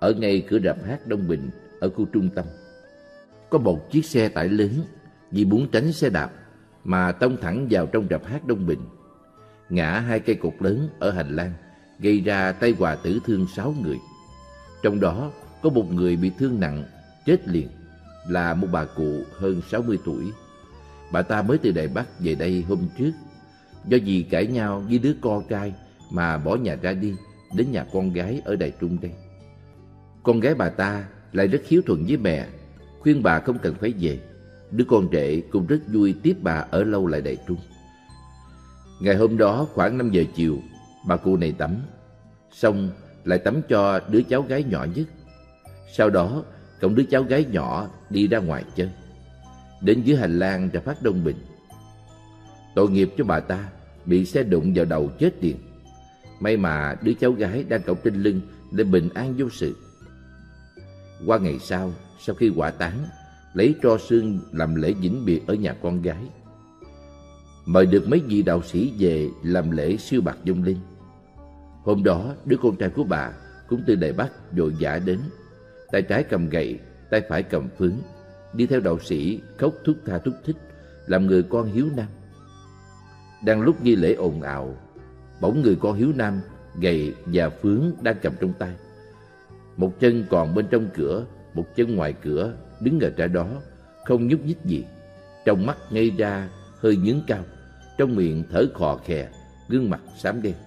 ở ngay cửa rạp hát Đông Bình ở khu trung tâm. Có một chiếc xe tải lớn vì muốn tránh xe đạp mà tông thẳng vào trong rạp hát Đông Bình, ngã 2 cây cột lớn ở hành lang, gây ra tai họa tử thương 6 người. Trong đó có một người bị thương nặng, chết liền, là một bà cụ hơn 60 tuổi. Bà ta mới từ Đài Bắc về đây hôm trước, do vì cãi nhau với đứa con trai mà bỏ nhà ra đi đến nhà con gái ở Đài Trung đây. Con gái bà ta lại rất hiếu thuận với mẹ, khuyên bà không cần phải về. Đứa con rể cũng rất vui tiếp bà ở lâu lại Đài Trung. Ngày hôm đó khoảng 5 giờ chiều, bà cụ này tắm, xong lại tắm cho đứa cháu gái nhỏ nhất. Sau đó cõng đứa cháu gái nhỏ đi ra ngoài chơi, đến dưới hành lang rạp hát Đông Bình. Tội nghiệp cho bà ta, bị xe đụng vào đầu chết liền. May mà đứa cháu gái đang cõng trên lưng để bình an vô sự. Qua ngày sau khi hỏa táng, lấy tro xương làm lễ vĩnh biệt ở nhà con gái. Mời được mấy vị đạo sĩ về làm lễ siêu bạc vong linh. Hôm đó đứa con trai của bà cũng từ Đài Bắc vội vã đến, tay trái cầm gậy, tay phải cầm phướng, đi theo đạo sĩ khóc thúc tha thúc thích, làm người con hiếu nam. Đang lúc nghi lễ ồn ào, bỗng người con hiếu nam gậy và phướng đang cầm trong tay, một chân còn bên trong cửa, một chân ngoài cửa, đứng ở ra đó không nhúc nhích gì, trong mắt ngây ra hơi nhướng cao, trong miệng thở khò khè, gương mặt xám đen.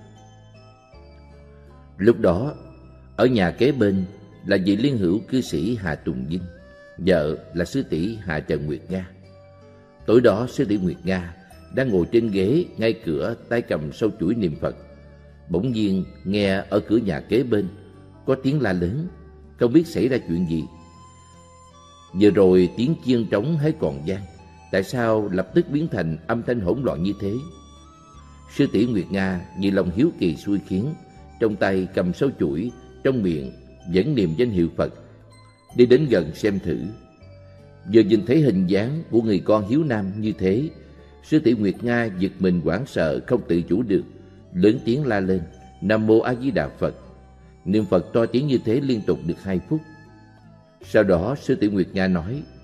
Lúc đó ở nhà kế bên là vị liên hữu cư sĩ Hà Tùng Vinh, vợ là sư tỷ Hà Trần Nguyệt Nga. Tối đó sư tỷ Nguyệt Nga đang ngồi trên ghế ngay cửa, tay cầm sâu chuỗi niệm Phật. Bỗng nhiên nghe ở cửa nhà kế bên có tiếng la lớn, không biết xảy ra chuyện gì. Vừa rồi tiếng chiên trống hay còn vang, tại sao lập tức biến thành âm thanh hỗn loạn như thế? Sư tỷ Nguyệt Nga vì lòng hiếu kỳ xui khiến, trong tay cầm sâu chuỗi, trong miệng vẫn niệm danh hiệu Phật, đi đến gần xem thử. Vừa nhìn thấy hình dáng của người con hiếu nam như thế, sư tỷ Nguyệt Nga giật mình hoảng sợ không tự chủ được, lớn tiếng la lên: Nam Mô A Di Đà Phật. Niệm Phật to tiếng như thế liên tục được 2 phút. Sau đó sư tỷ Nguyệt Nga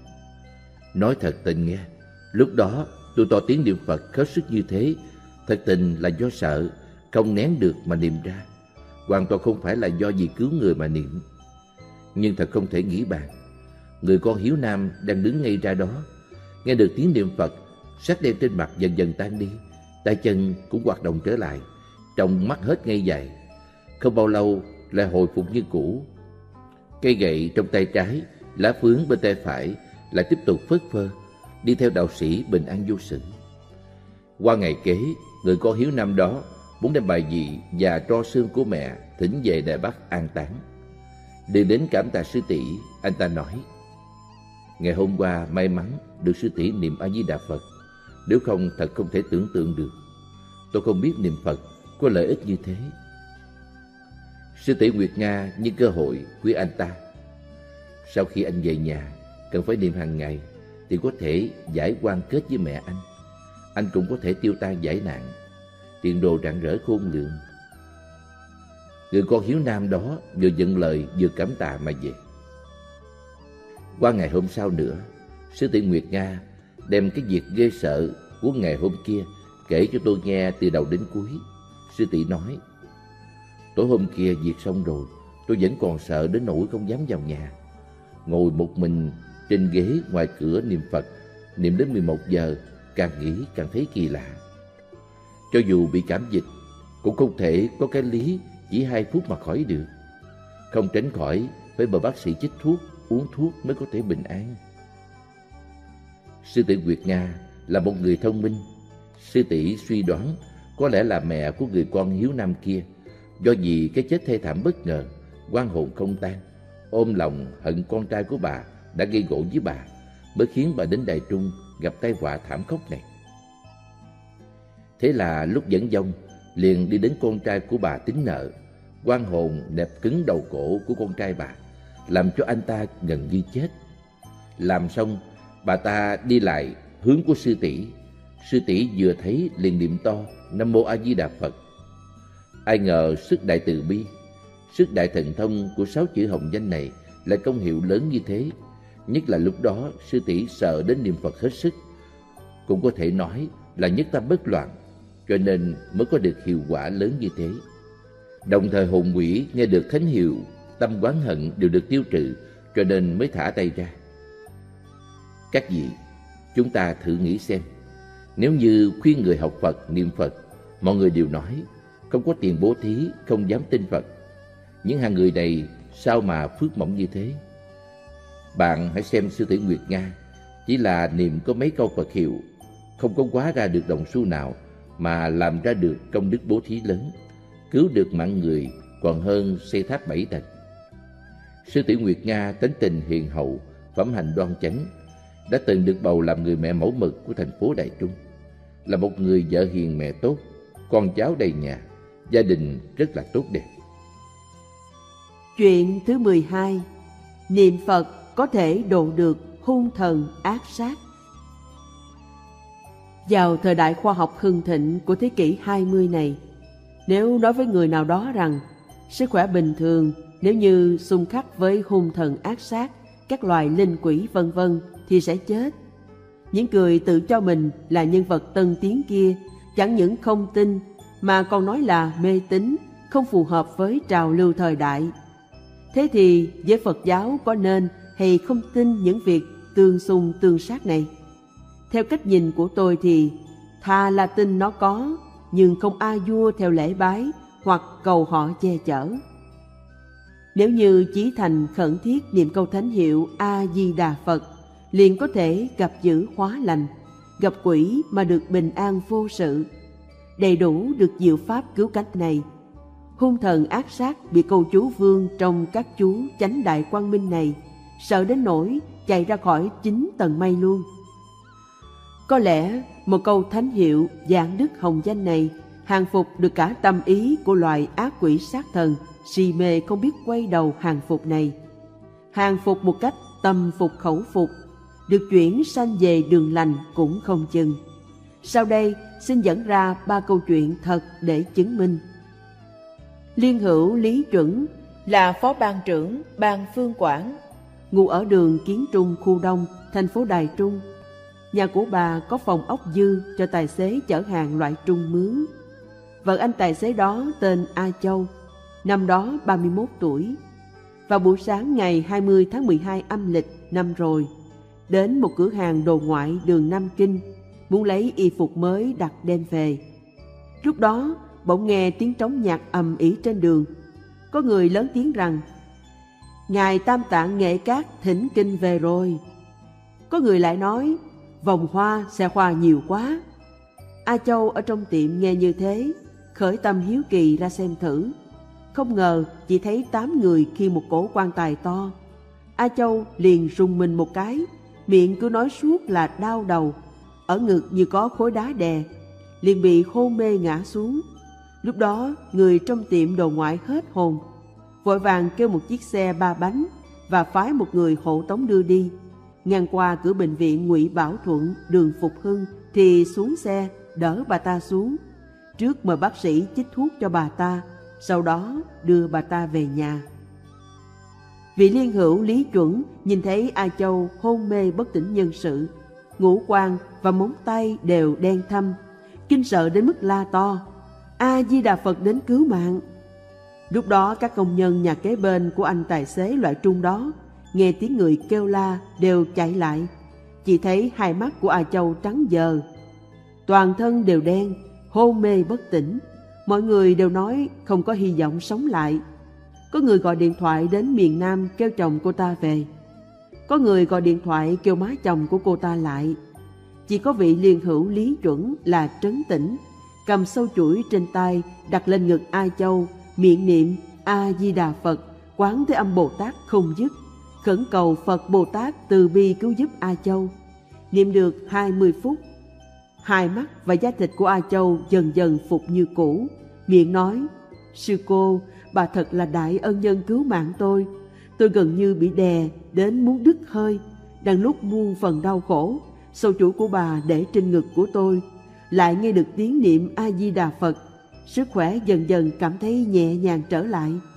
nói thật tình nghe, lúc đó tôi to tiếng niệm Phật hết sức như thế, thật tình là do sợ không nén được mà niệm ra, hoàn toàn không phải là do vì cứu người mà niệm. Nhưng thật không thể nghĩ bàn, người con hiếu nam đang đứng ngay ra đó, nghe được tiếng niệm Phật, sắc đen trên mặt dần dần tan đi, tay chân cũng hoạt động trở lại, trong mắt hết ngây dại. Không bao lâu lại hồi phục như cũ. Cây gậy trong tay trái, lá phướng bên tay phải lại tiếp tục phất phơ, đi theo đạo sĩ bình an vô sự. Qua ngày kế, người con hiếu nam đó muốn đem bài vị và tro xương của mẹ thỉnh về Đài Bắc an táng. Đi đến cảm tạ sư tỷ, anh ta nói: ngày hôm qua may mắn được sư tỷ niệm A Di Đà Phật, nếu không thật không thể tưởng tượng được. Tôi không biết niệm Phật có lợi ích như thế. Sư tỷ Nguyệt Nga nhân cơ hội khuyên anh ta: sau khi anh về nhà cần phải niệm hàng ngày thì có thể giải oan kết với mẹ anh cũng có thể tiêu tan giải nạn, tiền đồ rạng rỡ khôn lường. Người con hiếu nam đó vừa nhận lời vừa cảm tạ mà về. Qua ngày hôm sau nữa, sư tỷ Nguyệt Nga đem cái việc ghê sợ của ngày hôm kia kể cho tôi nghe từ đầu đến cuối. Sư tỷ nói: tối hôm kia việc xong rồi, tôi vẫn còn sợ đến nỗi không dám vào nhà. Ngồi một mình trên ghế ngoài cửa niệm Phật, niệm đến 11 giờ, càng nghĩ càng thấy kỳ lạ. Cho dù bị cảm dịch, cũng không thể có cái lý chỉ 2 phút mà khỏi được. Không tránh khỏi phải mời bác sĩ chích thuốc, uống thuốc mới có thể bình an. Sư tỷ Nguyệt Nga là một người thông minh. Sư tỷ suy đoán có lẽ là mẹ của người con hiếu nam kia, do vì cái chết thê thảm bất ngờ, oan hồn không tan, ôm lòng hận con trai của bà đã gây gổ với bà, mới khiến bà đến Đài Trung gặp tai họa thảm khốc này. Thế là lúc dẫn dông liền đi đến con trai của bà tính nợ. Oan hồn nẹp cứng đầu cổ của con trai bà, làm cho anh ta gần như chết. Làm xong, bà ta đi lại hướng của sư tỷ. Sư tỷ vừa thấy liền niệm to Nam Mô A Di Đà Phật. Ai ngờ sức đại từ bi, Sức đại thần thông của 6 chữ hồng danh này lại công hiệu lớn như thế, nhất là lúc đó sư tỷ sợ đến niệm Phật hết sức, cũng có thể nói là nhất tâm bất loạn, cho nên mới có được hiệu quả lớn như thế. Đồng thời hồn quỷ nghe được thánh hiệu, tâm oán hận đều được tiêu trừ, cho nên mới thả tay ra. Các vị, chúng ta thử nghĩ xem, nếu như khuyên người học Phật, niệm Phật, mọi người đều nói không có tiền bố thí, không dám tin Phật, những hàng người này sao mà phước mỏng như thế? Bạn hãy xem sư tỷ Nguyệt Nga, chỉ là niệm có mấy câu Phật hiệu, không có hóa ra được đồng xu nào mà làm ra được công đức bố thí lớn, cứu được mạng người còn hơn xây tháp 7 tầng. Sư tỷ Nguyệt Nga tính tình hiền hậu, phẩm hạnh đoan chánh, đã từng được bầu làm người mẹ mẫu mực của thành phố Đài Trung, là một người vợ hiền mẹ tốt, con cháu đầy nhà, gia đình rất là tốt đẹp. Chuyện thứ 12. Niệm Phật có thể độ được hung thần ác sát. Vào thời đại khoa học hưng thịnh của thế kỷ 20 này, nếu nói với người nào đó rằng sức khỏe bình thường nếu như xung khắc với hung thần ác sát, các loài linh quỷ vân vân thì sẽ chết, những người tự cho mình là nhân vật tân tiến kia chẳng những không tin mà còn nói là mê tín, không phù hợp với trào lưu thời đại. Thế thì với Phật giáo có nên hay không tin những việc tương xung tương sát này? Theo cách nhìn của tôi thì thà là tin nó có, nhưng không a vua theo lễ bái hoặc cầu họ che chở. Nếu như chí thành khẩn thiết niệm câu thánh hiệu A Di Đà Phật, liền có thể gặp dữ hóa lành, gặp quỷ mà được bình an vô sự. Đầy đủ được diệu pháp cứu cánh này, hung thần ác sát bị câu chú vương trong các chú chánh đại quang minh này sợ đến nỗi chạy ra khỏi 9 tầng mây luôn. Có lẽ một câu thánh hiệu giảng đức hồng danh này hàng phục được cả tâm ý của loài ác quỷ sát thần si mê không biết quay đầu hàng phục này, hàng phục một cách tâm phục khẩu phục, được chuyển sanh về đường lành cũng không chừng. Sau đây xin dẫn ra 3 câu chuyện thật để chứng minh. Liên hữu Lý Chuẩn là phó ban trưởng ban Phương Quảng, ngụ ở đường Kiến Trung, khu Đông, thành phố Đài Trung. Nhà của bà có phòng ốc dư cho tài xế chở hàng loại trung mướn. Vợ anh tài xế đó tên A Châu, năm đó 31 tuổi. Vào buổi sáng ngày 20 tháng 12 âm lịch năm rồi, đến một cửa hàng đồ ngoại đường Nam Kinh, muốn lấy y phục mới đặt đem về. Lúc đó bỗng nghe tiếng trống nhạc ầm ĩ trên đường. Có người lớn tiếng rằng: "Ngài Tam Tạng Nghệ Cát thỉnh kinh về rồi." Có người lại nói: "Vòng hoa, xe hoa nhiều quá." A Châu ở trong tiệm nghe như thế, khởi tâm hiếu kỳ ra xem thử. Không ngờ chỉ thấy 8 người khiêng một cỗ quan tài to. A Châu liền rùng mình một cái, miệng cứ nói suốt là đau đầu, ở ngực như có khối đá đè, liền bị hôn mê ngã xuống. Lúc đó người trong tiệm đồ ngoại hết hồn, vội vàng kêu một chiếc xe 3 bánh và phái một người hộ tống đưa đi. Ngang qua cửa bệnh viện Ngụy Bảo Thuận, đường Phục Hưng thì xuống xe đỡ bà ta xuống, trước mời bác sĩ chích thuốc cho bà ta, sau đó đưa bà ta về nhà. Vị liên hữu Lý Chuẩn nhìn thấy A Châu hôn mê bất tỉnh nhân sự, ngũ quan và móng tay đều đen thâm, kinh sợ đến mức la to: "A Di Đà Phật đến cứu mạng!" Lúc đó các công nhân nhà kế bên của anh tài xế loại trung đó nghe tiếng người kêu la đều chạy lại. Chỉ thấy hai mắt của A Châu trắng dờ, toàn thân đều đen, hôn mê bất tỉnh. Mọi người đều nói không có hy vọng sống lại. Có người gọi điện thoại đến miền Nam kêu chồng cô ta về. Có người gọi điện thoại kêu má chồng của cô ta lại. Chỉ có vị liên hữu Lý Chuẩn là trấn tĩnh, cầm sâu chuỗi trên tay đặt lên ngực A Châu, miệng niệm A Di Đà Phật, Quán Thế Âm Bồ Tát không dứt, khẩn cầu Phật Bồ Tát từ bi cứu giúp A Châu. Niệm được 20 phút, hai mắt và da thịt của A Châu dần dần phục như cũ, miệng nói: "Sư cô, bà thật là đại ân nhân cứu mạng tôi. Tôi gần như bị đè đến muốn đứt hơi, đang lúc muôn phần đau khổ, sâu chuỗi của bà để trên ngực của tôi, lại nghe được tiếng niệm A Di Đà Phật, sức khỏe dần dần cảm thấy nhẹ nhàng trở lại.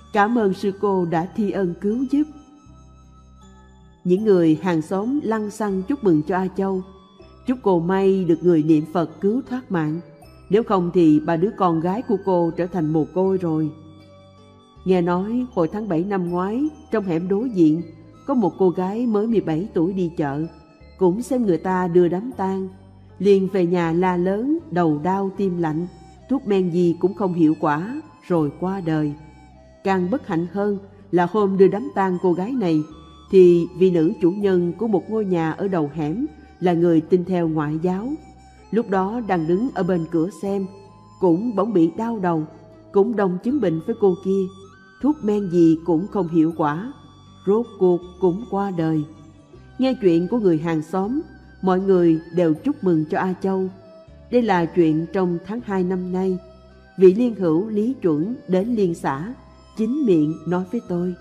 Cảm ơn sư cô đã thi ân cứu giúp. Những người hàng xóm lăng xăng chúc mừng cho A Châu. Chúc cô may được người niệm Phật cứu thoát mạng. Nếu không thì ba đứa con gái của cô trở thành mồ côi rồi. Nghe nói hồi tháng 7 năm ngoái, trong hẻm đối diện, có một cô gái mới 17 tuổi đi chợ, cũng xem người ta đưa đám tang, liền về nhà la lớn, đầu đau tim lạnh, thuốc men gì cũng không hiệu quả, rồi qua đời. Càng bất hạnh hơn là hôm đưa đám tang cô gái này, thì vị nữ chủ nhân của một ngôi nhà ở đầu hẻm là người tin theo ngoại giáo. Lúc đó đang đứng ở bên cửa xem, cũng bỗng bị đau đầu, cũng đồng chứng bệnh với cô kia. Thuốc men gì cũng không hiệu quả, rốt cuộc cũng qua đời. Nghe chuyện của người hàng xóm, mọi người đều chúc mừng cho A Châu. Đây là chuyện trong tháng 2 năm nay. Vị liên hữu Lý Chuẩn đến liên xã, chính miệng nói với tôi.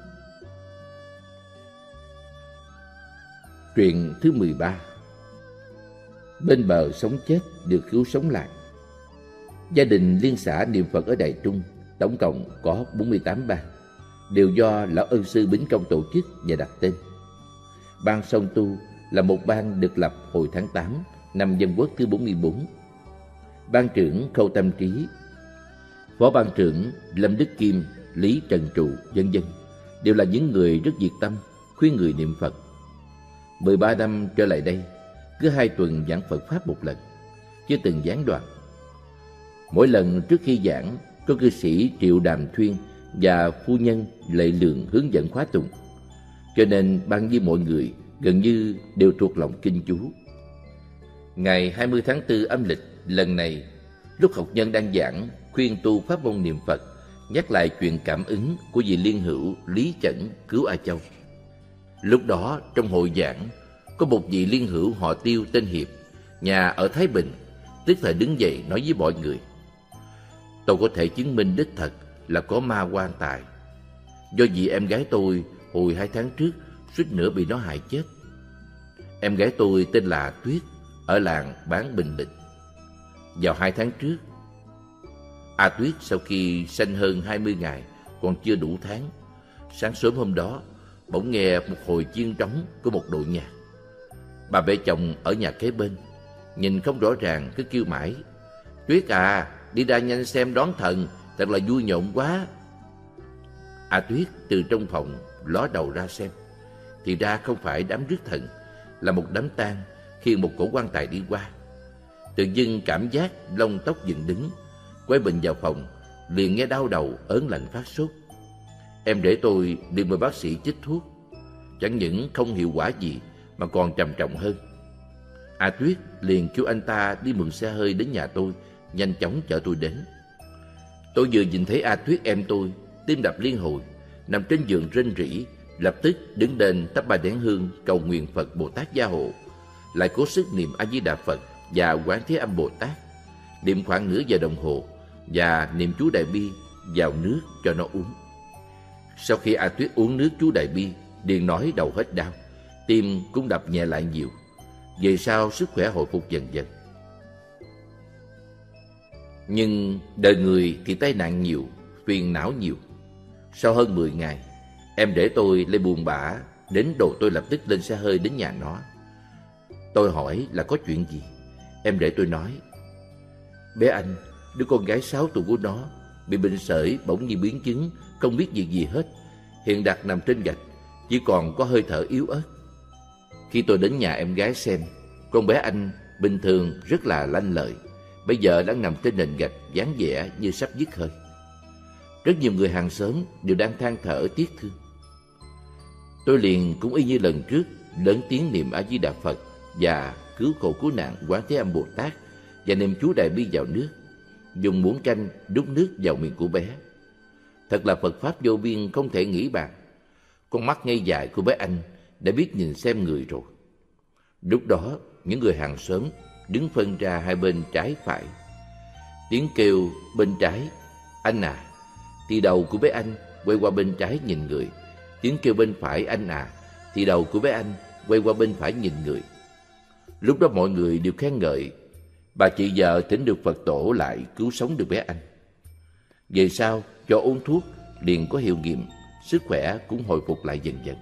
Truyện thứ 13. Bên bờ sống chết được cứu sống lại. Gia đình liên xã niệm Phật ở Đài Trung tổng cộng có 48 ban, đều do Lão Ân Sư Bính Công tổ chức và đặt tên. Ban Song Tu là một ban được lập hồi tháng 8 năm Dân Quốc thứ 44. Ban trưởng Khâu Tâm Trí, phó ban trưởng Lâm Đức Kim, Lý Trần Trụ, vân vân đều là những người rất nhiệt tâm khuyên người niệm Phật. 13 năm trở lại đây, cứ 2 tuần giảng Phật Pháp một lần, chưa từng gián đoạn. Mỗi lần trước khi giảng, có cư sĩ Triệu Đàm Thuyên và phu nhân Lệ Lượng hướng dẫn khóa tụng, cho nên ban với mọi người gần như đều thuộc lòng kinh chú. Ngày 20 tháng 4 âm lịch lần này, lúc học nhân đang giảng khuyên tu pháp môn niệm Phật, nhắc lại chuyện cảm ứng của vị liên hữu Lý Chẩn cứu A Châu. Lúc đó trong hội giảng có một vị liên hữu họ Tiêu tên Hiệp, nhà ở Thái Bình, tức thời đứng dậy nói với mọi người: tôi có thể chứng minh đích thật là có ma quan tài. Do vì em gái tôi hồi 2 tháng trước suýt nữa bị nó hại chết. Em gái tôi tên là Tuyết, ở làng Bán Bình Định. Vào 2 tháng trước, A Tuyết sau khi sanh hơn 20 ngày, còn chưa đủ tháng, sáng sớm hôm đó bỗng nghe một hồi chiên trống của một đội nhạc. Bà mẹ chồng ở nhà kế bên nhìn không rõ ràng, cứ kêu mãi: Tuyết à, đi ra nhanh xem đón thần, thật là vui nhộn quá. A Tuyết từ trong phòng ló đầu ra xem, thì ra không phải đám rước thần, là một đám tang khiêng một cỗ quan tài đi qua. Tự dưng cảm giác lông tóc dựng đứng, quay bình vào phòng, liền nghe đau đầu, ớn lạnh phát sốt. Em rể tôi đi mời bác sĩ chích thuốc, chẳng những không hiệu quả gì mà còn trầm trọng hơn. A Tuyết liền kêu anh ta đi mượn xe hơi đến nhà tôi, nhanh chóng chở tôi đến. Tôi vừa nhìn thấy A Tuyết em tôi, tim đập liên hồi, nằm trên giường rên rỉ, lập tức đứng lên thắp 3 nén hương cầu nguyện Phật Bồ Tát gia hộ, lại cố sức niệm A Di Đà Phật và Quán Thế Âm Bồ Tát, niệm khoảng nửa giờ đồng hồ và niệm chú Đại Bi vào nước cho nó uống. Sau khi A Tuyết uống nước chú Đại Bi, liền nói đầu hết đau, tim cũng đập nhẹ lại nhiều. Về sau sức khỏe hồi phục dần dần. Nhưng đời người thì tai nạn nhiều, phiền não nhiều. Sau hơn 10 ngày, em rể tôi lại buồn bã, đến độ tôi lập tức lên xe hơi đến nhà nó. Tôi hỏi là có chuyện gì. Em rể tôi nói: bé Anh, đứa con gái 6 tuổi của nó bị bệnh sởi bỗng nhiên biến chứng, không biết việc gì hết, hiện đặt nằm trên gạch, chỉ còn có hơi thở yếu ớt. Khi tôi đến nhà em gái xem, con bé Anh bình thường rất là lanh lợi, bây giờ đang nằm trên nền gạch dáng vẻ như sắp dứt hơi. Rất nhiều người hàng xóm đều đang than thở tiếc thương. Tôi liền cũng y như lần trước lớn tiếng niệm A Di Đà Phật và cứu khổ cứu nạn Quán Thế Âm Bồ Tát và niệm chú Đại Bi vào nước, dùng muỗng canh đút nước vào miệng của bé. Thật là Phật pháp vô biên không thể nghĩ bàn. Con mắt ngây dại của bé Anh đã biết nhìn xem người rồi. Lúc đó những người hàng xóm đứng phân ra hai bên trái phải. Tiếng kêu bên trái anh à, thì đầu của bé Anh quay qua bên trái nhìn người. Tiếng kêu bên phải anh à, thì đầu của bé Anh quay qua bên phải nhìn người. Lúc đó mọi người đều khen ngợi bà chị vợ thỉnh được Phật tổ lại cứu sống được bé Anh. Về sau cho uống thuốc liền có hiệu nghiệm, sức khỏe cũng hồi phục lại dần dần.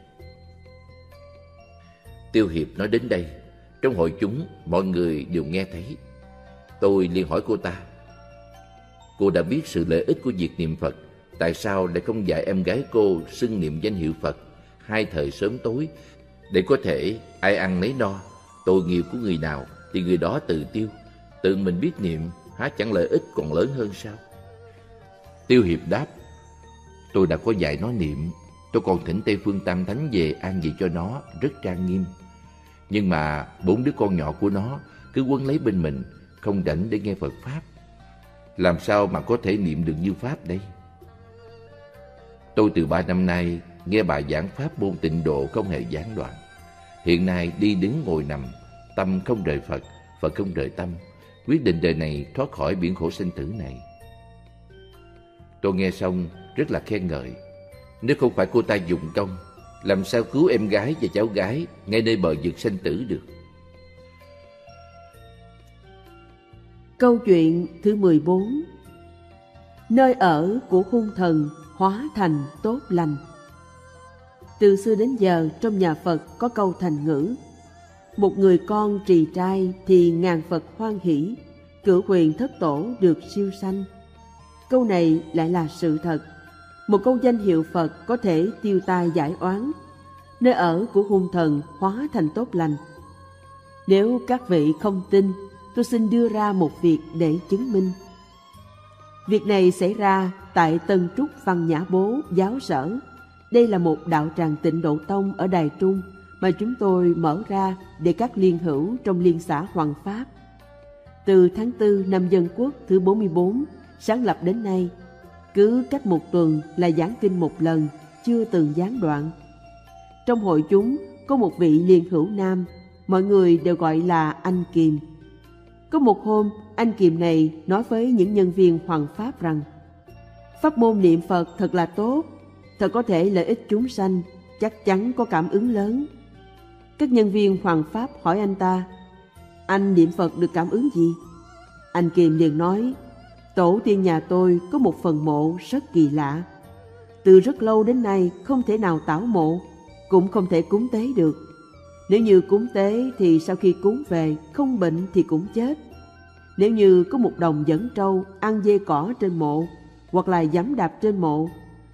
Tiêu Hiệp nói đến đây, trong hội chúng mọi người đều nghe thấy. Tôi liền hỏi cô ta: cô đã biết sự lợi ích của việc niệm Phật, tại sao lại không dạy em gái cô xưng niệm danh hiệu Phật 2 thời sớm tối, để có thể ai ăn nấy no, tội nghiệp của người nào thì người đó tự tiêu, tự mình biết niệm, há chẳng lợi ích còn lớn hơn sao? Tiêu Hiệp đáp: tôi đã có dạy nó niệm, tôi còn thỉnh Tây Phương Tam Thánh về an vị cho nó rất trang nghiêm. Nhưng mà 4 đứa con nhỏ của nó cứ quấn lấy bên mình, không rảnh để nghe Phật Pháp. Làm sao mà có thể niệm được như Pháp đây? Tôi từ 3 năm nay nghe bà giảng Pháp môn tịnh độ không hề gián đoạn. Hiện nay đi đứng ngồi nằm, tâm không rời Phật, Phật không rời tâm, quyết định đời này thoát khỏi biển khổ sinh tử này. Tôi nghe xong rất là khen ngợi. Nếu không phải cô ta dụng công, làm sao cứu em gái và cháu gái ngay nơi bờ vực sanh tử được? Câu chuyện thứ 14. Nơi ở của hung thần hóa thành tốt lành. Từ xưa đến giờ trong nhà Phật có câu thành ngữ: một người con trì trai thì ngàn Phật hoan hỷ, cửu huyền thất tổ được siêu sanh. Câu này lại là sự thật. Một câu danh hiệu Phật có thể tiêu tai giải oán. Nơi ở của hung thần hóa thành tốt lành. Nếu các vị không tin, tôi xin đưa ra một việc để chứng minh. Việc này xảy ra tại Tân Trúc Văn Nhã Bố giáo sở. Đây là một đạo tràng Tịnh Độ Tông ở Đài Trung mà chúng tôi mở ra để các liên hữu trong liên xã Hoàng Pháp. Từ tháng 4 năm Dân Quốc thứ 44 sáng lập đến nay, cứ cách một tuần là giảng kinh một lần, chưa từng gián đoạn. Trong hội chúng có một vị liên hữu nam, mọi người đều gọi là anh Kiềm. Có một hôm, anh Kiềm này nói với những nhân viên Hoàng Pháp rằng: pháp môn niệm Phật thật là tốt, thật có thể lợi ích chúng sanh, chắc chắn có cảm ứng lớn. Các nhân viên Hoàng Pháp hỏi anh ta: anh niệm Phật được cảm ứng gì? Anh Kiềm liền nói: tổ tiên nhà tôi có một phần mộ rất kỳ lạ. Từ rất lâu đến nay không thể nào tảo mộ, cũng không thể cúng tế được. Nếu như cúng tế thì sau khi cúng về không bệnh thì cũng chết. Nếu như có một đồng dẫn trâu ăn dê cỏ trên mộ, hoặc là giẫm đạp trên mộ,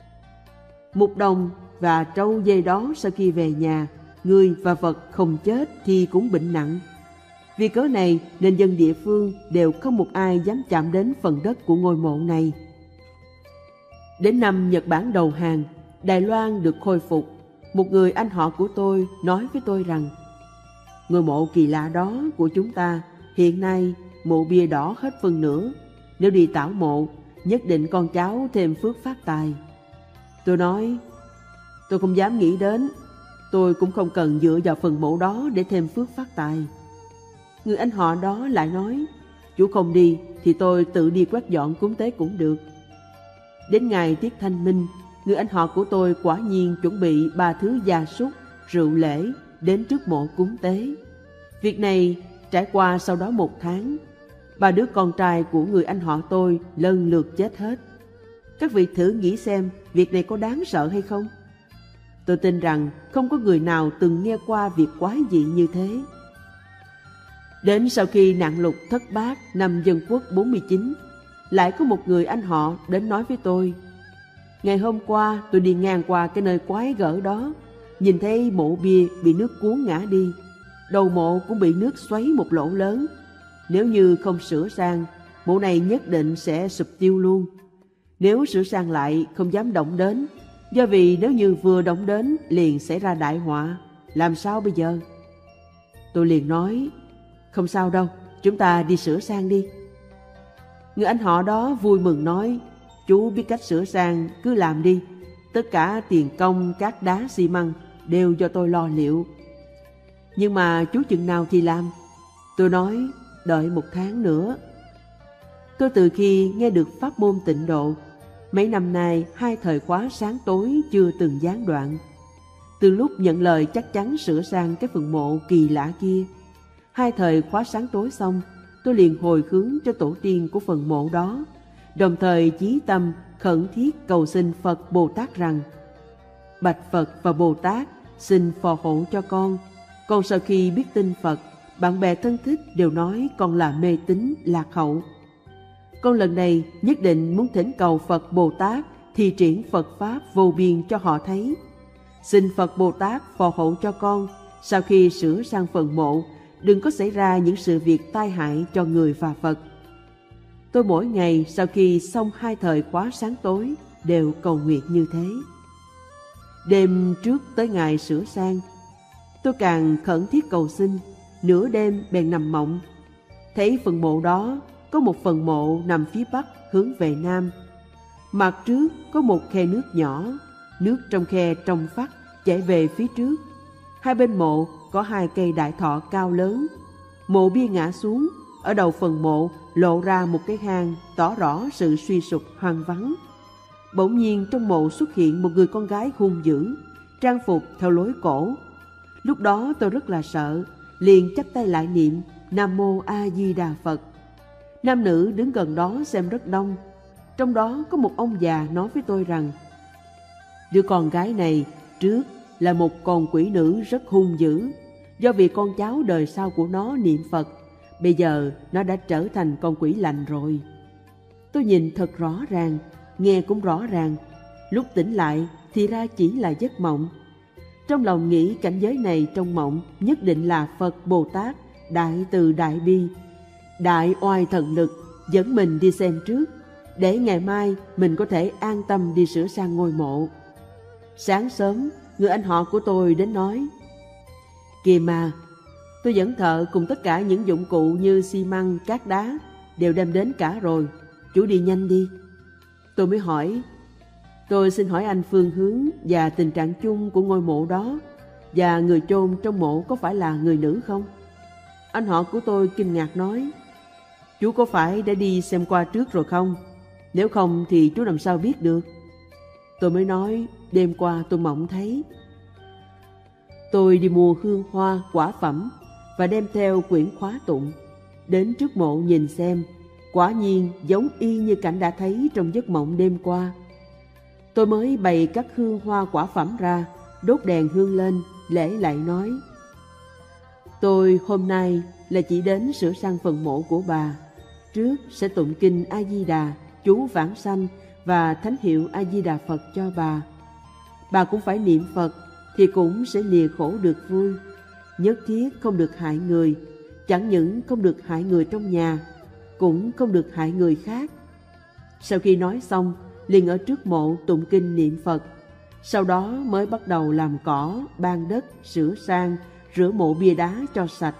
một đồng và trâu dê đó sau khi về nhà, người và vật không chết thì cũng bệnh nặng. Vì cớ này nên dân địa phương đều không một ai dám chạm đến phần đất của ngôi mộ này. Đến năm Nhật Bản đầu hàng, Đài Loan được khôi phục, một người anh họ của tôi nói với tôi rằng: ngôi mộ kỳ lạ đó của chúng ta hiện nay mộ bia đỏ hết phần nửa, nếu đi tảo mộ nhất định con cháu thêm phước phát tài. Tôi nói: tôi không dám nghĩ đến, tôi cũng không cần dựa vào phần mộ đó để thêm phước phát tài. Người anh họ đó lại nói: chú không đi thì tôi tự đi quét dọn cúng tế cũng được. Đến ngày tiết Thanh Minh, người anh họ của tôi quả nhiên chuẩn bị 3 thứ gia súc, rượu lễ đến trước mộ cúng tế. Việc này trải qua sau đó 1 tháng, 3 đứa con trai của người anh họ tôi lần lượt chết hết. Các vị thử nghĩ xem việc này có đáng sợ hay không? Tôi tin rằng không có người nào từng nghe qua việc quái dị như thế. Đến sau khi nạn lụt thất bát năm Dân Quốc 49, lại có một người anh họ đến nói với tôi: ngày hôm qua tôi đi ngang qua cái nơi quái gở đó, nhìn thấy mộ bia bị nước cuốn ngã đi, đầu mộ cũng bị nước xoáy một lỗ lớn. Nếu như không sửa sang, mộ này nhất định sẽ sụp tiêu luôn. Nếu sửa sang lại không dám động đến, do vì nếu như vừa động đến liền xảy ra đại họa, làm sao bây giờ? Tôi liền nói: không sao đâu, chúng ta đi sửa sang đi. Người anh họ đó vui mừng nói: chú biết cách sửa sang, cứ làm đi. Tất cả tiền công, cát đá, xi măng đều do tôi lo liệu. Nhưng mà chú chừng nào thì làm? Tôi nói: đợi 1 tháng nữa. Tôi từ khi nghe được pháp môn tịnh độ, mấy năm nay 2 thời khóa sáng tối chưa từng gián đoạn. Từ lúc nhận lời chắc chắn sửa sang cái phần mộ kỳ lạ kia, 2 thời khóa sáng tối xong, tôi liền hồi hướng cho tổ tiên của phần mộ đó, đồng thời chí tâm khẩn thiết cầu xin Phật Bồ Tát rằng: Bạch Phật và Bồ Tát, xin phò hộ cho con. Con sau khi biết tin Phật, bạn bè thân thích đều nói con là mê tín lạc hậu. Con lần này nhất định muốn thỉnh cầu Phật Bồ Tát thi triển Phật Pháp vô biên cho họ thấy. Xin Phật Bồ Tát phò hộ cho con, sau khi sửa sang phần mộ, đừng có xảy ra những sự việc tai hại cho người và Phật. Tôi mỗi ngày sau khi xong 2 thời khóa sáng tối đều cầu nguyện như thế. Đêm trước tới ngày sửa sang, tôi càng khẩn thiết cầu xin, nửa đêm bèn nằm mộng. Thấy phần mộ đó có một phần mộ nằm phía bắc hướng về nam. Mặt trước có một khe nước nhỏ, nước trong khe trong vắt chảy về phía trước. Hai bên mộ có 2 cây đại thọ cao lớn. Mộ bia ngã xuống, ở đầu phần mộ lộ ra một cái hang, tỏ rõ sự suy sụp hoang vắng. Bỗng nhiên trong mộ xuất hiện một người con gái hung dữ, trang phục theo lối cổ. Lúc đó tôi rất là sợ, liền chắp tay lại niệm Nam Mô A Di Đà Phật. Nam nữ đứng gần đó xem rất đông. Trong đó có một ông già nói với tôi rằng: Đứa con gái này trước là một con quỷ nữ rất hung dữ. Do vì con cháu đời sau của nó niệm Phật, bây giờ nó đã trở thành con quỷ lành rồi. Tôi nhìn thật rõ ràng, nghe cũng rõ ràng. Lúc tỉnh lại thì ra chỉ là giấc mộng. Trong lòng nghĩ cảnh giới này trong mộng nhất định là Phật Bồ Tát đại từ đại bi, đại oai thần lực dẫn mình đi xem trước, để ngày mai mình có thể an tâm đi sửa sang ngôi mộ. Sáng sớm, người anh họ của tôi đến nói: Kìa mà, tôi dẫn thợ cùng tất cả những dụng cụ như xi măng, cát đá đều đem đến cả rồi, chú đi nhanh đi. Tôi mới hỏi: Tôi xin hỏi anh phương hướng và tình trạng chung của ngôi mộ đó, và người chôn trong mộ có phải là người nữ không? Anh họ của tôi kinh ngạc nói: Chú có phải đã đi xem qua trước rồi không? Nếu không thì chú làm sao biết được? Tôi mới nói: Đêm qua tôi mộng thấy. Tôi đi mua hương hoa, quả phẩm và đem theo quyển khóa tụng. Đến trước mộ nhìn xem, quả nhiên giống y như cảnh đã thấy trong giấc mộng đêm qua. Tôi mới bày các hương hoa quả phẩm ra, đốt đèn hương lên, lễ lại nói: Tôi hôm nay là chỉ đến sửa sang phần mộ của bà. Trước sẽ tụng kinh A-di-đà, chú vãng sanh và thánh hiệu A-di-đà Phật cho bà. Bà cũng phải niệm Phật thì cũng sẽ lìa khổ được vui. Nhất thiết không được hại người, chẳng những không được hại người trong nhà, cũng không được hại người khác. Sau khi nói xong, liền ở trước mộ tụng kinh niệm Phật. Sau đó mới bắt đầu làm cỏ, ban đất, sửa sang, rửa mộ bia đá cho sạch.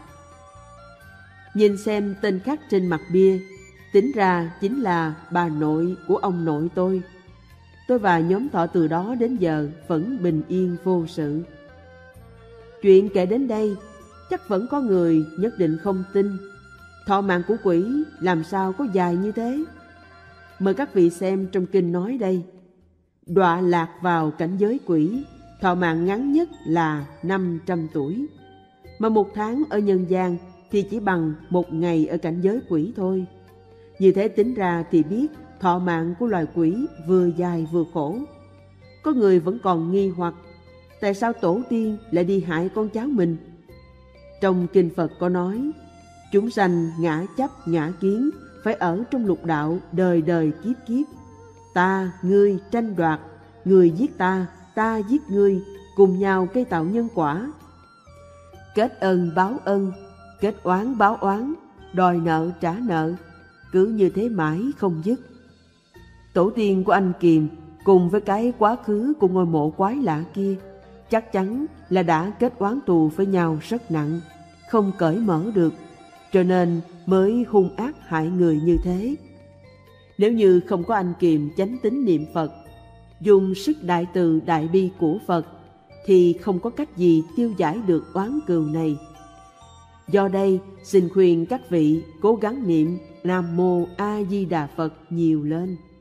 Nhìn xem tên khắc trên mặt bia, tính ra chính là bà nội của ông nội tôi. Tôi và nhóm thọ từ đó đến giờ vẫn bình yên vô sự. Chuyện kể đến đây, chắc vẫn có người nhất định không tin. Thọ mạng của quỷ làm sao có dài như thế? Mời các vị xem trong kinh nói đây: đọa lạc vào cảnh giới quỷ, thọ mạng ngắn nhất là 500 tuổi. Mà 1 tháng ở nhân gian thì chỉ bằng 1 ngày ở cảnh giới quỷ thôi. Như thế tính ra thì biết thọ mạng của loài quỷ vừa dài vừa khổ. Có người vẫn còn nghi hoặc, tại sao tổ tiên lại đi hại con cháu mình? Trong kinh Phật có nói: chúng sanh ngã chấp ngã kiến, phải ở trong lục đạo đời đời kiếp kiếp. Ta, ngươi tranh đoạt, người giết ta, ta giết ngươi, cùng nhau gây tạo nhân quả. Kết ân báo ân, kết oán báo oán, đòi nợ trả nợ, cứ như thế mãi không dứt. Tổ tiên của anh Kiềm cùng với cái quá khứ của ngôi mộ quái lạ kia chắc chắn là đã kết oán tù với nhau rất nặng, không cởi mở được, cho nên mới hung ác hại người như thế. Nếu như không có anh Kiềm chánh tín niệm Phật, dùng sức đại từ đại bi của Phật, thì không có cách gì tiêu giải được oán cừu này. Do đây, xin khuyên các vị cố gắng niệm Nam Mô A Di Đà Phật nhiều lên.